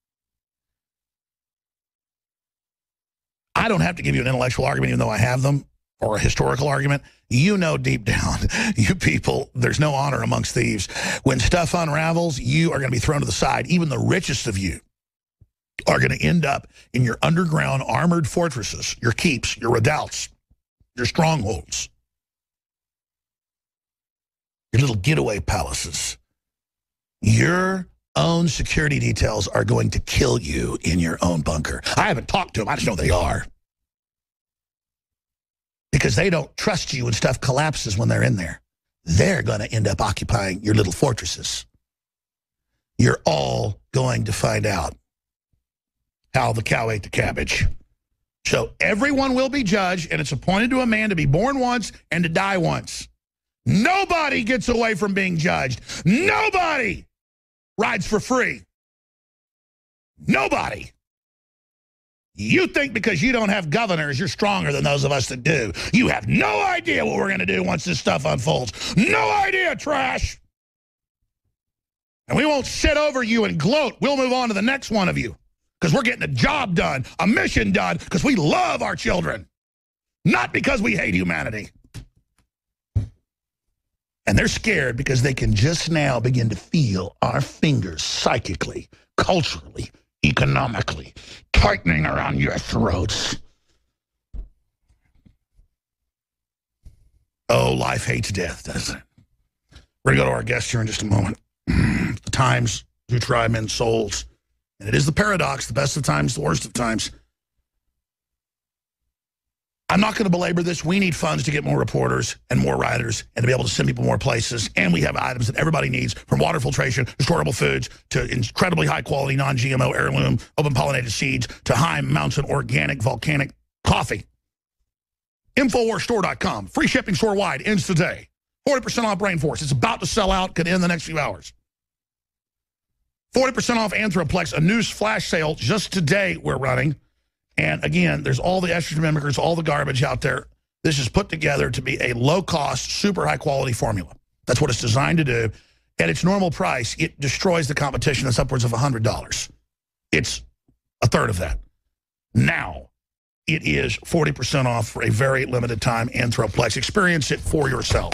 I don't have to give you an intellectual argument, even though I have them, or a historical argument. You know deep down, you people, there's no honor amongst thieves. When stuff unravels, you are going to be thrown to the side. Even the richest of you are going to end up in your underground armored fortresses, your keeps, your redoubts, your strongholds, your little getaway palaces. Your own security details are going to kill you in your own bunker. I haven't talked to them. I just know they are. Because they don't trust you when stuff collapses when they're in there. They're going to end up occupying your little fortresses. You're all going to find out how the cow ate the cabbage. So everyone will be judged, and it's appointed to a man to be born once and to die once. Nobody gets away from being judged. Nobody rides for free. Nobody. You think because you don't have governors, you're stronger than those of us that do. You have no idea what we're going to do once this stuff unfolds. No idea, trash. And we won't sit over you and gloat. We'll move on to the next one of you because we're getting a job done, a mission done, because we love our children, not because we hate humanity. And they're scared because they can just now begin to feel our fingers psychically, culturally, economically, tightening around your throats. Oh, life hates death, doesn't it? We're going to go to our guest here in just a moment. The times do try men's souls. And it is the paradox, the best of times, the worst of times. I'm not going to belabor this. We need funds to get more reporters and more writers and to be able to send people more places. And we have items that everybody needs, from water filtration, to storable foods, to incredibly high-quality non-G M O heirloom, open-pollinated seeds, to high mountain organic volcanic coffee. Infowars Store dot com. Free shipping store-wide. Ends today. forty percent off Rainforest. It's about to sell out. Could end the next few hours. forty percent off Anthroplex. A news flash sale just today we're running. And again, there's all the estrogen mimickers, all the garbage out there. This is put together to be a low-cost, super high-quality formula. That's what it's designed to do. At its normal price, it destroys the competition. That's upwards of one hundred dollars. It's a third of that. Now, it is forty percent off for a very limited time, Anthroplex. Experience it for yourself.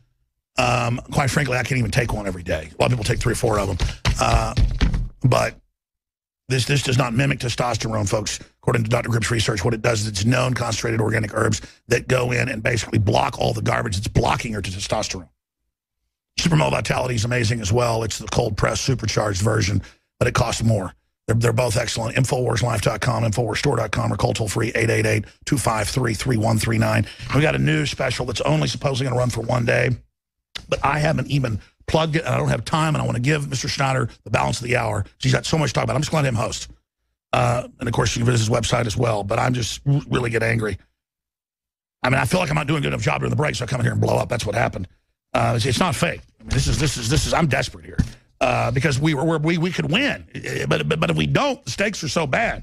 Um, quite frankly, I can't even take one every day. A lot of people take three or four of them. Uh, but this, this does not mimic testosterone, folks. According to Doctor Grip's research, what it does is it's known concentrated organic herbs that go in and basically block all the garbage that's blocking your testosterone. Supermole Vitality is amazing as well. It's the cold-pressed, supercharged version, but it costs more. They're, they're both excellent. Infowars Life dot com, Infowars Store dot com, or call toll-free eight eight eight, two five three, three one three nine. We got a new special that's only supposedly going to run for one day, but I haven't even plugged it, and I don't have time, and I want to give Mister Schneider the balance of the hour. He's got so much to talk about. I'm just going to let him host. Uh, and, of course, you can visit his website as well, but I'm just really get angry. I mean, I feel like I'm not doing a good enough job during the break, so I come in here and blow up. That's what happened. Uh, it's, it's not fake. I mean, this is, this is, this is, I'm desperate here uh, because we, were, we, we could win. But, but, but if we don't, the stakes are so bad.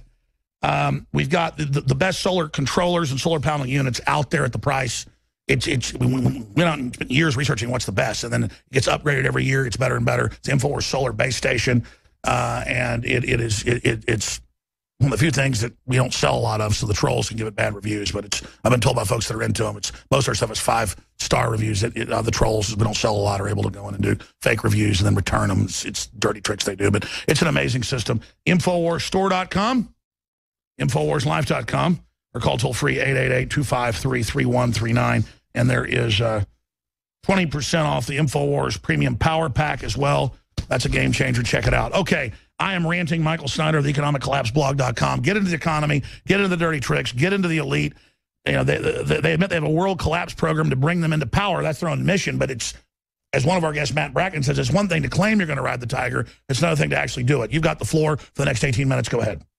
Um, we've got the, the best solar controllers and solar panel units out there at the price. It's, it's, we went out and spent years researching what's the best, and then it gets upgraded every year. It's better and better. It's InfoWars Solar Base Station, uh, and it, it is, it, it, it's one of the few things that we don't sell a lot of, so the trolls can give it bad reviews. But it's, I've been told by folks that are into them, it's, most of our stuff is five-star reviews. That it, uh, the trolls, we don't sell a lot, are able to go in and do fake reviews and then return them. It's, it's dirty tricks they do, but it's an amazing system. Infowars Store dot com, Infowars Life dot com, or call toll-free eight eight eight, two five three, three one three nine. And there is uh, twenty percent off the InfoWars Premium Power Pack as well. That's a game changer. Check it out. Okay, I am ranting. Michael Snyder of the economic collapse blog dot com. Get into the economy. Get into the dirty tricks. Get into the elite. You know, they, they, they admit they have a world collapse program to bring them into power. That's their own mission. But it's, as one of our guests, Matt Bracken, says, it's one thing to claim you're going to ride the tiger. It's another thing to actually do it. You've got the floor for the next eighteen minutes. Go ahead.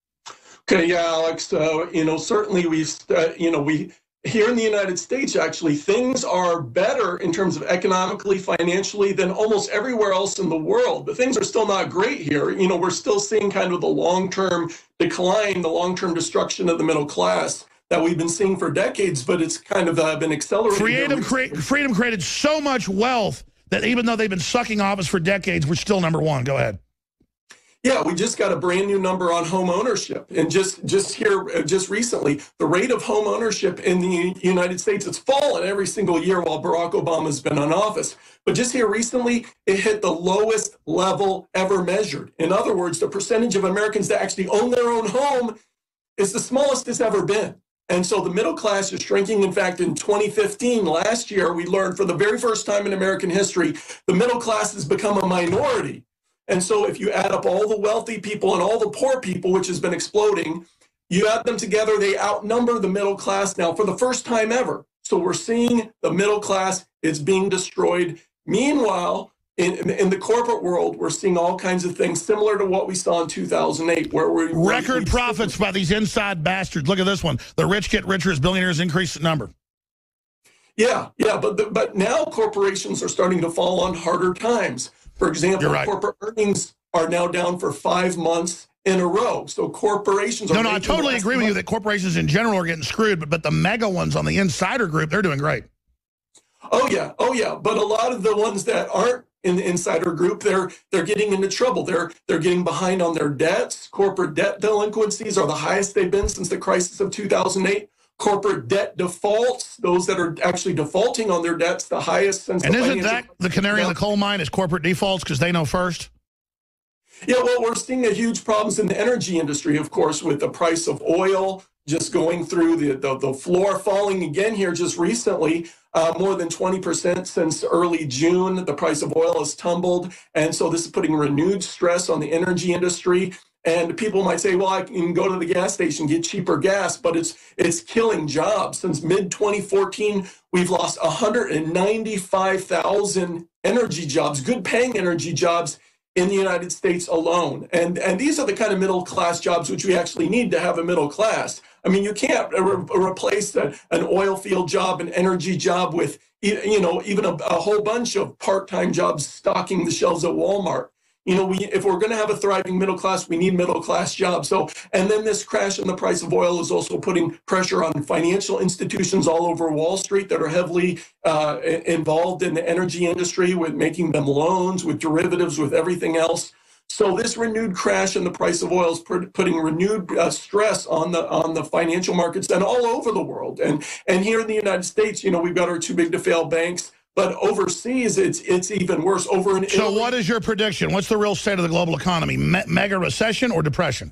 Okay, yeah, Alex. Uh, you know, certainly we've, uh, you know, we... Here in the United States, actually, things are better in terms of economically, financially than almost everywhere else in the world. But things are still not great here. You know, we're still seeing kind of the long-term decline, the long-term destruction of the middle class that we've been seeing for decades, but it's kind of uh, been accelerating.
Freedom, cre freedom created so much wealth that even though they've been sucking off us for decades, we're still number one. Go ahead.
Yeah, we just got a brand new number on home ownership. And just, just here, just recently, the rate of home ownership in the United States, it's fallen every single year while Barack Obama's been in office. But just here recently, it hit the lowest level ever measured. In other words, the percentage of Americans that actually own their own home is the smallest it's ever been. And so the middle class is shrinking. In fact, in twenty fifteen, last year, we learned for the very first time in American history, the middle class has become a minority. And so if you add up all the wealthy people and all the poor people, which has been exploding, you add them together, they outnumber the middle class now for the first time ever. So we're seeing the middle class is being destroyed. Meanwhile, in, in the corporate world, we're seeing all kinds of things similar to what we saw in two thousand eight, where we're...
Record we, profits by these inside bastards. Look at this one. The rich get richer as billionaires increase the number.
Yeah, yeah, but, the, but now corporations are starting to fall on harder times. For example, right. corporate earnings are now down for five months in a row. So corporations are...
No, no, I totally agree with you that corporations in general are getting screwed, but, but the mega ones on the insider group, they're doing great.
Oh, yeah. Oh, yeah. But a lot of the ones that aren't in the insider group, they're they're getting into trouble. They're they're getting behind on their debts. Corporate debt delinquencies are the highest they've been since the crisis of two thousand eight. Corporate debt defaults, those that are actually defaulting on their debts, the highest since.
And
the
isn't that
financial
the canary in the coal mine is corporate defaults because they know first?
Yeah, well, we're seeing a huge problems in the energy industry, of course, with the price of oil just going through the, the, the floor, falling again here just recently, uh, more than twenty percent since early June. The price of oil has tumbled. And so this is putting renewed stress on the energy industry. And people might say, well, I can go to the gas station, get cheaper gas, but it's it's killing jobs. Since mid twenty fourteen, we've lost one hundred ninety-five thousand energy jobs, good paying energy jobs in the United States alone. And, and these are the kind of middle class jobs which we actually need to have a middle class. I mean, you can't re- replace a, an oil field job, an energy job with, you know, even a, a whole bunch of part-time jobs stocking the shelves at Walmart. You know, we, if we're going to have a thriving middle class, we need middle class jobs. So, and then this crash in the price of oil is also putting pressure on financial institutions all over Wall Street that are heavily uh, involved in the energy industry with making them loans, with derivatives, with everything else. So this renewed crash in the price of oil is putting renewed uh, stress on the on the financial markets and all over the world. And and here in the United States, you know, we've got our too big to fail banks. But overseas, it's it's even worse. Over in
So
Italy,
what is your prediction? What's the real state of the global economy? Me mega recession or depression?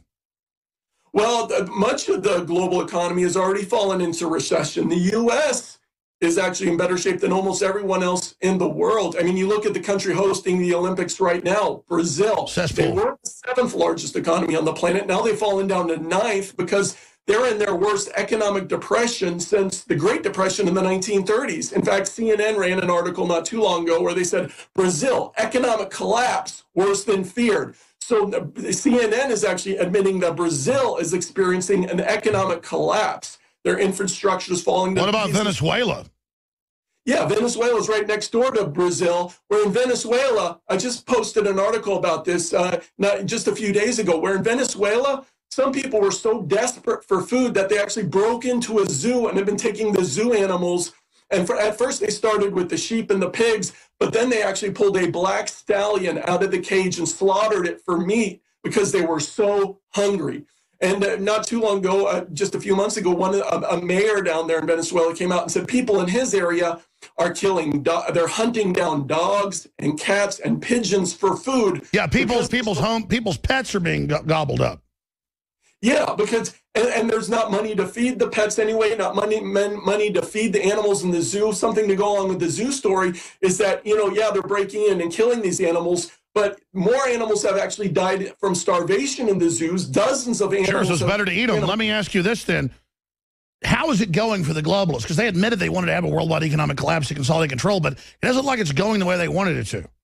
Well, much of the global economy has already fallen into recession. The U S is actually in better shape than almost everyone else in the world. I mean, you look at the country hosting the Olympics right now, Brazil. They were the seventh largest economy on the planet. Now they've fallen down to ninth because they're in their worst economic depression since the Great Depression in the nineteen thirties. In fact, C N N ran an article not too long ago where they said, Brazil, economic collapse worse than feared. So the C N N is actually admitting that Brazil is experiencing an economic collapse. Their infrastructure is falling to
What about
pieces.
Venezuela?
Yeah, Venezuela is right next door to Brazil. Where in Venezuela, I just posted an article about this uh, not just a few days ago, where in Venezuela, some people were so desperate for food that they actually broke into a zoo and have been taking the zoo animals. And for, at first they started with the sheep and the pigs, but then they actually pulled a black stallion out of the cage and slaughtered it for meat because they were so hungry. And uh, not too long ago, uh, just a few months ago, one a, a mayor down there in Venezuela came out and said people in his area are killing, do- they're hunting down dogs and cats and pigeons for food.
Yeah, people's people's home people's pets are being go- gobbled up.
Yeah, because and, and there's not money to feed the pets anyway, not money men, money to feed the animals in the zoo. Something to go along with the zoo story is that, you know, yeah, they're breaking in and killing these animals, but more animals have actually died from starvation in the zoos. Dozens of animals.
Sure, so it's
have,
better to eat them.
you know,
Let me ask you this then. How is it going for the globalists? Because they admitted they wanted to have a worldwide economic collapse to consolidate control, but it doesn't look like it's going the way they wanted it to.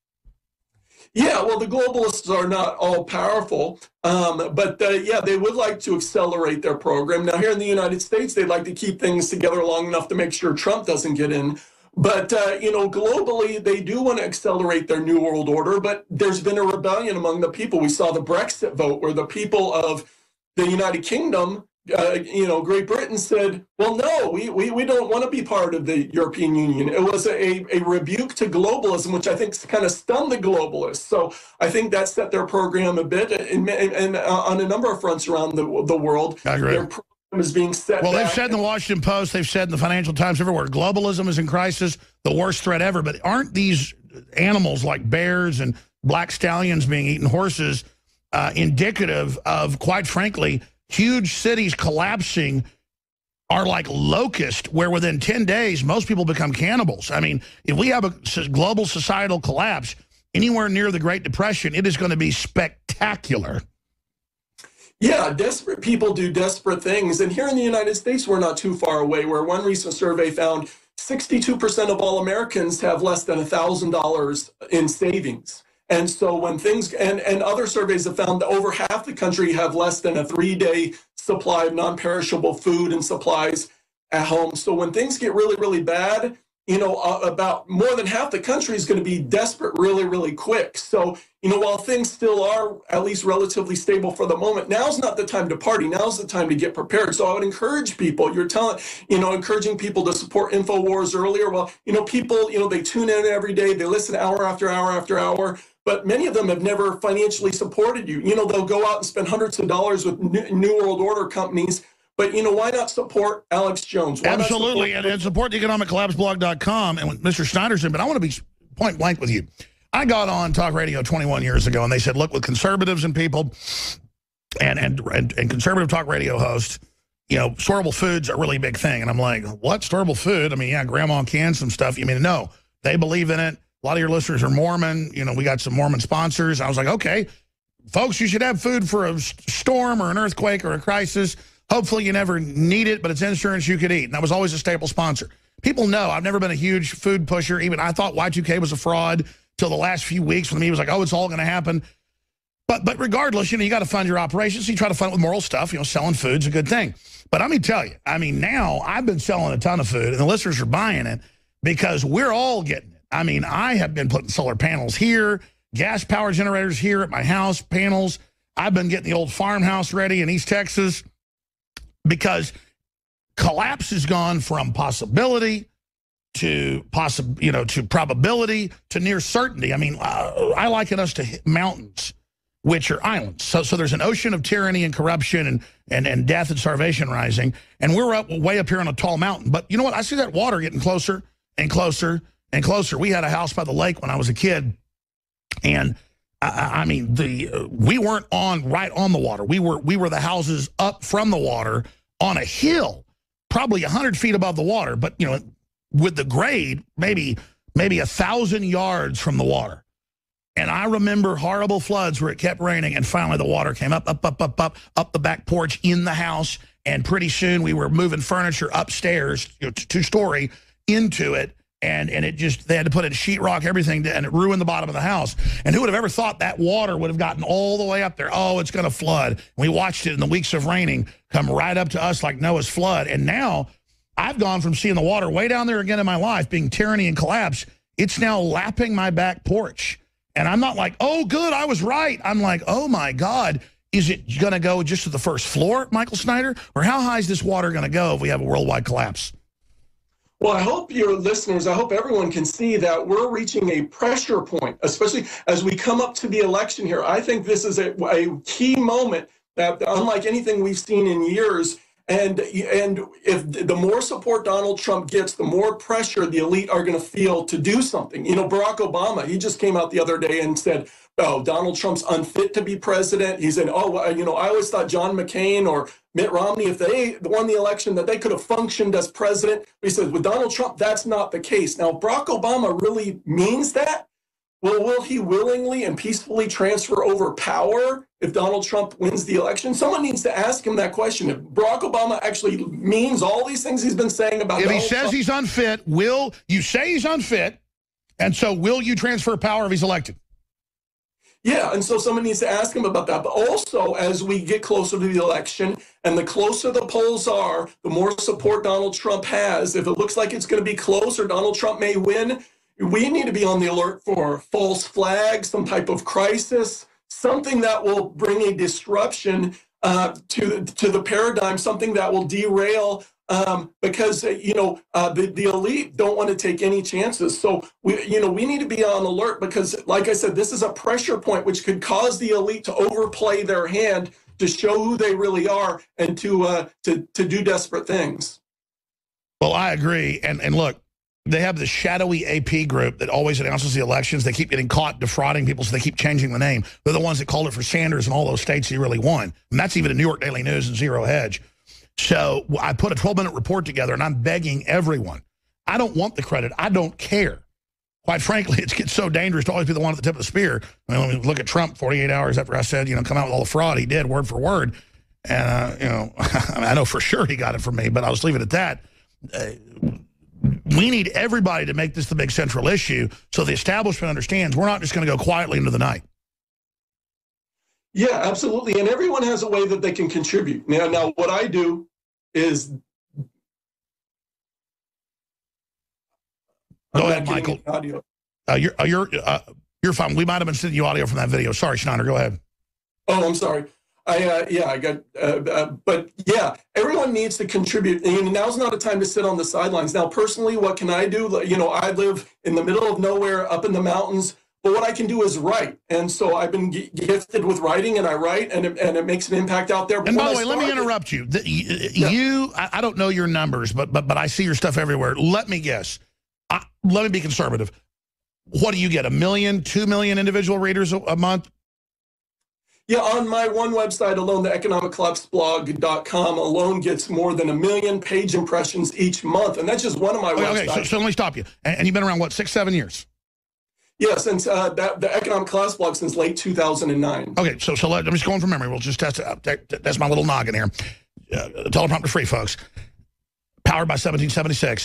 Yeah, well, the globalists are not all powerful, um, but uh, yeah, they would like to accelerate their program. Now, here in the United States, they'd like to keep things together long enough to make sure Trump doesn't get in. But, uh, you know, globally, they do want to accelerate their New World Order, but there's been a rebellion among the people. We saw the Brexit vote where the people of the United Kingdom, uh, you know, Great Britain said, well, no, we, we, we don't want to be part of the European Union. It was a, a rebuke to globalism, which I think kind of stunned the globalists. So I think that set their program a bit and, and, and uh, on a number of fronts around the, the world.
I agree.
Their program is being set
Well,
back.
they've said in the Washington Post, they've said in the Financial Times, everywhere, globalism is in crisis, the worst threat ever. But aren't these animals like bears and black stallions being eaten, horses, uh, indicative of, quite frankly, huge cities collapsing are like locusts, where within ten days, most people become cannibals. I mean, if we have a global societal collapse anywhere near the Great Depression, it is going to be spectacular.
Yeah, desperate people do desperate things. And here in the United States, we're not too far away, where one recent survey found sixty-two percent of all Americans have less than one thousand dollars in savings. And so when things, and, and other surveys have found that over half the country have less than a three-day supply of non-perishable food and supplies at home. So when things get really, really bad, you know, uh, about more than half the country is going to be desperate really, really quick. So, you know, while things still are at least relatively stable for the moment, now's not the time to party. Now's the time to get prepared. So I would encourage people, you're telling, you know, encouraging people to support InfoWars earlier. Well, you know, people, you know, they tune in every day, they listen hour after hour after hour, but many of them have never financially supported you. You know, they'll go out and spend hundreds of dollars with New World Order companies. But, you know, why not support Alex Jones? Why
Absolutely,
support-
and, and support the economic collapse blog dot com and Mister Snyderson. But I want to be point blank with you. I got on talk radio twenty-one years ago, and they said, look, with conservatives and people and, and, and, and conservative talk radio hosts, you know, storable food's a really big thing. And I'm like, what, storable food? I mean, yeah, grandma canned some stuff. You mean, no, they believe in it. A lot of your listeners are Mormon. You know, we got some Mormon sponsors. I was like, okay, folks, you should have food for a storm or an earthquake or a crisis. Hopefully you never need it, but it's insurance you could eat. And that was always a staple sponsor. People know I've never been a huge food pusher. Even I thought Y two K was a fraud till the last few weeks when he was like, oh, it's all going to happen. But but regardless, you know, you got to fund your operations. So you try to fund it with moral stuff. You know, selling food's a good thing. But let me tell you, I mean, now I've been selling a ton of food, and the listeners are buying it because we're all getting it. I mean, I have been putting solar panels here, gas power generators here at my house, panels. I've been getting the old farmhouse ready in East Texas. Because collapse has gone from possibility to possi you know, to probability to near certainty. I mean, uh, I liken us to mountains, which are islands. So, so there's an ocean of tyranny and corruption and, and, and death and starvation rising, and we're up way up here on a tall mountain. But you know what? I see that water getting closer and closer and closer. We had a house by the lake when I was a kid, and I, I mean, the uh, we weren't on right on the water. We were we were the houses up from the water on a hill, probably a hundred feet above the water. But you know, with the grade, maybe maybe a thousand yards from the water. And I remember horrible floods where it kept raining, and finally the water came up, up, up, up, up, up the back porch in the house, and pretty soon we were moving furniture upstairs, you know, two story, into it. And, and it just, they had to put in sheetrock, everything, and it ruined the bottom of the house. And who would have ever thought that water would have gotten all the way up there? Oh, it's going to flood. We watched it in the weeks of raining come right up to us like Noah's flood. And now I've gone from seeing the water way down there again in my life, being tyranny and collapse. It's now lapping my back porch. And I'm not like, oh, good, I was right. I'm like, oh, my God, is it going to go just to the first floor, Michael Snyder? Or how high is this water going to go if we have a worldwide collapse?
Well, I hope your listeners, I hope everyone can see that we're reaching a pressure point, especially as we come up to the election here. I think this is a, a key moment that, unlike anything we've seen in years, and and if the more support Donald Trump gets, the more pressure the elite are going to feel to do something. You know, Barack Obama, he just came out the other day and said, oh, Donald Trump's unfit to be president. He said, oh, you know, I always thought John McCain or Mitt Romney, if they won the election, that they could have functioned as president. He said, with Donald Trump, that's not the case. Now, Barack Obama really means that. Well, will he willingly and peacefully transfer over power if Donald Trump wins the election? Someone needs to ask him that question. If Barack Obama actually means all these things he's been saying about
If
Donald
he says
Trump,
he's unfit, will you say he's unfit, and so will you transfer power if he's elected?
Yeah, and so someone needs to ask him about that. But also, as we get closer to the election, and the closer the polls are, the more support Donald Trump has. If it looks like it's going to be closer, Donald Trump may win. We need to be on the alert for false flags, some type of crisis, something that will bring a disruption uh, to, to the paradigm, something that will derail Um, because, uh, you know, uh, the, the elite don't want to take any chances. So, we, you know, we need to be on alert because, like I said, this is a pressure point which could cause the elite to overplay their hand to show who they really are and to uh, to, to do desperate things.
Well, I agree. And, and look, they have this shadowy A P group that always announces the elections. They keep getting caught defrauding people, so they keep changing the name. They're the ones that called it for Sanders and all those states he really won. And that's even in New York Daily News and Zero Hedge. So I put a twelve minute report together, and I'm begging everyone. I don't want the credit. I don't care. Quite frankly, it gets so dangerous to always be the one at the tip of the spear. I mean, look at Trump forty-eight hours after I said, you know, come out with all the fraud he did, word for word. And, uh, you know, I, mean, I know for sure he got it from me, but I'll just leave it at that. Uh, we need everybody to make this the big central issue so the establishment understands we're not just going to go quietly into the night.
Yeah, absolutely. And everyone has a way that they can contribute. Now, now what I do is
Go ahead, Michael.
Audio.
Uh, you're uh, you're uh, you're fine. We might have been sending you audio from that video. Sorry, Schneider. Go ahead.
Oh, I'm sorry. I uh, yeah, I got. Uh, uh, but yeah, everyone needs to contribute. And now's not a time to sit on the sidelines. Now, personally, what can I do? You know, I live in the middle of nowhere, up in the mountains. But what I can do is write, and so I've been g- gifted with writing, and I write, and it, and it makes an impact out there. But
and by the
I
way,
started,
let me interrupt you. The, you, yeah. I, I don't know your numbers, but but but I see your stuff everywhere. Let me guess. I, let me be conservative. What do you get? A million, two million individual readers a, a month?
Yeah, on my one website alone, the economic collapse blog dot com alone gets more than a million page impressions each month, and that's just one of my
okay,
websites.
Okay, so, so let me stop you. And, and you've been around what, six, seven years?
Yeah, since uh, that, the Economic Collapse blog since late two thousand nine.
Okay, so so let, I'm just going from memory. We'll just test it out. That, that's my little noggin here. Uh, teleprompter free, folks. Powered by seventeen seventy-six.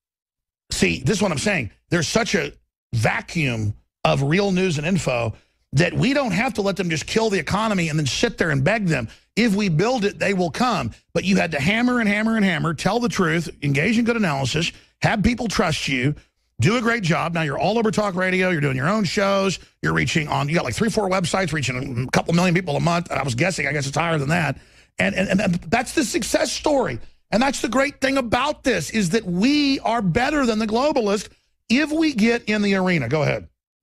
See, this is what I'm saying. There's such a vacuum of real news and info that we don't have to let them just kill the economy and then sit there and beg them. If we build it, they will come. But you had to hammer and hammer and hammer, tell the truth, engage in good analysis, have people trust you, do a great job. Now you're all over talk radio. You're doing your own shows. You're reaching on, you got like three, four websites, reaching a couple million people a month. I was guessing, I guess it's higher than that. And, and, and that's the success story. And that's the great thing about this, is that we are better than the globalist if we get in the arena. Go ahead.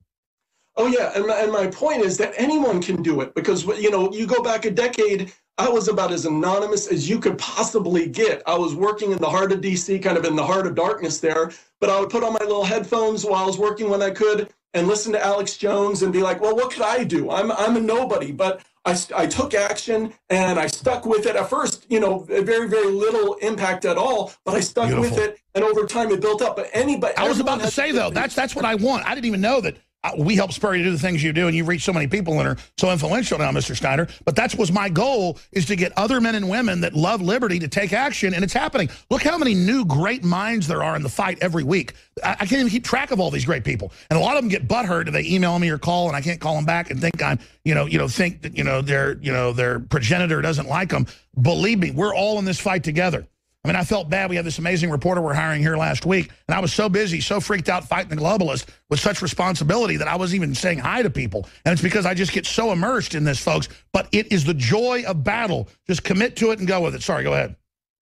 Oh, yeah. And my, and my point is that anyone can do it because, you know, you go back a decade, I was about as anonymous as you could possibly get. I was working in the heart of D C, kind of in the heart of darkness there. But I would put on my little headphones while I was working when I could and listen to Alex Jones and be like, well, what could I do? I'm I'm a nobody. But I, I took action and I stuck with it. At first, you know, very, very little impact at all. But I stuck Beautiful. with it. And over time, it built up. But anybody.
I was about to say, though, that's that's what I want. I didn't even know that. We help spur you to do the things you do, and you've reached so many people and are so influential now, Mister Schneider. But that was my goal, is to get other men and women that love liberty to take action, and it's happening. Look how many new great minds there are in the fight every week. I, I can't even keep track of all these great people. And a lot of them get butthurt if they email me or call, and I can't call them back and think I'm, you know, you know, think that, you know, their, you know, their progenitor doesn't like them. Believe me, we're all in this fight together. I mean, I felt bad. We had this amazing reporter we're hiring here last week, and I was so busy, so freaked out fighting the globalists with such responsibility that I wasn't even saying hi to people. And it's because I just get so immersed in this, folks. But it is the joy of battle. Just commit to it and go with it. Sorry, go ahead.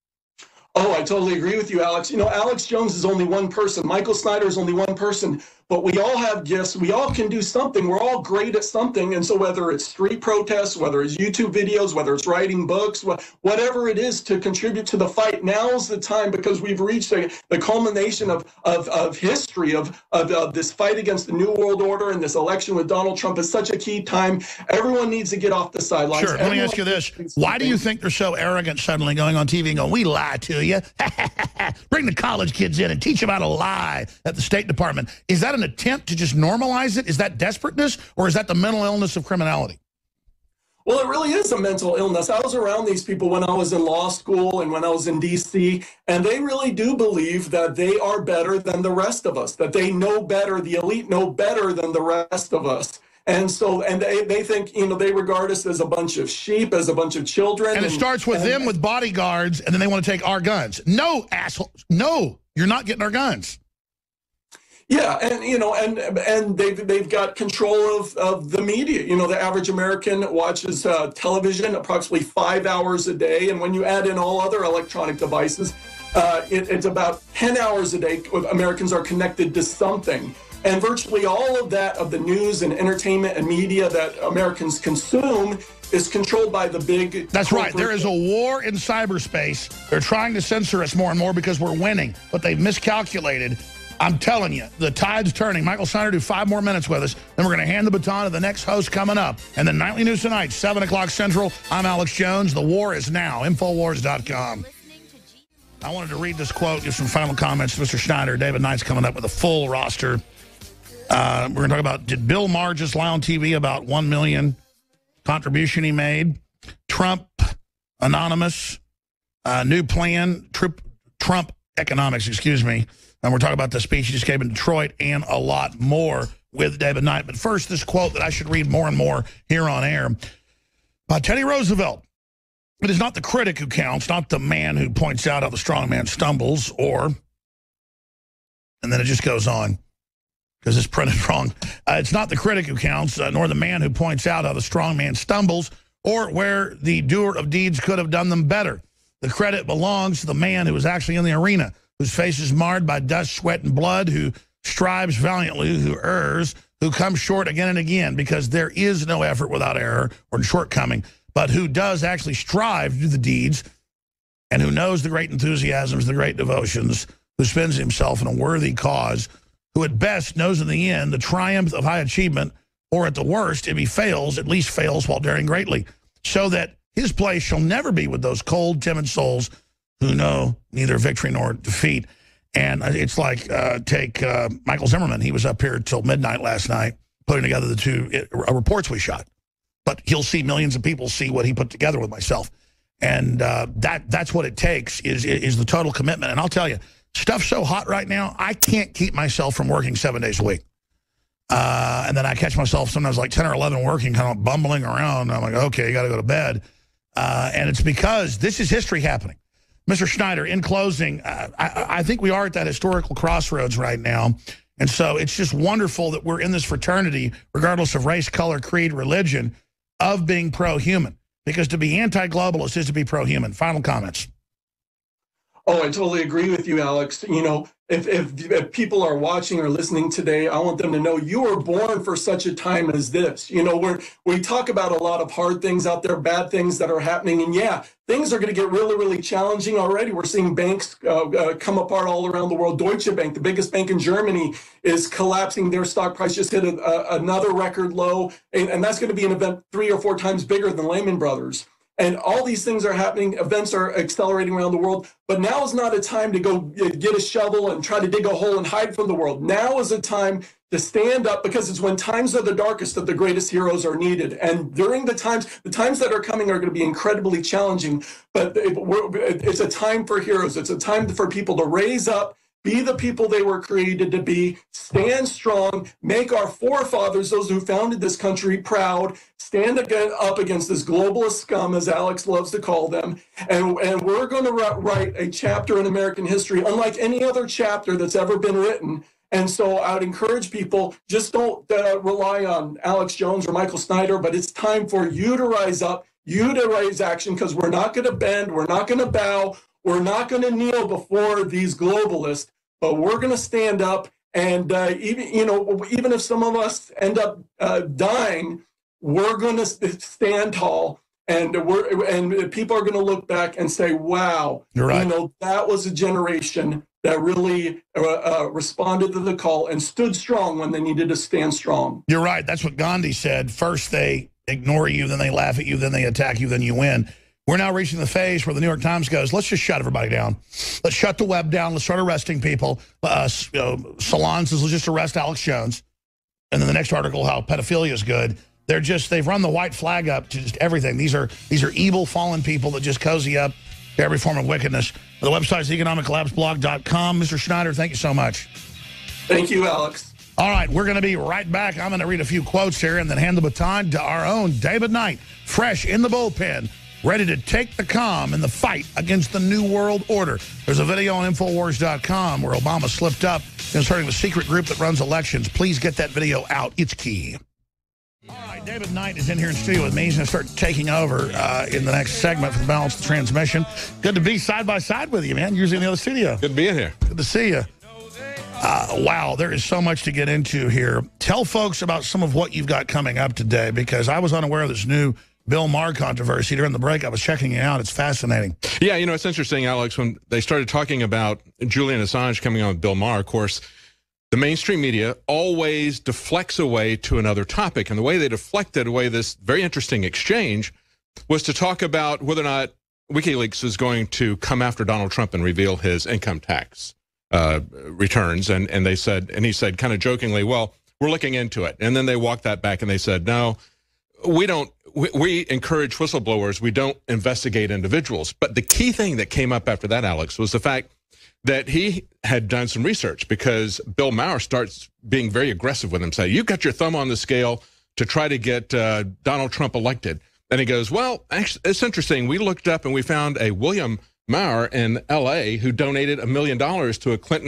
Oh, I totally agree with you, Alex. You know, Alex Jones is only one person. Michael Snyder is only one person. But we all have gifts. We all can do something. We're all great at something. And so whether it's street protests, whether it's YouTube videos, whether it's writing books, whatever it is to contribute to the fight, now's the time, because we've reached a, the culmination of, of, of history of, of, of this fight against the New World Order, and this election with Donald Trump is such a key time. Everyone needs to get off the sidelines.
Sure. Let me ask you this. Why do you think they're so arrogant suddenly going on T V and going, we lie to you? Bring the college kids in and teach them how to lie at the State Department. Is that an attempt to just normalize it? Is that desperateness, or is that the mental illness of criminality?
Well, it really is a mental illness. I was around these people when I was in law school and when I was in D C, and they really do believe that they are better than the rest of us, that they know better, the elite know better than the rest of us. And so, and they, they think, you know, they regard us as a bunch of sheep, as a bunch of children.
And, and it starts with and, them with bodyguards, and then they want to take our guns. No, asshole. No, you're not getting our guns.
Yeah, and you know, and and they've they've got control of, of the media. You know, the average American watches uh, television approximately five hours a day, and when you add in all other electronic devices, uh, it, it's about ten hours a day. Americans are connected to something, and virtually all of that of the news and entertainment and media that Americans consume is controlled by the big.
That's right. There is a war in cyberspace. They're trying to censor us more and more because we're winning, but they've miscalculated. I'm telling you, the tide's turning. Michael Snyder, do five more minutes with us. Then we're going to hand the baton to the next host coming up. And then Nightly News Tonight, seven o'clock Central. I'm Alex Jones. The war is now. Infowars dot com. I wanted to read this quote, give some final comments to Mister Schneider. David Knight's coming up with a full roster. Uh, we're going to talk about, did Bill Maher just lie on T V about one million contribution he made? Trump, anonymous, uh, new plan, Trump, Trump economics, excuse me. And we're talking about the speech he just gave in Detroit and a lot more with David Knight. But first, this quote that I should read more and more here on air by Teddy Roosevelt. It is not the critic who counts, not the man who points out how the strong man stumbles, or And then it just goes on because it's printed wrong. Uh, it's not the critic who counts, uh, nor the man who points out how the strong man stumbles or where the doer of deeds could have done them better. The credit belongs to the man who was actually in the arena, whose face is marred by dust, sweat, and blood, who strives valiantly, who errs, who comes short again and again, because there is no effort without error or shortcoming, but who does actually strive to do the deeds, and who knows the great enthusiasms, the great devotions, who spends himself in a worthy cause, who at best knows in the end the triumph of high achievement, or at the worst, if he fails, at least fails while daring greatly, so that his place shall never be with those cold, timid souls who know neither victory nor defeat. And it's like, uh, take uh, Michael Zimmerman. He was up here till midnight last night putting together the two it, uh, reports we shot. But he'll see millions of people see what he put together with myself. And uh, that that's what it takes is, is the total commitment. And I'll tell you, stuff's so hot right now, I can't keep myself from working seven days a week. Uh, and then I catch myself sometimes like ten or eleven working, kind of bumbling around. I'm like, okay, you got to go to bed. Uh, and it's because this is history happening. Mister Schneider, in closing, uh, I, I think we are at that historical crossroads right now. And so it's just wonderful that we're in this fraternity, regardless of race, color, creed, religion, of being pro-human. Because to be anti-globalist is to be pro-human. Final comments.
Oh, I totally agree with you, Alex. You know, if, if, if people are watching or listening today, I want them to know you were born for such a time as this. You know, we're, we talk about a lot of hard things out there, bad things that are happening. And yeah, things are going to get really, really challenging already. We're seeing banks uh, uh, come apart all around the world. Deutsche Bank, the biggest bank in Germany, is collapsing. Their stock price just hit a, a, another record low. And, and that's going to be an event three or four times bigger than Lehman Brothers. And all these things are happening. Events are accelerating around the world. But now is not a time to go get a shovel and try to dig a hole and hide from the world. Now is a time to stand up, because it's when times are the darkest that the greatest heroes are needed. And during the times, the times that are coming are going to be incredibly challenging. But it's a time for heroes. It's a time for people to raise up, be the people they were created to be, stand strong, make our forefathers, those who founded this country, proud, stand again up against this globalist scum, as Alex loves to call them. And, and we're going to write a chapter in American history unlike any other chapter that's ever been written. And so I would encourage people, just don't uh, rely on Alex Jones or Michael Snyder, but it's time for you to rise up, you to raise action, because we're not going to bend, we're not going to bow, we're not going to kneel before these globalists. But we're going to stand up, and uh, even you know, even if some of us end up uh, dying, we're going to stand tall, and we're and people are going to look back and say, "Wow,
You're right.
You know, that was a generation that really uh, uh, responded to the call and stood strong when they needed to stand strong."
You're right. That's what Gandhi said. First they ignore you, then they laugh at you, then they attack you, then you win. We're now reaching the phase where the New York Times goes, let's just shut everybody down. Let's shut the web down. Let's start arresting people. Uh, you know, Salon says, let's just arrest Alex Jones. And then the next article, how pedophilia is good. They're just, they've run the white flag up to just everything. These are these are evil, fallen people that just cozy up to every form of wickedness. The website's economic collapse blog dot com. Mister Schneider, thank you so much.
Thank you, Alex.
All right, we're going to be right back. I'm going to read a few quotes here and then hand the baton to our own David Knight, fresh in the bullpen, ready to take the calm in the fight against the New World Order. There's a video on Infowars dot com where Obama slipped up and starting the secret group that runs elections. Please get that video out. It's key. All right, David Knight is in here in studio with me. He's going to start taking over uh, in the next segment for the balance of the transmission. Good to be side by side with you, man. Usually in the other studio.
Good being here.
Good to see you. Uh, wow, there is so much to get into here. Tell folks about some of what you've got coming up today, because I was unaware of this new Bill Maher controversy. During the break, I was checking it out. It's fascinating.
Yeah, you know, it's interesting, Alex, when they started talking about Julian Assange coming on with Bill Maher, of course, the mainstream media always deflects away to another topic. And the way they deflected away this very interesting exchange was to talk about whether or not WikiLeaks was going to come after Donald Trump and reveal his income tax uh, returns. And, and they said, and he said kind of jokingly, well, we're looking into it. And then they walked that back and they said, no, we don't, we, we encourage whistleblowers. We don't investigate individuals. But the key thing that came up after that, Alex, was the fact that he had done some research, because Bill Maher starts being very aggressive with him, saying, you've got your thumb on the scale to try to get uh, Donald Trump elected. And he goes, well, actually, it's interesting. We looked up and we found a William Maher in L A who donated a million dollars to a Clinton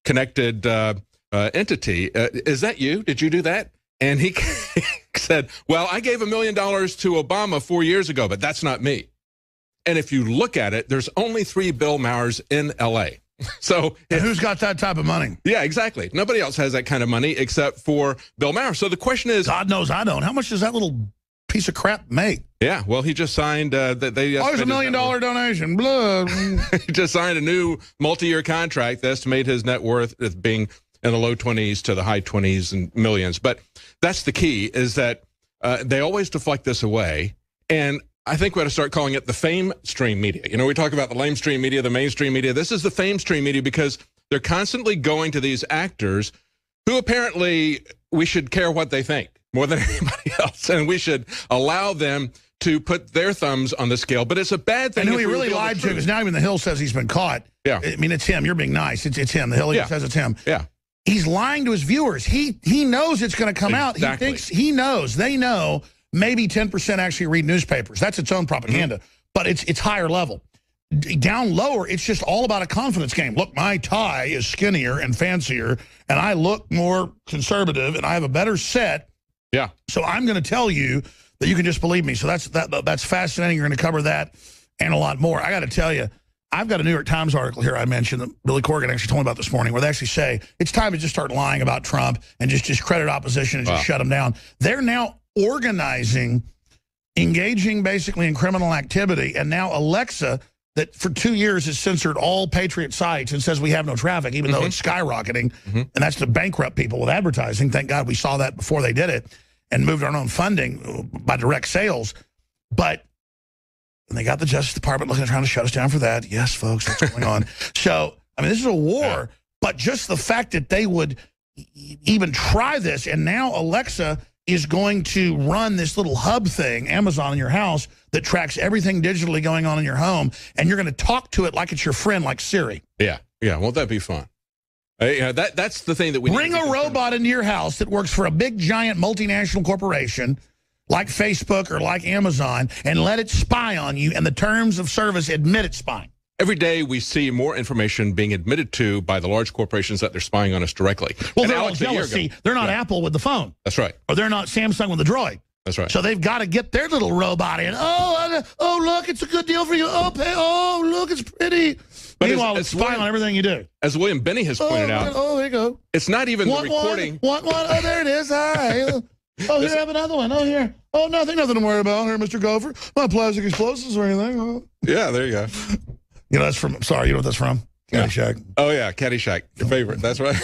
connected uh, uh, entity. Uh, is that you? Did you do that? And he said, well, I gave a million dollars to Obama four years ago, but that's not me. And if you look at it, there's only three Bill Mauers in L A. So
and who's got that type of money?
Yeah, exactly. Nobody else has that kind of money except for Bill Maurer. So the question is,
God knows I don't. How much does that little piece of crap make?
Yeah, well, he just signed uh, that they.
Oh, it's a million dollar donation. Blah.
He just signed a new multi-year contract that estimates his net worth as being in the low twenties to the high twenties and millions. But that's the key: is that uh, they always deflect this away, and I think we ought to start calling it the fame stream media. You know, we talk about the lamestream media, the mainstream media. This is the fame stream media because they're constantly going to these actors who apparently we should care what they think more than anybody else. And we should allow them to put their thumbs on the scale. But it's a bad thing.
And who he really lied to, because now even the Hill says he's been caught.
Yeah.
I mean, it's him. You're being nice. It's, it's him. The Hill
yeah.
says it's him.
Yeah.
He's lying to his viewers. He, he knows it's going to come
exactly.
out. He thinks he knows. They know. Maybe ten percent actually read newspapers. That's its own propaganda, mm-hmm. but it's it's higher level. D down lower, it's just all about a confidence game. Look, my tie is skinnier and fancier, and I look more conservative, and I have a better set.
Yeah.
So I'm going to tell you that you can just believe me. So that's that that's fascinating. You're going to cover that and a lot more. I got to tell you, I've got a New York Times article here I mentioned that Billy Corgan actually told me about this morning, where they actually say it's time to just start lying about Trump and just discredit opposition and just wow. shut him down. They're now organizing, engaging basically in criminal activity, and now Alexa, that for two years has censored all Patriot sites and says we have no traffic, even mm-hmm. though it's skyrocketing, mm-hmm. and that's to bankrupt people with advertising. Thank God we saw that before they did it and moved our own funding by direct sales. But they got the Justice Department looking at trying to shut us down for that. Yes, folks, that's going on. So, I mean, this is a war, yeah. but just the fact that they would even try this, and now Alexa is going to run this little hub thing, Amazon, in your house that tracks everything digitally going on in your home, and you're going to talk to it like it's your friend, like Siri.
Yeah, yeah, won't that be fun? Uh, you know, that, that's the thing that we
Bring
need to
a robot into your house that works for a big, giant multinational corporation like Facebook or like Amazon, and let it spy on you, and the terms of service admit it's spying.
Every day we see more information being admitted to by the large corporations that they're spying on us directly.
Well,
and
they're
Alex,
all jealous. See, they're not yeah. Apple with the phone.
That's right.
Or they're not Samsung with the Droid.
That's right.
So they've got to get their little robot in. Oh, uh, oh, look, it's a good deal for you. Oh, pay, oh, look, it's pretty. But Meanwhile, it's spying on everything you do.
As William Benny has pointed
oh,
out.
Oh, there you go.
It's not even
one,
the recording.
One, one, one. Oh, there it is. Hi. Oh, here, I have another one. Oh, here. Oh, nothing, nothing to worry about here, Mister Gopher. Not plastic explosives or anything. Oh.
Yeah, there you go.
You know, that's from, sorry, you know what that's from? Caddyshack.
Yeah. Oh, yeah, Caddyshack, your favorite. That's right.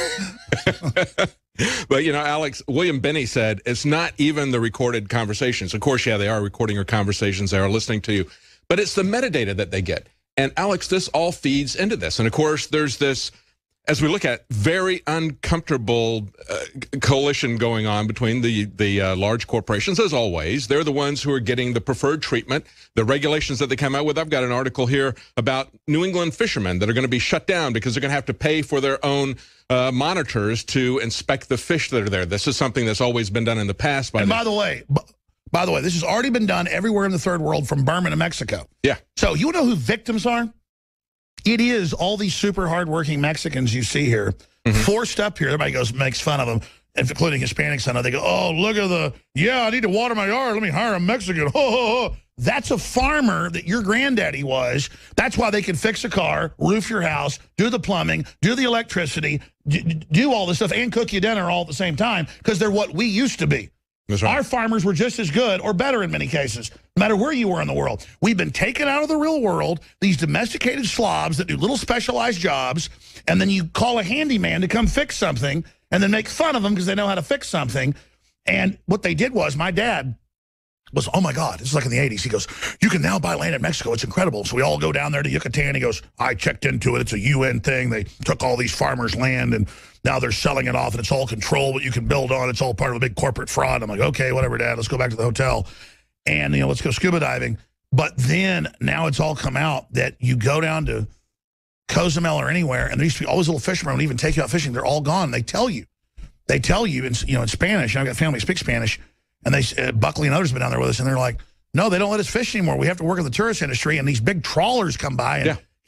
But, you know, Alex, William Benny said it's not even the recorded conversations. Of course, yeah, they are recording your conversations. They are listening to you. But it's the metadata that they get. And, Alex, this all feeds into this. And, of course, there's this, as we look at, very uncomfortable uh, coalition going on between the, the uh, large corporations, as always. They're the ones who are getting the preferred treatment, the regulations that they come out with. I've got an article here about New England fishermen that are going to be shut down because they're going to have to pay for their own uh, monitors to inspect the fish that are there. This is something that's always been done in the past. By
and
the,
by the way, by the way, this has already been done everywhere in the third world, from Burma to Mexico.
Yeah.
So you know who victims are? It is all these super hardworking Mexicans you see here, mm-hmm. forced up here. Everybody goes, makes fun of them, including Hispanics. I know they go, oh, look at the, yeah, I need to water my yard. Let me hire a Mexican. Oh, oh, oh. That's a farmer that your granddaddy was. That's why they can fix a car, roof your house, do the plumbing, do the electricity, do all this stuff, and cook you dinner all at the same time, because they're what we used to be.
That's right.
Our farmers were just as good or better in many cases, no matter where you were in the world. We've been taken out of the real world, these domesticated slobs that do little specialized jobs, and then you call a handyman to come fix something and then make fun of them because they know how to fix something. And what they did was, my dad was, oh, my God, this is like in the eighties. He goes, you can now buy land in Mexico. It's incredible. So we all go down there to Yucatan. He goes, I checked into it. It's a U N thing. They took all these farmers' land, and now they're selling it off, and it's all control, what you can build on. It's all part of a big corporate fraud. I'm like, okay, whatever, Dad. Let's go back to the hotel. And, you know, let's go scuba diving. But then now it's all come out that you go down to Cozumel or anywhere, and there used to be always little fishermen would even take you out fishing. They're all gone. They tell you. They tell you, in, you know, in Spanish. I've got family who speak Spanish. And they, uh, Buckley and others have been down there with us, and they're like, no, they don't let us fish anymore. We have to work in the tourist industry, and these big trawlers come by, and
yeah.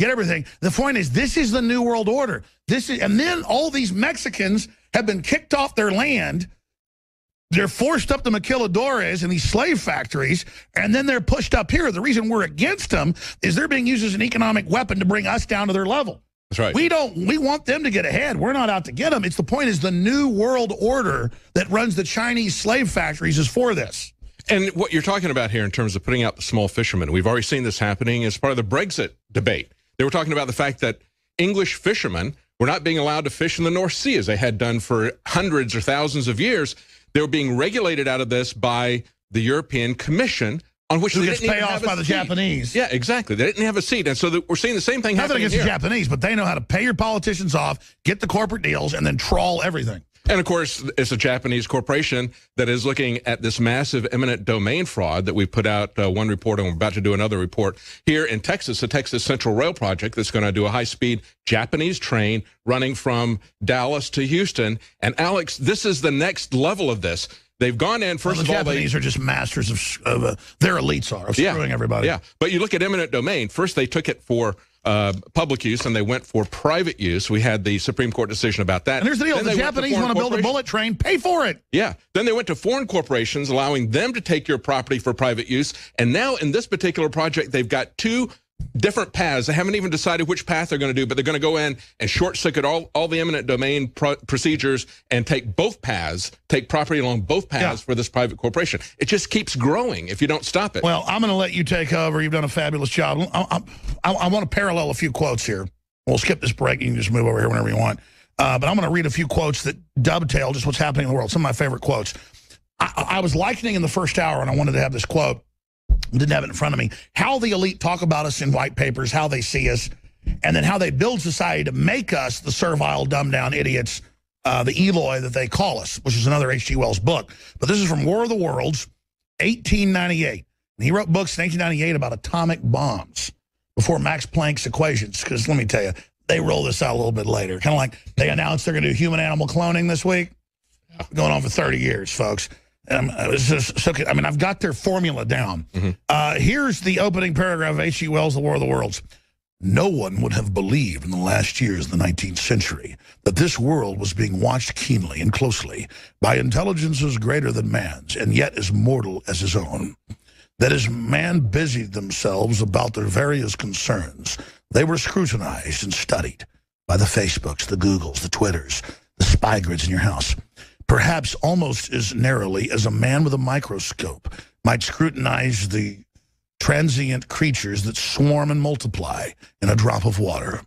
get everything. The point is, this is the New World Order. This is, and then all these Mexicans have been kicked off their land. They're forced up to maquiladores and these slave factories, and then they're pushed up here. The reason we're against them is they're being used as an economic weapon to bring us down to their level.
That's right.
We don't. We want them to get ahead. We're not out to get them. It's the point is the New World Order that runs the Chinese slave factories is for this.
And what you're talking about here in terms of putting out the small fishermen, we've already seen this happening as part of the Brexit debate. They were talking about the fact that English fishermen were not being allowed to fish in the North Sea as they had done for hundreds or thousands of years. They were being regulated out of this by the European Commission, on which
Who
they
gets
didn't
paid
even
off
have a
by the
seat.
Japanese.
Yeah, exactly. They didn't have a seat. And so the, we're seeing the same thing
Nothing
happening
against
here.
the Japanese, but they know how to pay your politicians off, get the corporate deals, and then trawl everything.
And, of course, it's a Japanese corporation that is looking at this massive eminent domain fraud that we put out uh, one report, and we're about to do another report here in Texas, the Texas Central Rail Project that's going to do a high-speed Japanese train running from Dallas to Houston. And, Alex, this is the next level of this. They've gone in, first
well, the
of all,
Japanese
they,
are just masters of, of uh, their elites are, of screwing
yeah,
everybody.
Yeah, but you look at eminent domain. First, they took it for uh, public use, and they went for private use. We had the Supreme Court decision about that.
And here's the deal. If the Japanese want to build a bullet train, pay for it.
Yeah. Then they went to foreign corporations, allowing them to take your property for private use. And now in this particular project, they've got two different paths. They haven't even decided which path they're going to do, but they're going to go in and short-circuit all, all the eminent domain pro procedures and take both paths, take property along both paths yeah. for this private corporation. It just keeps growing if you don't stop it.
Well, I'm going to let you take over. You've done a fabulous job. I, I, I want to parallel a few quotes here. We'll skip this break. You can just move over here whenever you want. Uh, but I'm going to read a few quotes that dovetail just what's happening in the world. Some of my favorite quotes. I, I was likening in the first hour, and I wanted to have this quote. Didn't have it in front of me. How the elite talk about us in white papers, how they see us, and then how they build society to make us the servile, dumbed-down idiots, uh, the Eloi that they call us, which is another H G Wells book. But this is from War of the Worlds, eighteen ninety-eight. And he wrote books in eighteen ninety-eight about atomic bombs before Max Planck's equations, because let me tell you, they roll this out a little bit later. Kind of like they announced they're going to do human-animal cloning this week. Going on for thirty years, folks. Um, it was just so, I mean, I've got their formula down. Mm-hmm. uh, here's the opening paragraph of H G Wells' The War of the Worlds. No one would have believed in the last years of the nineteenth century that this world was being watched keenly and closely by intelligences greater than man's and yet as mortal as his own. That as man busied themselves about their various concerns, they were scrutinized and studied by the Facebooks, the Googles, the Twitters, the spy grids in your house. Perhaps almost as narrowly as a man with a microscope might scrutinize the transient creatures that swarm and multiply in a drop of water.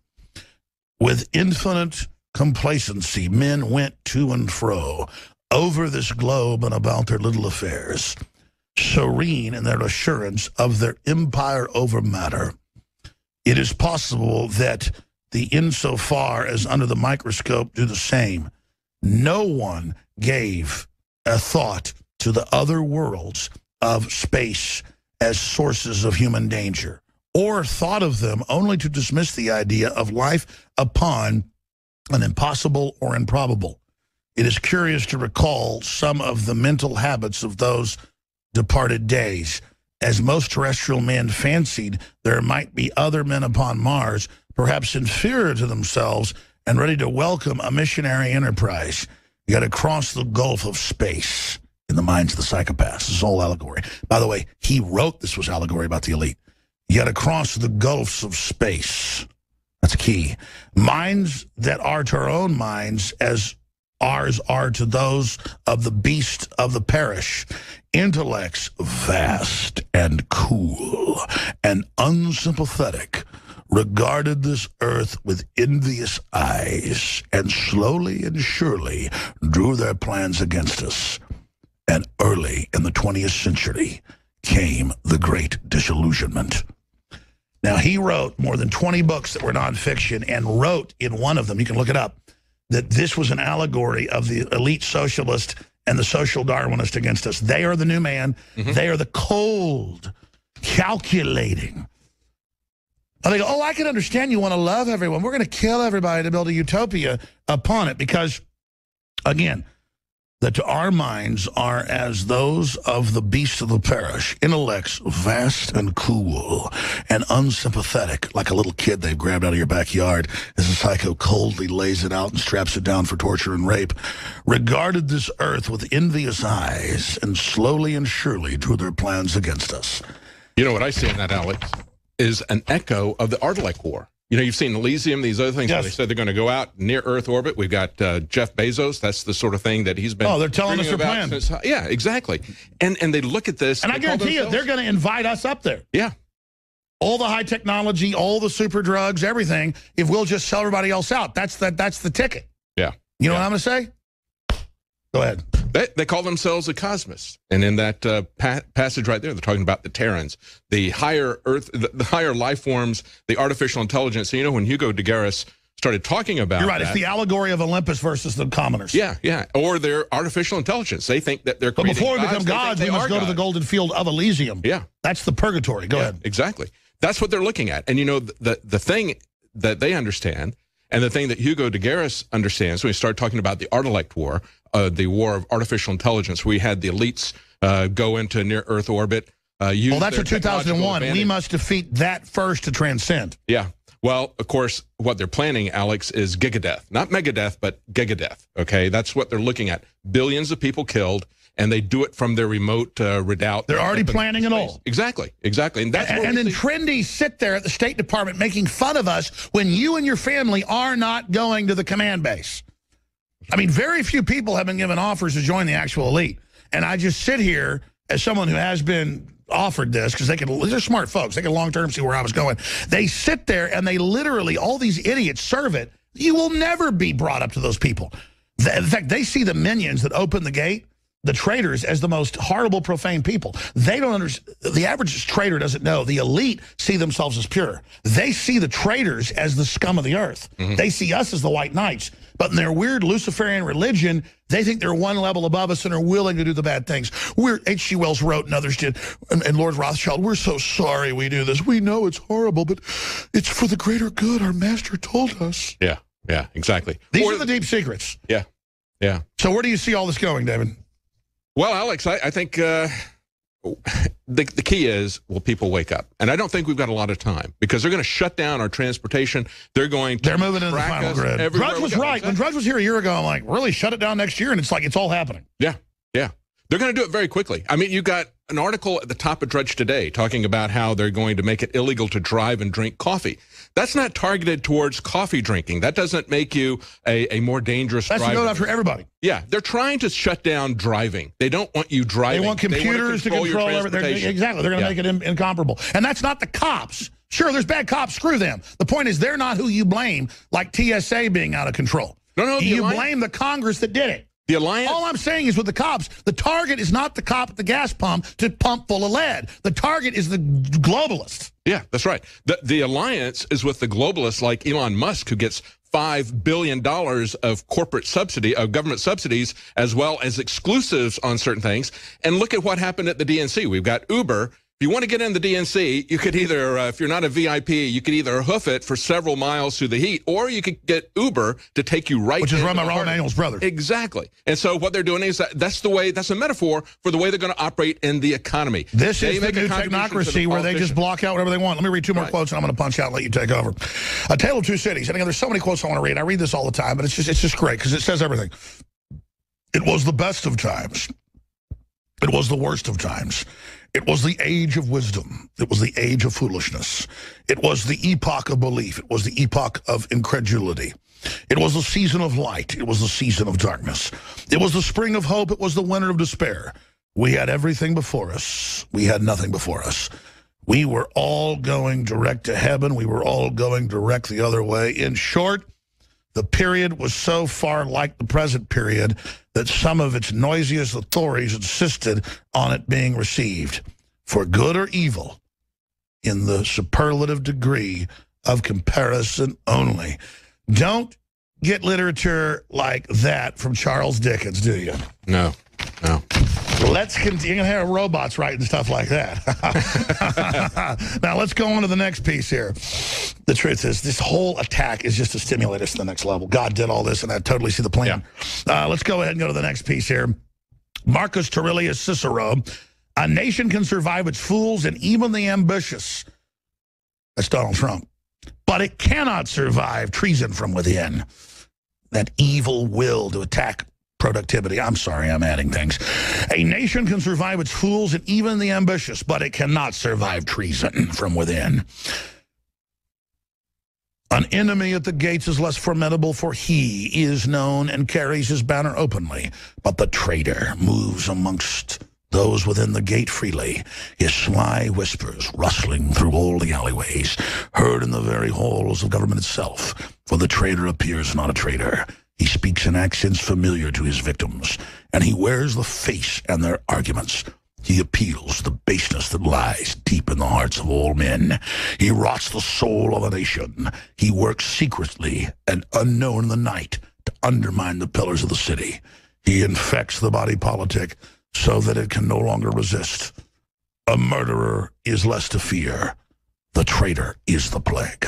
With infinite complacency, men went to and fro over this globe and about their little affairs, serene in their assurance of their empire over matter. It is possible that the insofar as under the microscope do the same. No one gave a thought to the other worlds of space as sources of human danger, or thought of them only to dismiss the idea of life upon an impossible or improbable. It is curious to recall some of the mental habits of those departed days, as most terrestrial men fancied there might be other men upon Mars, perhaps inferior to themselves and ready to welcome a missionary enterprise. You got to cross the gulf of space in the minds of the psychopaths. This is all allegory. By the way, he wrote this was allegory about the elite. You got to cross the gulfs of space. That's key. Minds that are to our own minds as ours are to those of the beast of the parish. Intellects vast and cool and unsympathetic regarded this earth with envious eyes, and slowly and surely drew their plans against us. And early in the twentieth century came the Great Disillusionment. Now, he wrote more than twenty books that were nonfiction, and wrote in one of them, you can look it up, that this was an allegory of the elite socialist and the social Darwinist against us. They are the new man. Mm-hmm. They are the cold, calculating. And they go, oh, I can understand you want to love everyone. We're going to kill everybody to build a utopia upon it because, again, that to our minds are as those of the beasts of the parish, intellects vast and cool and unsympathetic, like a little kid they've grabbed out of your backyard as a psycho coldly lays it out and straps it down for torture and rape, regarded this earth with envious eyes and slowly and surely drew their plans against us.
You know what I see in that, Alex, is an echo of the Artilect War. You know, you've seen Elysium, these other things.
Yes.
They said they're going to go out near Earth orbit. We've got uh, Jeff Bezos. That's the sort of thing that he's been.
Oh, they're telling us their
about
plan.
since- yeah, exactly. And and they look at this,
And I guarantee you, they're going to invite us up there.
Yeah.
All the high technology, all the super drugs, everything, if we'll just sell everybody else out. That's the, that's the ticket.
Yeah.
You know
yeah.
what I'm going to say? Go ahead.
They, they call themselves the Cosmos, and in that uh, pa passage right there, they're talking about the Terrans, the higher Earth, the, the higher life forms, the artificial intelligence. So, you know, when Hugo de Garis started talking about,
You're right.
that,
It's the allegory of Olympus versus the commoners.
Yeah, yeah, or their artificial intelligence. They think that they're.
But before we
gods,
become gods,
they
we must go
gods.
to the golden field of Elysium.
Yeah,
that's the purgatory. Go
yeah,
ahead.
Exactly. That's what they're looking at, and you know, the the, the thing that they understand. And the thing that Hugo de Garis understands when we start talking about the Artilect War, uh, the war of artificial intelligence, we had the elites uh, go into near-Earth orbit. Uh, use
Well, that's
their
for two thousand one.
technological
We must defeat that first to transcend.
Yeah. Well, of course, what they're planning, Alex, is gigadeath. Not megadeath, but gigadeath, okay? That's what they're looking at. Billions of people killed, and they do it from their remote uh, redoubt.
They're already planning it all.
Exactly, exactly. And, that's
and,
what
and then
see.
trendies sit there at the State Department making fun of us when you and your family are not going to the command base. I mean, very few people have been given offers to join the actual elite. And I just sit here as someone who has been offered this, because they can, they're smart folks. They can long-term see where I was going. They sit there and they literally, all these idiots serve it. You will never be brought up to those people. In fact, they see the minions that open the gate, the traitors, as the most horrible, profane people. They don't understand. The average traitor doesn't know. The elite see themselves as pure. They see the traitors as the scum of the earth. Mm-hmm. They see us as the white knights. But in their weird Luciferian religion, they think they're one level above us and are willing to do the bad things. We're H G Wells wrote, and others did, and, and Lord Rothschild, we're so sorry we do this. We know it's horrible, but it's for the greater good. Our master told us.
Yeah, yeah, exactly.
These
or,
are the deep secrets.
Yeah, yeah.
So where do you see all this going, David?
Well, Alex, I, I think uh, the, the key is, will people wake up? And I don't think we've got a lot of time, because they're going to shut down our transportation. They're going to
They're moving into the final grid. Drudge was right. When Drudge was here a year ago, I'm like, really, shut it down next year? And it's like, it's all happening.
Yeah, yeah. They're going to do it very quickly. I mean, you got an article at the top of Drudge today talking about how they're going to make it illegal to drive and drink coffee. That's not targeted towards coffee drinking. That doesn't make you a, a more dangerous
That's
driver.
to go after everybody.
Yeah, they're trying to shut down driving. They don't want you driving.
They want computers
they want to control
to control everything. Exactly. They're going to
yeah.
make it in, incomparable. And that's not the cops. Sure, there's bad cops. Screw them. The point is, they're not who you blame, like T S A being out of control.
No, no.
You
alliance,
blame the Congress that did it.
The alliance.
All I'm saying is with the cops, the target is not the cop at the gas pump to pump full of lead. The target is the globalists.
Yeah, that's right. The, the alliance is with the globalists like Elon Musk, who gets five billion dollars of corporate subsidy, of government subsidies, as well as exclusives on certain things. And look at what happened at the D N C. We've got Uber. If you want to get in the D N C, you could either, uh, if you're not a V I P, you could either hoof it for several miles through the heat, or you could get Uber to take you right.
Which is run by Raul Emanuel's brother.
Exactly. And so what they're doing is that that's the way, that's a metaphor for the way they're going to operate in the economy.
This
they
is the new technocracy where they just block out whatever they want. Let me read two more right. quotes, and I'm going to punch out and let you take over. A Tale of Two Cities. And again, there's so many quotes I want to read. I read this all the time, but it's just, it's just great because it says everything. It was the best of times. It was the worst of times. It was the age of wisdom. It was the age of foolishness. It was the epoch of belief. It was the epoch of incredulity. It was the season of light. It was the season of darkness. It was the spring of hope. It was the winter of despair. We had everything before us. We had nothing before us. We were all going direct to heaven. We were all going direct the other way. In short, the period was so far like the present period that some of its noisiest authorities insisted on it being received for good or evil in the superlative degree of comparison only. Don't get literature like that from Charles Dickens, do you?
No, no.
Let's continue. You're going to have robots writing stuff like that. Now, let's go on to the next piece here. The truth is, this whole attack is just to stimulate us to the next level. God did all this, and I totally see the plan. Yeah. Uh, let's go ahead and go to the next piece here. Marcus Aurelius Cicero. A nation can survive its fools and even the ambitious. That's Donald Trump. But it cannot survive treason from within. That evil will to attack productivity. I'm sorry, I'm adding things. A nation can survive its fools and even the ambitious, but it cannot survive treason from within. An enemy at the gates is less formidable, for he is known and carries his banner openly. But the traitor moves amongst those within the gate freely, his sly whispers rustling through all the alleyways, heard in the very halls of government itself. For the traitor appears not a traitor. He speaks in accents familiar to his victims, and he wears the face and their arguments. He appeals to the baseness that lies deep in the hearts of all men. He rots the soul of a nation. He works secretly and unknown in the night to undermine the pillars of the city. He infects the body politic so that it can no longer resist. A murderer is less to fear. The traitor is the plague.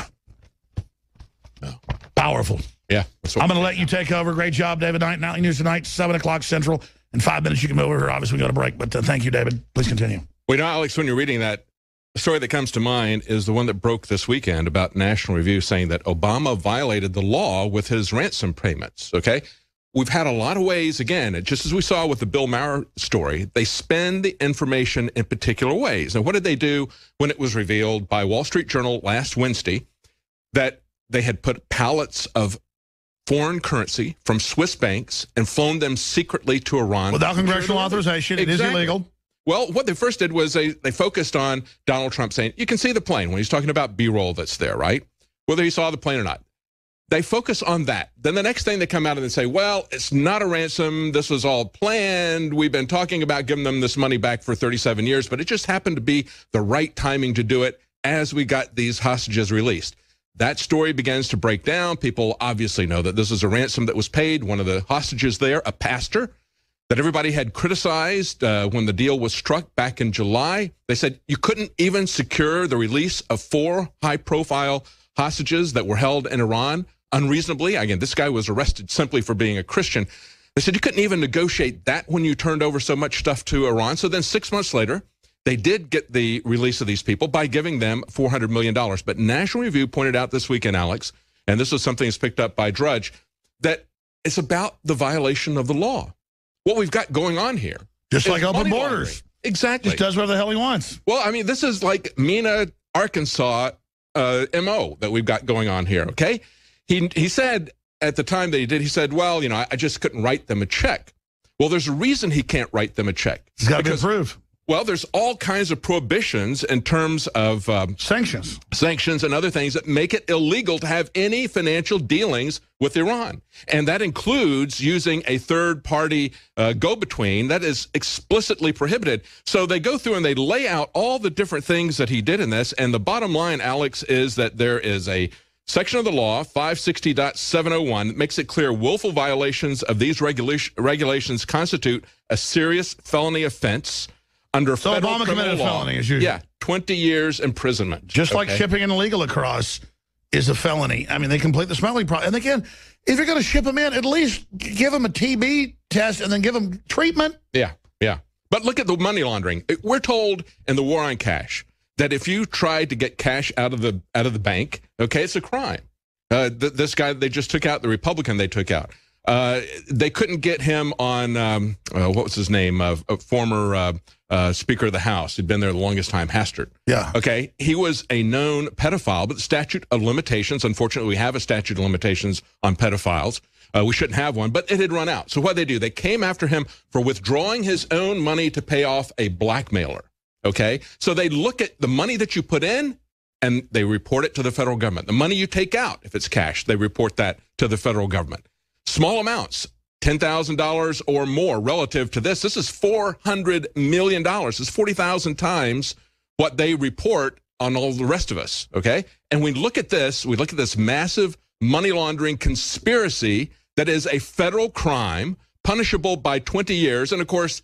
Oh. Powerful.
Yeah.
I'm going to let you take over. Great job, David Knight. Nightly News tonight, seven o'clock Central. In five minutes, you can move over here. Obviously, we go to break. But uh, thank you, David. Please continue.
Well, you know, Alex, when you're reading that, the story that comes to mind is the one that broke this weekend about National Review saying that Obama violated the law with his ransom payments, okay? We've had a lot of ways, again, just as we saw with the Bill Maher story, they spend the information in particular ways. Now, what did they do when it was revealed by Wall Street Journal last Wednesday that they had put pallets of foreign currency from Swiss banks and flown them secretly to Iran?
Without congressional authorization, it
exactly.
is illegal.
Well, what they first did was they, they focused on Donald Trump saying, you can see the plane when he's talking about B-roll that's there, right? Whether he saw the plane or not. They focus on that. Then the next thing they come out and they say, well, it's not a ransom. This was all planned. We've been talking about giving them this money back for thirty-seven years, but it just happened to be the right timing to do it as we got these hostages released. That story begins to break down. People obviously know that this is a ransom that was paid. One of the hostages there, a pastor, that everybody had criticized uh, when the deal was struck back in July. They said you couldn't even secure the release of four high-profile hostages that were held in Iran unreasonably. Again, this guy was arrested simply for being a Christian. They said you couldn't even negotiate that when you turned over so much stuff to Iran. So then six months later, they did get the release of these people by giving them four hundred million dollars. But National Review pointed out this weekend, Alex, and this was something that's picked up by Drudge, that it's about the violation of the law. What we've got going on here.
Just like open borders.
Exactly.
Just does whatever the hell he wants.
Well, I mean, this is like Mena, Arkansas uh, M O that we've got going on here, okay? He, he said at the time that he did, he said, well, you know, I, I just couldn't write them a check. Well, there's a reason he can't write them a check.
It's got to be approved.
Well, there's all kinds of prohibitions in terms of um,
sanctions,
sanctions and other things that make it illegal to have any financial dealings with Iran. And that includes using a third-party uh, go-between. That is explicitly prohibited. So they go through and they lay out all the different things that he did in this. And the bottom line, Alex, is that there is a section of the law, five sixty point seven oh one, that makes it clear willful violations of these regula- regulations constitute a serious felony offense under
so
federal
Obama
criminal
committed a
law.
felony, as usual.
Yeah, twenty years imprisonment.
Just
okay?
like shipping an illegal across is a felony. I mean, they complete the smuggling process. And again, if you're going to ship them in, at least give them a T B test and then give them treatment.
Yeah, yeah. But look at the money laundering. We're told in the war on cash that if you tried to get cash out of the out of the bank, okay, it's a crime. Uh, th this guy they just took out, the Republican they took out, uh, they couldn't get him on, um, uh, what was his name, uh, a former uh, uh, Speaker of the House. He'd been there the longest time, Hastert.
Yeah.
Okay, he was a known pedophile, but the statute of limitations, unfortunately, we have a statute of limitations on pedophiles. Uh, we shouldn't have one, but it had run out. So what they do, they came after him for withdrawing his own money to pay off a blackmailer. Okay, so they look at the money that you put in and they report it to the federal government. The money you take out, if it's cash, they report that to the federal government. Small amounts, ten thousand dollars or more relative to this. This is four hundred million dollars. It's forty thousand times what they report on all the rest of us, okay? And we look at this, we look at this massive money laundering conspiracy that is a federal crime, punishable by twenty years. And of course,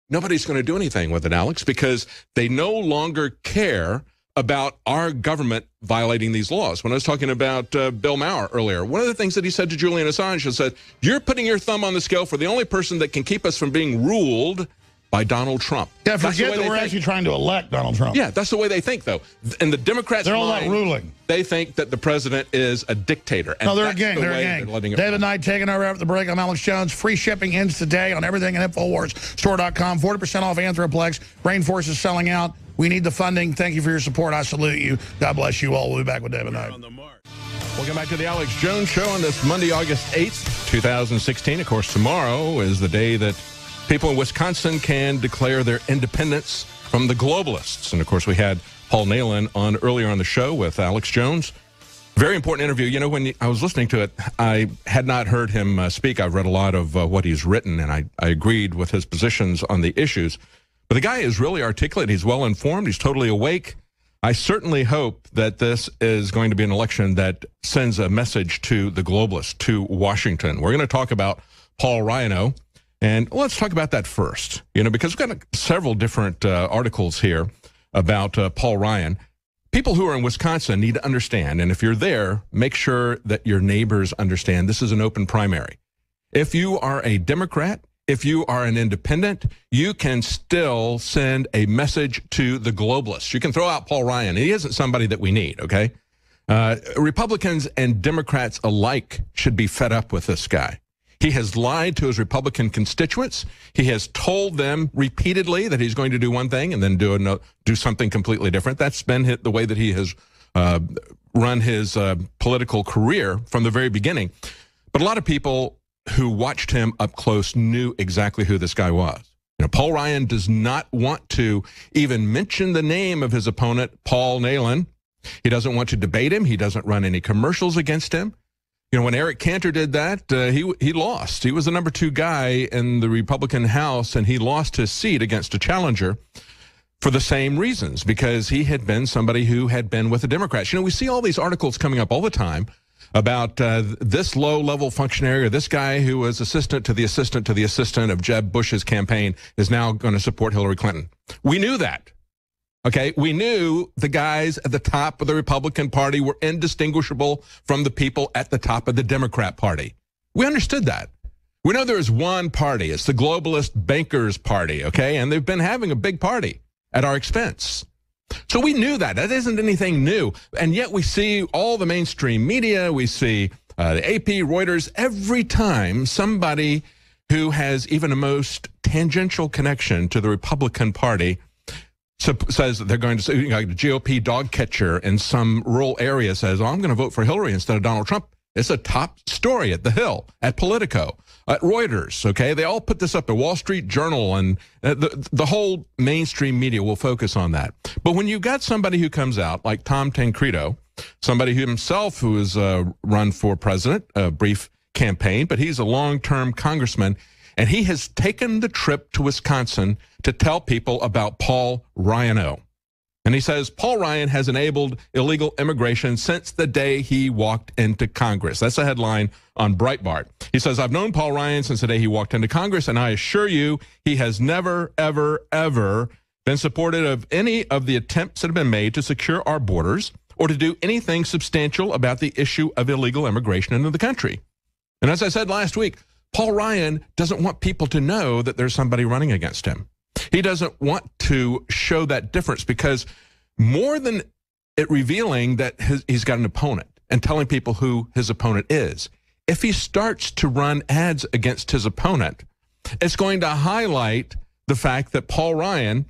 nobody's going to do anything with it, Alex, because they no longer care about our government violating these laws. When I was talking about uh, Bill Maher earlier, one of the things that he said to Julian Assange was that you're putting your thumb on the scale for the only person that can keep us from being ruled by Donald Trump.
Yeah, forget that we're think. actually trying to elect Donald Trump.
Yeah, that's the way they think, though. And the Democrats,
they're all
mind,
about ruling.
They think that the president is a dictator. And
no, they're a
that's
gang.
the
They're
way
a gang.
They're
David Knight taking over after the break. I'm Alex Jones. Free shipping ends today on everything at Infowars Store dot com. forty percent off Anthroplex. Brain Force is selling out. We need the funding. Thank you for your support. I salute you. God bless you all. We'll be back with David Knight.
Welcome back to the Alex Jones Show on this Monday, August eighth, two thousand sixteen. Of course, tomorrow is the day that people in Wisconsin can declare their independence from the globalists. And, of course, we had Paul Nehlen on earlier on the show with Alex Jones. Very important interview. You know, when I was listening to it, I had not heard him uh, speak. I've read a lot of uh, what he's written, and I, I agreed with his positions on the issues. But the guy is really articulate. He's well-informed. He's totally awake. I certainly hope that this is going to be an election that sends a message to the globalists, to Washington. We're going to talk about Paul Ryan. And let's talk about that first, you know, because we've got several different uh, articles here about uh, Paul Ryan. People who are in Wisconsin need to understand, and if you're there, make sure that your neighbors understand this is an open primary. If you are a Democrat, if you are an independent, you can still send a message to the globalists. You can throw out Paul Ryan. He isn't somebody that we need, okay? Uh, Republicans and Democrats alike should be fed up with this guy. He has lied to his Republican constituents. He has told them repeatedly that he's going to do one thing and then do a, do something completely different. That's been the way that he has uh, run his uh, political career from the very beginning. But a lot of people who watched him up close knew exactly who this guy was. You know, Paul Ryan does not want to even mention the name of his opponent, Paul Nehlen. He doesn't want to debate him. He doesn't run any commercials against him. You know, when Eric Cantor did that, uh, he he lost. He was the number two guy in the Republican House, and he lost his seat against a challenger for the same reasons, because he had been somebody who had been with the Democrats. You know, we see all these articles coming up all the time about uh, this low-level functionary or this guy who was assistant to the assistant to the assistant of Jeb Bush's campaign is now going to support Hillary Clinton. We knew that. Okay, we knew the guys at the top of the Republican Party were indistinguishable from the people at the top of the Democrat Party. We understood that. We know there is one party. It's the globalist bankers party, okay? And they've been having a big party at our expense. So we knew that. That isn't anything new. And yet we see all the mainstream media, we see uh, the A P, Reuters, every time somebody who has even a most tangential connection to the Republican Party So says that they're going to say, you know, the G O P dog catcher in some rural area says, oh, I'm going to vote for Hillary instead of Donald Trump. It's a top story at The Hill, at Politico, at Reuters, okay? They all put this up, the Wall Street Journal, and uh, the, the whole mainstream media will focus on that. But when you've got somebody who comes out, like Tom Tancredo, somebody who himself who has uh, run for president, a brief campaign, but he's a long-term congressman, and he has taken the trip to Wisconsin to tell people about Paul Ryan. And he says, Paul Ryan has enabled illegal immigration since the day he walked into Congress. That's a headline on Breitbart. He says, I've known Paul Ryan since the day he walked into Congress, and I assure you he has never, ever, ever been supportive of any of the attempts that have been made to secure our borders or to do anything substantial about the issue of illegal immigration into the country. And as I said last week, Paul Ryan doesn't want people to know that there's somebody running against him. He doesn't want to show that difference, because more than it revealing that his, he's got an opponent and telling people who his opponent is, if he starts to run ads against his opponent, it's going to highlight the fact that Paul Ryan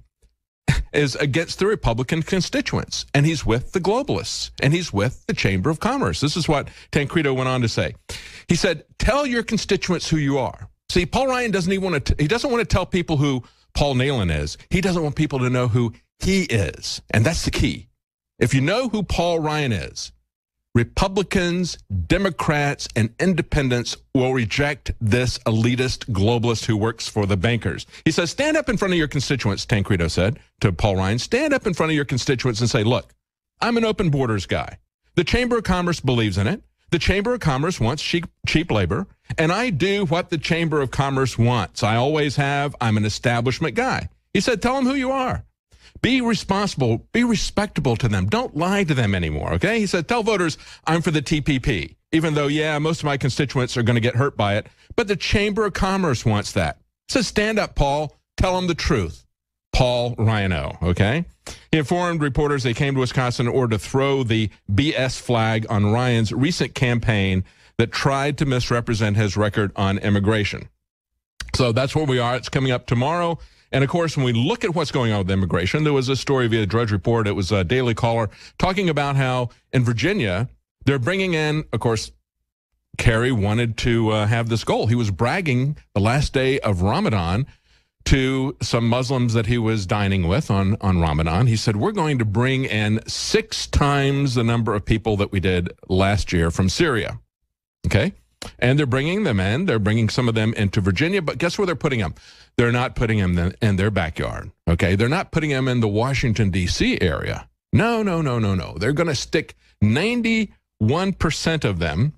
is against the Republican constituents, and he's with the globalists, and he's with the Chamber of Commerce. This is what Tancredo went on to say. He said, tell your constituents who you are. See, Paul Ryan doesn't even want to, he doesn't want to tell people who Paul Nehlen is. He doesn't want people to know who he is. And that's the key. If you know who Paul Ryan is, Republicans, Democrats, and independents will reject this elitist globalist who works for the bankers. He says, stand up in front of your constituents, Tancredo said to Paul Ryan. Stand up in front of your constituents and say, look, I'm an open borders guy. The Chamber of Commerce believes in it. The Chamber of Commerce wants cheap, cheap labor, and I do what the Chamber of Commerce wants. I always have. I'm an establishment guy. He said, tell them who you are. Be responsible. Be respectable to them. Don't lie to them anymore, okay? He said, tell voters I'm for the T P P, even though, yeah, most of my constituents are going to get hurt by it. But the Chamber of Commerce wants that. He said, stand up, Paul. Tell them the truth. Paul Rhino, okay? He informed reporters they came to Wisconsin in order to throw the B S flag on Ryan's recent campaign that tried to misrepresent his record on immigration. So that's where we are. It's coming up tomorrow. And, of course, when we look at what's going on with immigration, there was a story via Drudge Report. It was a Daily Caller talking about how in Virginia they're bringing in, of course, Kerry wanted to uh, have this goal. He was bragging the last day of Ramadan to some Muslims that he was dining with on, on Ramadan. He said, we're going to bring in six times the number of people that we did last year from Syria. Okay? And they're bringing them in. They're bringing some of them into Virginia. But guess where they're putting them? They're not putting them in their backyard. Okay? They're not putting them in the Washington, D C area. No, no, no, no, no. They're going to stick ninety-one percent of them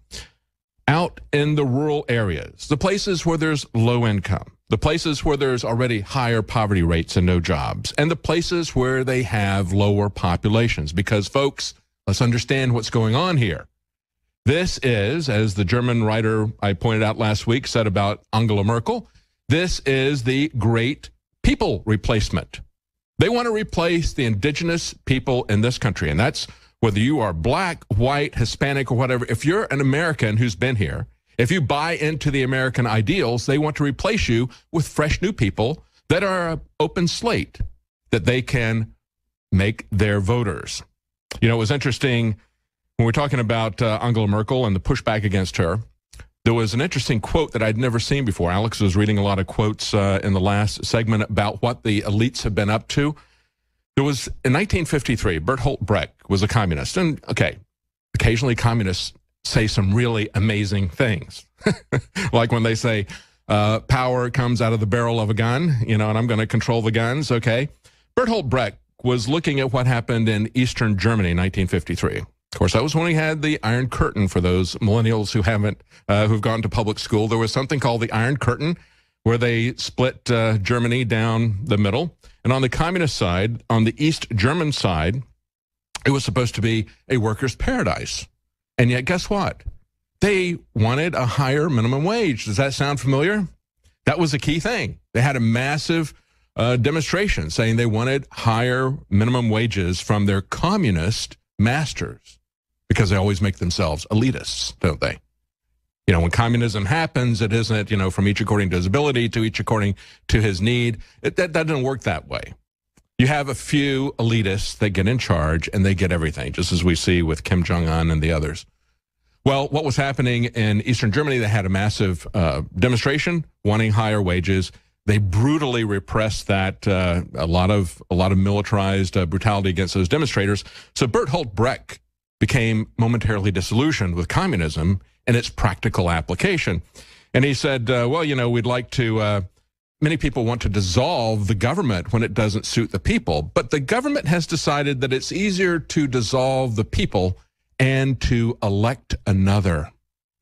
out in the rural areas, the places where there's low income, the places where there's already higher poverty rates and no jobs, and the places where they have lower populations. Because, folks, let's understand what's going on here. This is, as the German writer I pointed out last week said about Angela Merkel, this is the great people replacement. They want to replace the indigenous people in this country, and that's whether you are black, white, Hispanic, or whatever. If you're an American who's been here, if you buy into the American ideals, they want to replace you with fresh new people that are an open slate that they can make their voters. You know, it was interesting when we're talking about uh, Angela Merkel and the pushback against her. There was an interesting quote that I'd never seen before. Alex was reading a lot of quotes uh, in the last segment about what the elites have been up to. There was, in nineteen fifty-three, Bertolt Brecht was a communist. And, okay, occasionally communists say some really amazing things. Like when they say, uh, power comes out of the barrel of a gun, you know, and I'm going to control the guns, okay? Bertolt Brecht was looking at what happened in Eastern Germany in nineteen fifty-three. Of course, that was when we had the Iron Curtain. For those millennials who haven't, uh, who've gone to public school, there was something called the Iron Curtain, where they split uh, Germany down the middle. And on the communist side, on the East German side, it was supposed to be a workers' paradise. And yet, guess what? They wanted a higher minimum wage. Does that sound familiar? That was a key thing. They had a massive uh, demonstration saying they wanted higher minimum wages from their communist masters, because they always make themselves elitists, don't they? You know, when communism happens, it isn't, you know, from each according to his ability to each according to his need. It, that, that doesn't work that way. You have a few elitists that get in charge and they get everything, just as we see with Kim Jong-un and the others. Well, what was happening in Eastern Germany, they had a massive uh, demonstration wanting higher wages. They brutally repressed that, uh, a lot of a lot of militarized uh, brutality against those demonstrators. So Bertolt Brecht became momentarily disillusioned with communism and its practical application. And he said, uh, well, you know, we'd like to, uh, many people want to dissolve the government when it doesn't suit the people. But the government has decided that it's easier to dissolve the people and to elect another.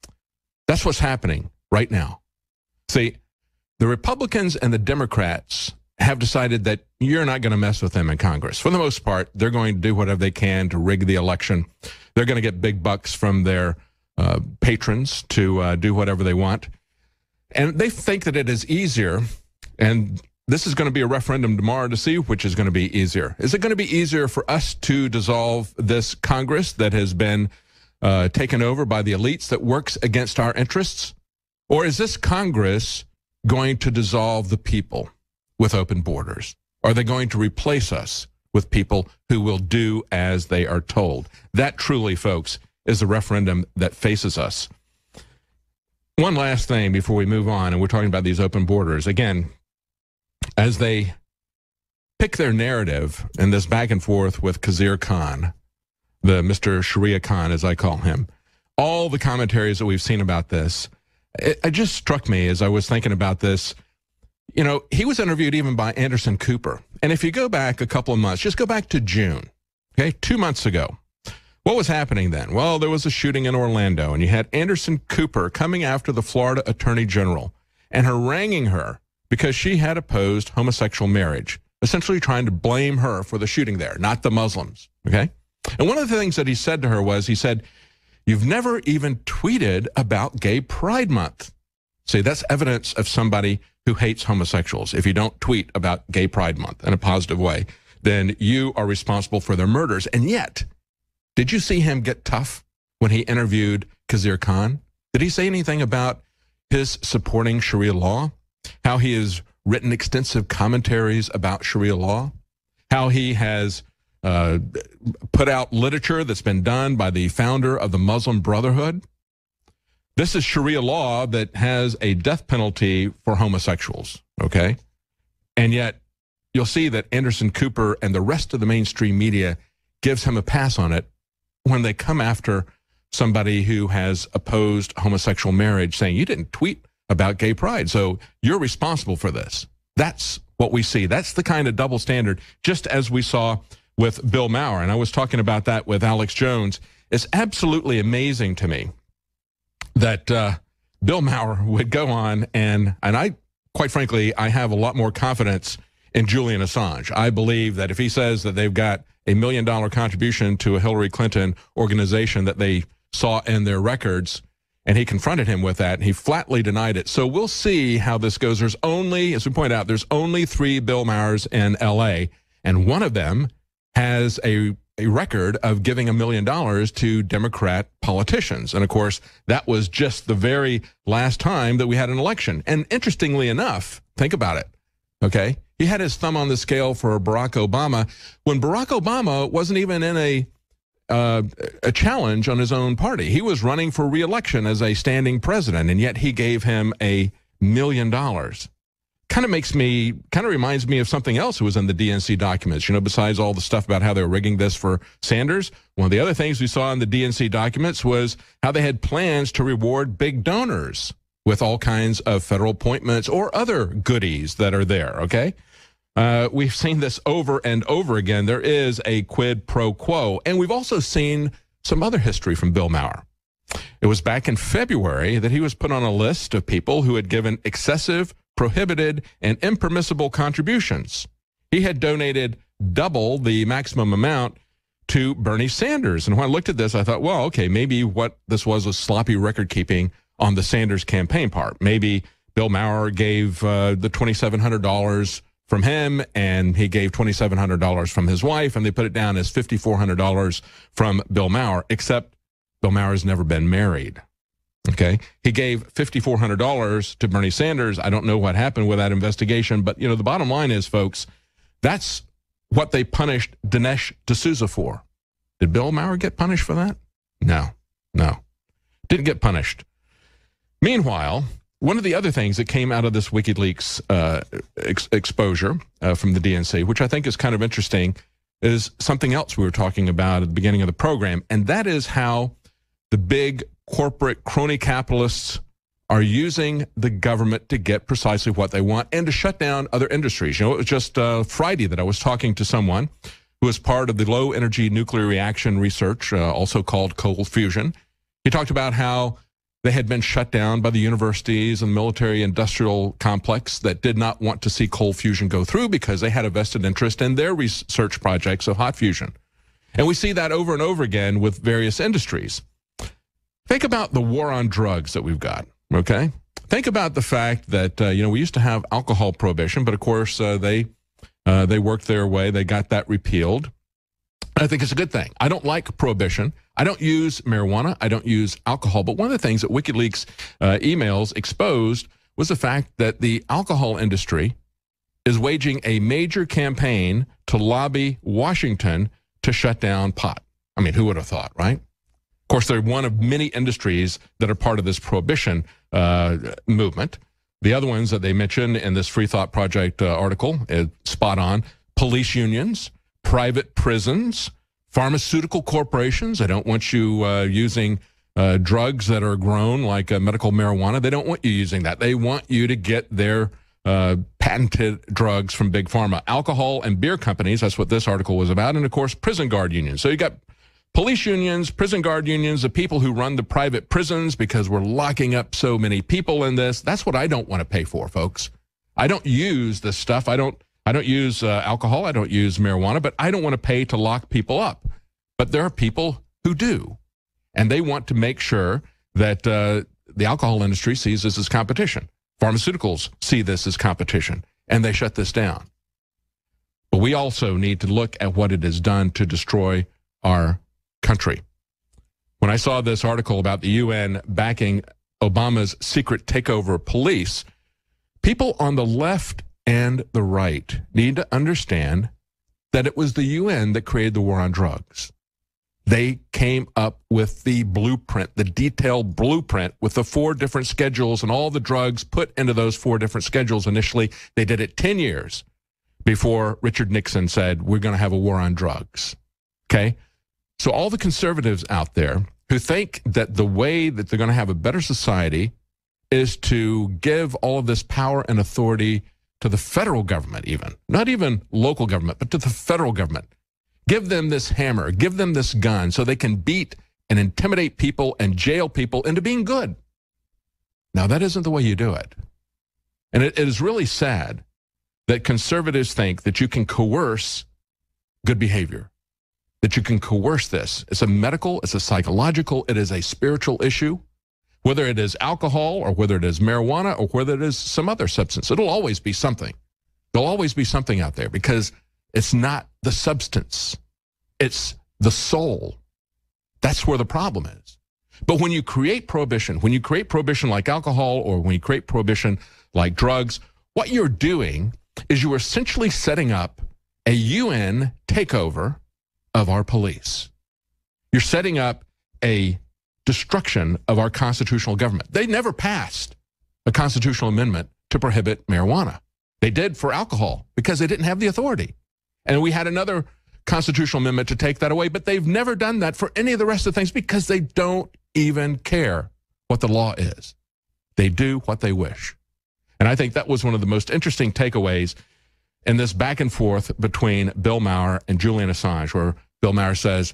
That's what's happening right now. See, the Republicans and the Democrats have decided that you're not going to mess with them in Congress. For the most part, they're going to do whatever they can to rig the election. They're going to get big bucks from their uh, patrons to uh, do whatever they want. And they think that it is easier, and this is going to be a referendum tomorrow to see which is going to be easier. Is it going to be easier for us to dissolve this Congress that has been uh, taken over by the elites that works against our interests? Or is this Congress going to dissolve the people with open borders? Are they going to replace us with people who will do as they are told? That truly, folks, is the referendum that faces us. One last thing before we move on, and we're talking about these open borders. Again, as they pick their narrative in this back and forth with Khizr Khan, the Mister Sharia Khan, as I call him, all the commentaries that we've seen about this, it, it just struck me as I was thinking about this. You know, he was interviewed even by Anderson Cooper. And if you go back a couple of months, just go back to June, okay, two months ago. What was happening then? Well, there was a shooting in Orlando, and you had Anderson Cooper coming after the Florida Attorney General and haranguing her because she had opposed homosexual marriage, essentially trying to blame her for the shooting there, not the Muslims, okay? And one of the things that he said to her was, he said, "You've never even tweeted about Gay Pride Month." See, that's evidence of somebody who hates homosexuals. If you don't tweet about Gay Pride Month in a positive way, then you are responsible for their murders. And yet, did you see him get tough when he interviewed Khizr Khan? Did he say anything about his supporting Sharia law? How he has written extensive commentaries about Sharia law? How he has uh, put out literature that's been done by the founder of the Muslim Brotherhood? This is Sharia law that has a death penalty for homosexuals, okay? And yet, you'll see that Anderson Cooper and the rest of the mainstream media gives him a pass on it when they come after somebody who has opposed homosexual marriage, saying, you didn't tweet about gay pride, so you're responsible for this. That's what we see. That's the kind of double standard, just as we saw with Bill Maher. And I was talking about that with Alex Jones. It's absolutely amazing to me that uh, Bill Maher would go on, and, and I, quite frankly, I have a lot more confidence in Julian Assange. I believe that if he says that they've got a million dollar contribution to a Hillary Clinton organization that they saw in their records, and he confronted him with that, and he flatly denied it. So we'll see how this goes. There's only, as we point out, there's only three Bill Mahers in L A, and one of them has a, a record of giving a million dollars to Democrat politicians. And of course, that was just the very last time that we had an election. And interestingly enough, think about it, okay? He had his thumb on the scale for Barack Obama when Barack Obama wasn't even in a uh, a challenge on his own party. He was running for re-election as a standing president, and yet he gave him a million dollars. Kind of makes me, kind of reminds me of something else that was in the D N C documents, you know, besides all the stuff about how they were rigging this for Sanders. One of the other things we saw in the D N C documents was how they had plans to reward big donors with all kinds of federal appointments or other goodies that are there, okay? Uh, we've seen this over and over again. There is a quid pro quo. And we've also seen some other history from Bill Maher. It was back in February that he was put on a list of people who had given excessive, prohibited, and impermissible contributions. He had donated double the maximum amount to Bernie Sanders. And when I looked at this, I thought, well, okay, maybe what this was was sloppy record keeping on the Sanders campaign part. Maybe Bill Maher gave uh, the twenty-seven hundred dollars from him, and he gave twenty-seven hundred dollars from his wife, and they put it down as five thousand four hundred dollars from Bill Maher, except Bill Maher has never been married. Okay, he gave five thousand four hundred dollars to Bernie Sanders. I don't know what happened with that investigation, but you know the bottom line is, folks, that's what they punished Dinesh D'Souza for. Did Bill Maher get punished for that? No, no, didn't get punished. Meanwhile, one of the other things that came out of this WikiLeaks uh, ex exposure uh, from the D N C, which I think is kind of interesting, is something else we were talking about at the beginning of the program, and that is how the big corporate crony capitalists are using the government to get precisely what they want and to shut down other industries. You know, it was just uh, Friday that I was talking to someone who is part of the low energy nuclear reaction research, uh, also called cold fusion. He talked about how they had been shut down by the universities and military industrial complex that did not want to see cold fusion go through because they had a vested interest in their research projects of hot fusion. And we see that over and over again with various industries. Think about the war on drugs that we've got, okay? Think about the fact that, uh, you know, we used to have alcohol prohibition, but of course uh, they, uh, they worked their way, they got that repealed. I think it's a good thing. I don't like prohibition. I don't use marijuana. I don't use alcohol. But one of the things that WikiLeaks uh, emails exposed was the fact that the alcohol industry is waging a major campaign to lobby Washington to shut down pot. I mean, who would have thought, right? Of course, they're one of many industries that are part of this prohibition uh, movement. The other ones that they mentioned in this Free Thought Project uh, article, is spot on, police unions, private prisons, pharmaceutical corporations. They don't want you uh, using uh, drugs that are grown like uh, medical marijuana. They don't want you using that. They want you to get their uh, patented drugs from Big Pharma. Alcohol and beer companies, that's what this article was about. And, of course, prison guard unions. So you got police unions, prison guard unions, the people who run the private prisons because we're locking up so many people in this. That's what I don't want to pay for, folks. I don't use this stuff. I don't I don't use uh, alcohol. I don't use marijuana, but I don't want to pay to lock people up. But there are people who do, and they want to make sure that uh, the alcohol industry sees this as competition. Pharmaceuticals see this as competition, and they shut this down. But we also need to look at what it has done to destroy our country. When I saw this article about the U N backing Obama's secret takeover of police, people on the left and the right need to understand that it was the U N that created the war on drugs. They came up with the blueprint, the detailed blueprint with the four different schedules and all the drugs put into those four different schedules initially. They did it ten years before Richard Nixon said, we're going to have a war on drugs. Okay? So all the conservatives out there who think that the way that they're going to have a better society is to give all of this power and authority to the federal government even, not even local government, but to the federal government. Give them this hammer, give them this gun so they can beat and intimidate people and jail people into being good. Now, that isn't the way you do it. And it, it is really sad that conservatives think that you can coerce good behavior, that you can coerce this. It's a medical, it's a psychological, it is a spiritual issue. Whether it is alcohol or whether it is marijuana or whether it is some other substance, it'll always be something. There'll always be something out there because it's not the substance. It's the soul. That's where the problem is. But when you create prohibition, when you create prohibition like alcohol or when you create prohibition like drugs, what you're doing is you're essentially setting up a U N takeover of our police. You're setting up a destruction of our constitutional government. They never passed a constitutional amendment to prohibit marijuana. They did for alcohol because they didn't have the authority. And we had another constitutional amendment to take that away, but they've never done that for any of the rest of the things because they don't even care what the law is. They do what they wish. And I think that was one of the most interesting takeaways in this back and forth between Bill Maher and Julian Assange, where Bill Maher says,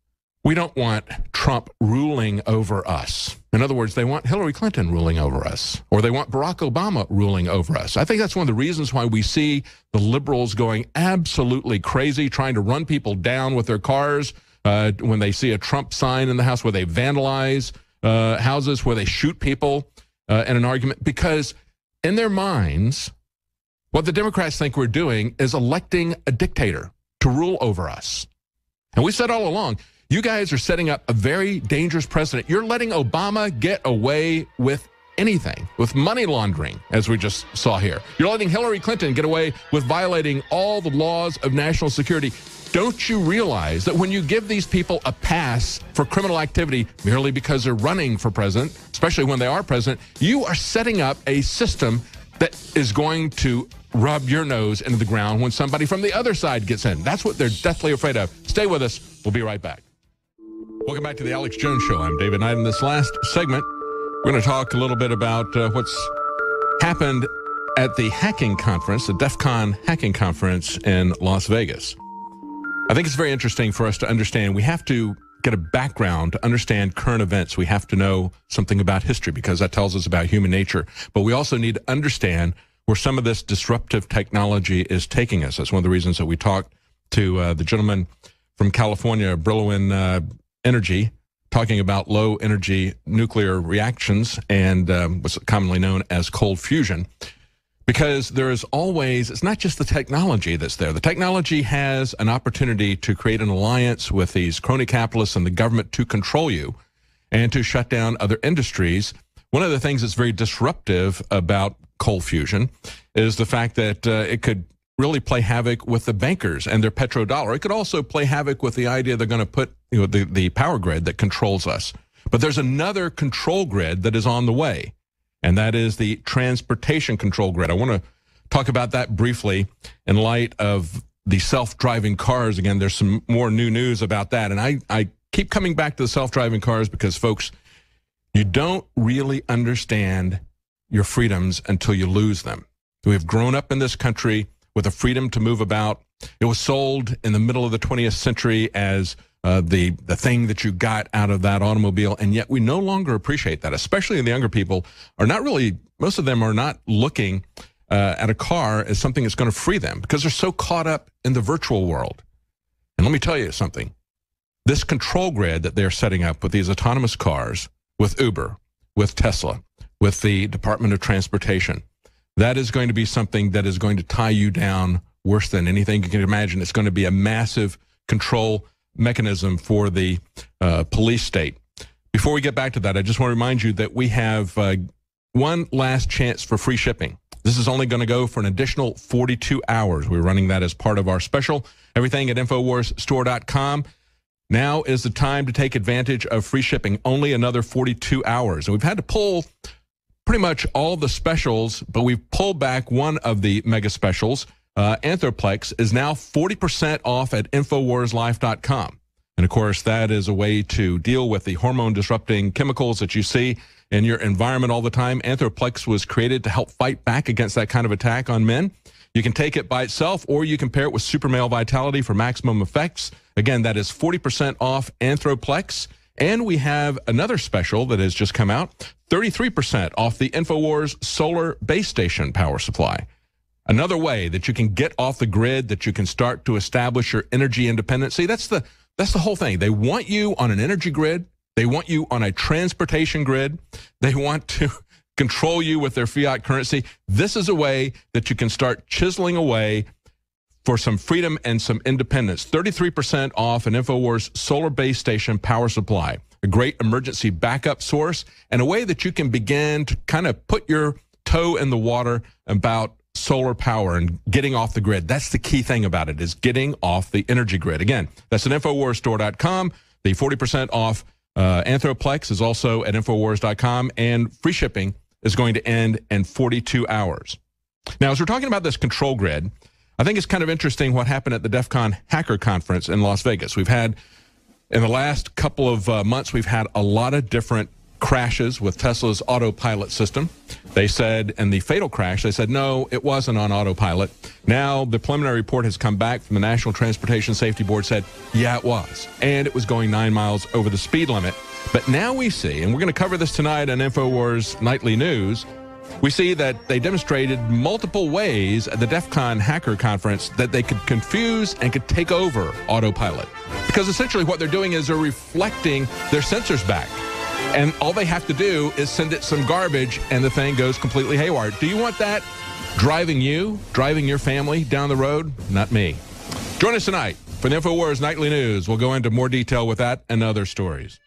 we don't want Trump ruling over us. In other words, they want Hillary Clinton ruling over us, or they want Barack Obama ruling over us. I think that's one of the reasons why we see the liberals going absolutely crazy, trying to run people down with their cars uh, when they see a Trump sign in the house, where they vandalize uh, houses, where they shoot people uh, in an argument, because in their minds, what the Democrats think we're doing is electing a dictator to rule over us. And we said all along, you guys are setting up a very dangerous precedent. You're letting Obama get away with anything, with money laundering, as we just saw here. You're letting Hillary Clinton get away with violating all the laws of national security. Don't you realize that when you give these people a pass for criminal activity merely because they're running for president, especially when they are president, you are setting up a system that is going to rub your nose into the ground when somebody from the other side gets in. That's what they're deathly afraid of. Stay with us. We'll be right back. Welcome back to the Alex Jones Show. I'm David Knight. In this last segment, we're going to talk a little bit about uh, what's happened at the hacking conference, the DEF CON hacking conference in Las Vegas. I think it's very interesting for us to understand. We have to get a background to understand current events. We have to know something about history because that tells us about human nature. But we also need to understand where some of this disruptive technology is taking us. That's one of the reasons that we talked to uh, the gentleman from California, Brillouin uh, Energy, talking about low energy nuclear reactions and um, what's commonly known as cold fusion. Because there is always, it's not just the technology that's there. The technology has an opportunity to create an alliance with these crony capitalists and the government to control you and to shut down other industries. One of the things that's very disruptive about cold fusion is the fact that uh, it could really play havoc with the bankers and their petrodollar. It could also play havoc with the idea they're going to put, you know, the, the power grid that controls us. But there's another control grid that is on the way, and that is the transportation control grid. I want to talk about that briefly in light of the self-driving cars. Again, there's some more new news about that. And I, I keep coming back to the self-driving cars because, folks, you don't really understand your freedoms until you lose them. We have grown up in this country with a freedom to move about. It was sold in the middle of the twentieth century as uh, the, the thing that you got out of that automobile, and yet we no longer appreciate that, especially the younger people are not really, most of them are not looking uh, at a car as something that's going to free them because they're so caught up in the virtual world. And let me tell you something. This control grid that they're setting up with these autonomous cars, with Uber, with Tesla, with the Department of Transportation, that is going to be something that is going to tie you down worse than anything you can imagine. It's going to be a massive control mechanism for the uh, police state. Before we get back to that, I just want to remind you that we have uh, one last chance for free shipping. This is only going to go for an additional forty-two hours. We're running that as part of our special. Everything at infowars store dot com. Now is the time to take advantage of free shipping. Only another forty-two hours. And we've had to pull pretty much all the specials, but we've pulled back one of the mega specials. Uh, Anthroplex is now forty percent off at infowars life dot com. And of course, that is a way to deal with the hormone disrupting chemicals that you see in your environment all the time. Anthroplex was created to help fight back against that kind of attack on men. You can take it by itself, or you can pair it with Super Male Vitality for maximum effects. Again, that is forty percent off Anthroplex. And we have another special that has just come out, thirty-three percent off the InfoWars Solar Base Station Power Supply. Another way that you can get off the grid, that you can start to establish your energy independence. See, that's the, that's the whole thing. They want you on an energy grid. They want you on a transportation grid. They want to control you with their fiat currency. This is a way that you can start chiseling away for some freedom and some independence. thirty-three percent off an InfoWars Solar Base Station Power Supply, a great emergency backup source, and a way that you can begin to kind of put your toe in the water about solar power and getting off the grid. That's the key thing about it, is getting off the energy grid. Again, that's at infowars store dot com. The forty percent off uh, Anthroplex is also at infowars dot com, and free shipping is going to end in forty-two hours. Now, as we're talking about this control grid, I think it's kind of interesting what happened at the DEF CON Hacker Conference in Las Vegas. We've had, in the last couple of uh, months, we've had a lot of different crashes with Tesla's autopilot system. They said in the fatal crash, they said, no, it wasn't on autopilot. Now, the preliminary report has come back from the National Transportation Safety Board, said, yeah, it was. And it was going nine miles over the speed limit. But now we see, and we're going to cover this tonight on InfoWars Nightly News, we see that they demonstrated multiple ways at the DEF CON Hacker Conference that they could confuse and could take over autopilot. Because essentially what they're doing is they're reflecting their sensors back. And all they have to do is send it some garbage and the thing goes completely haywire. Do you want that driving you, driving your family down the road? Not me. Join us tonight for the InfoWars Nightly News. We'll go into more detail with that and other stories.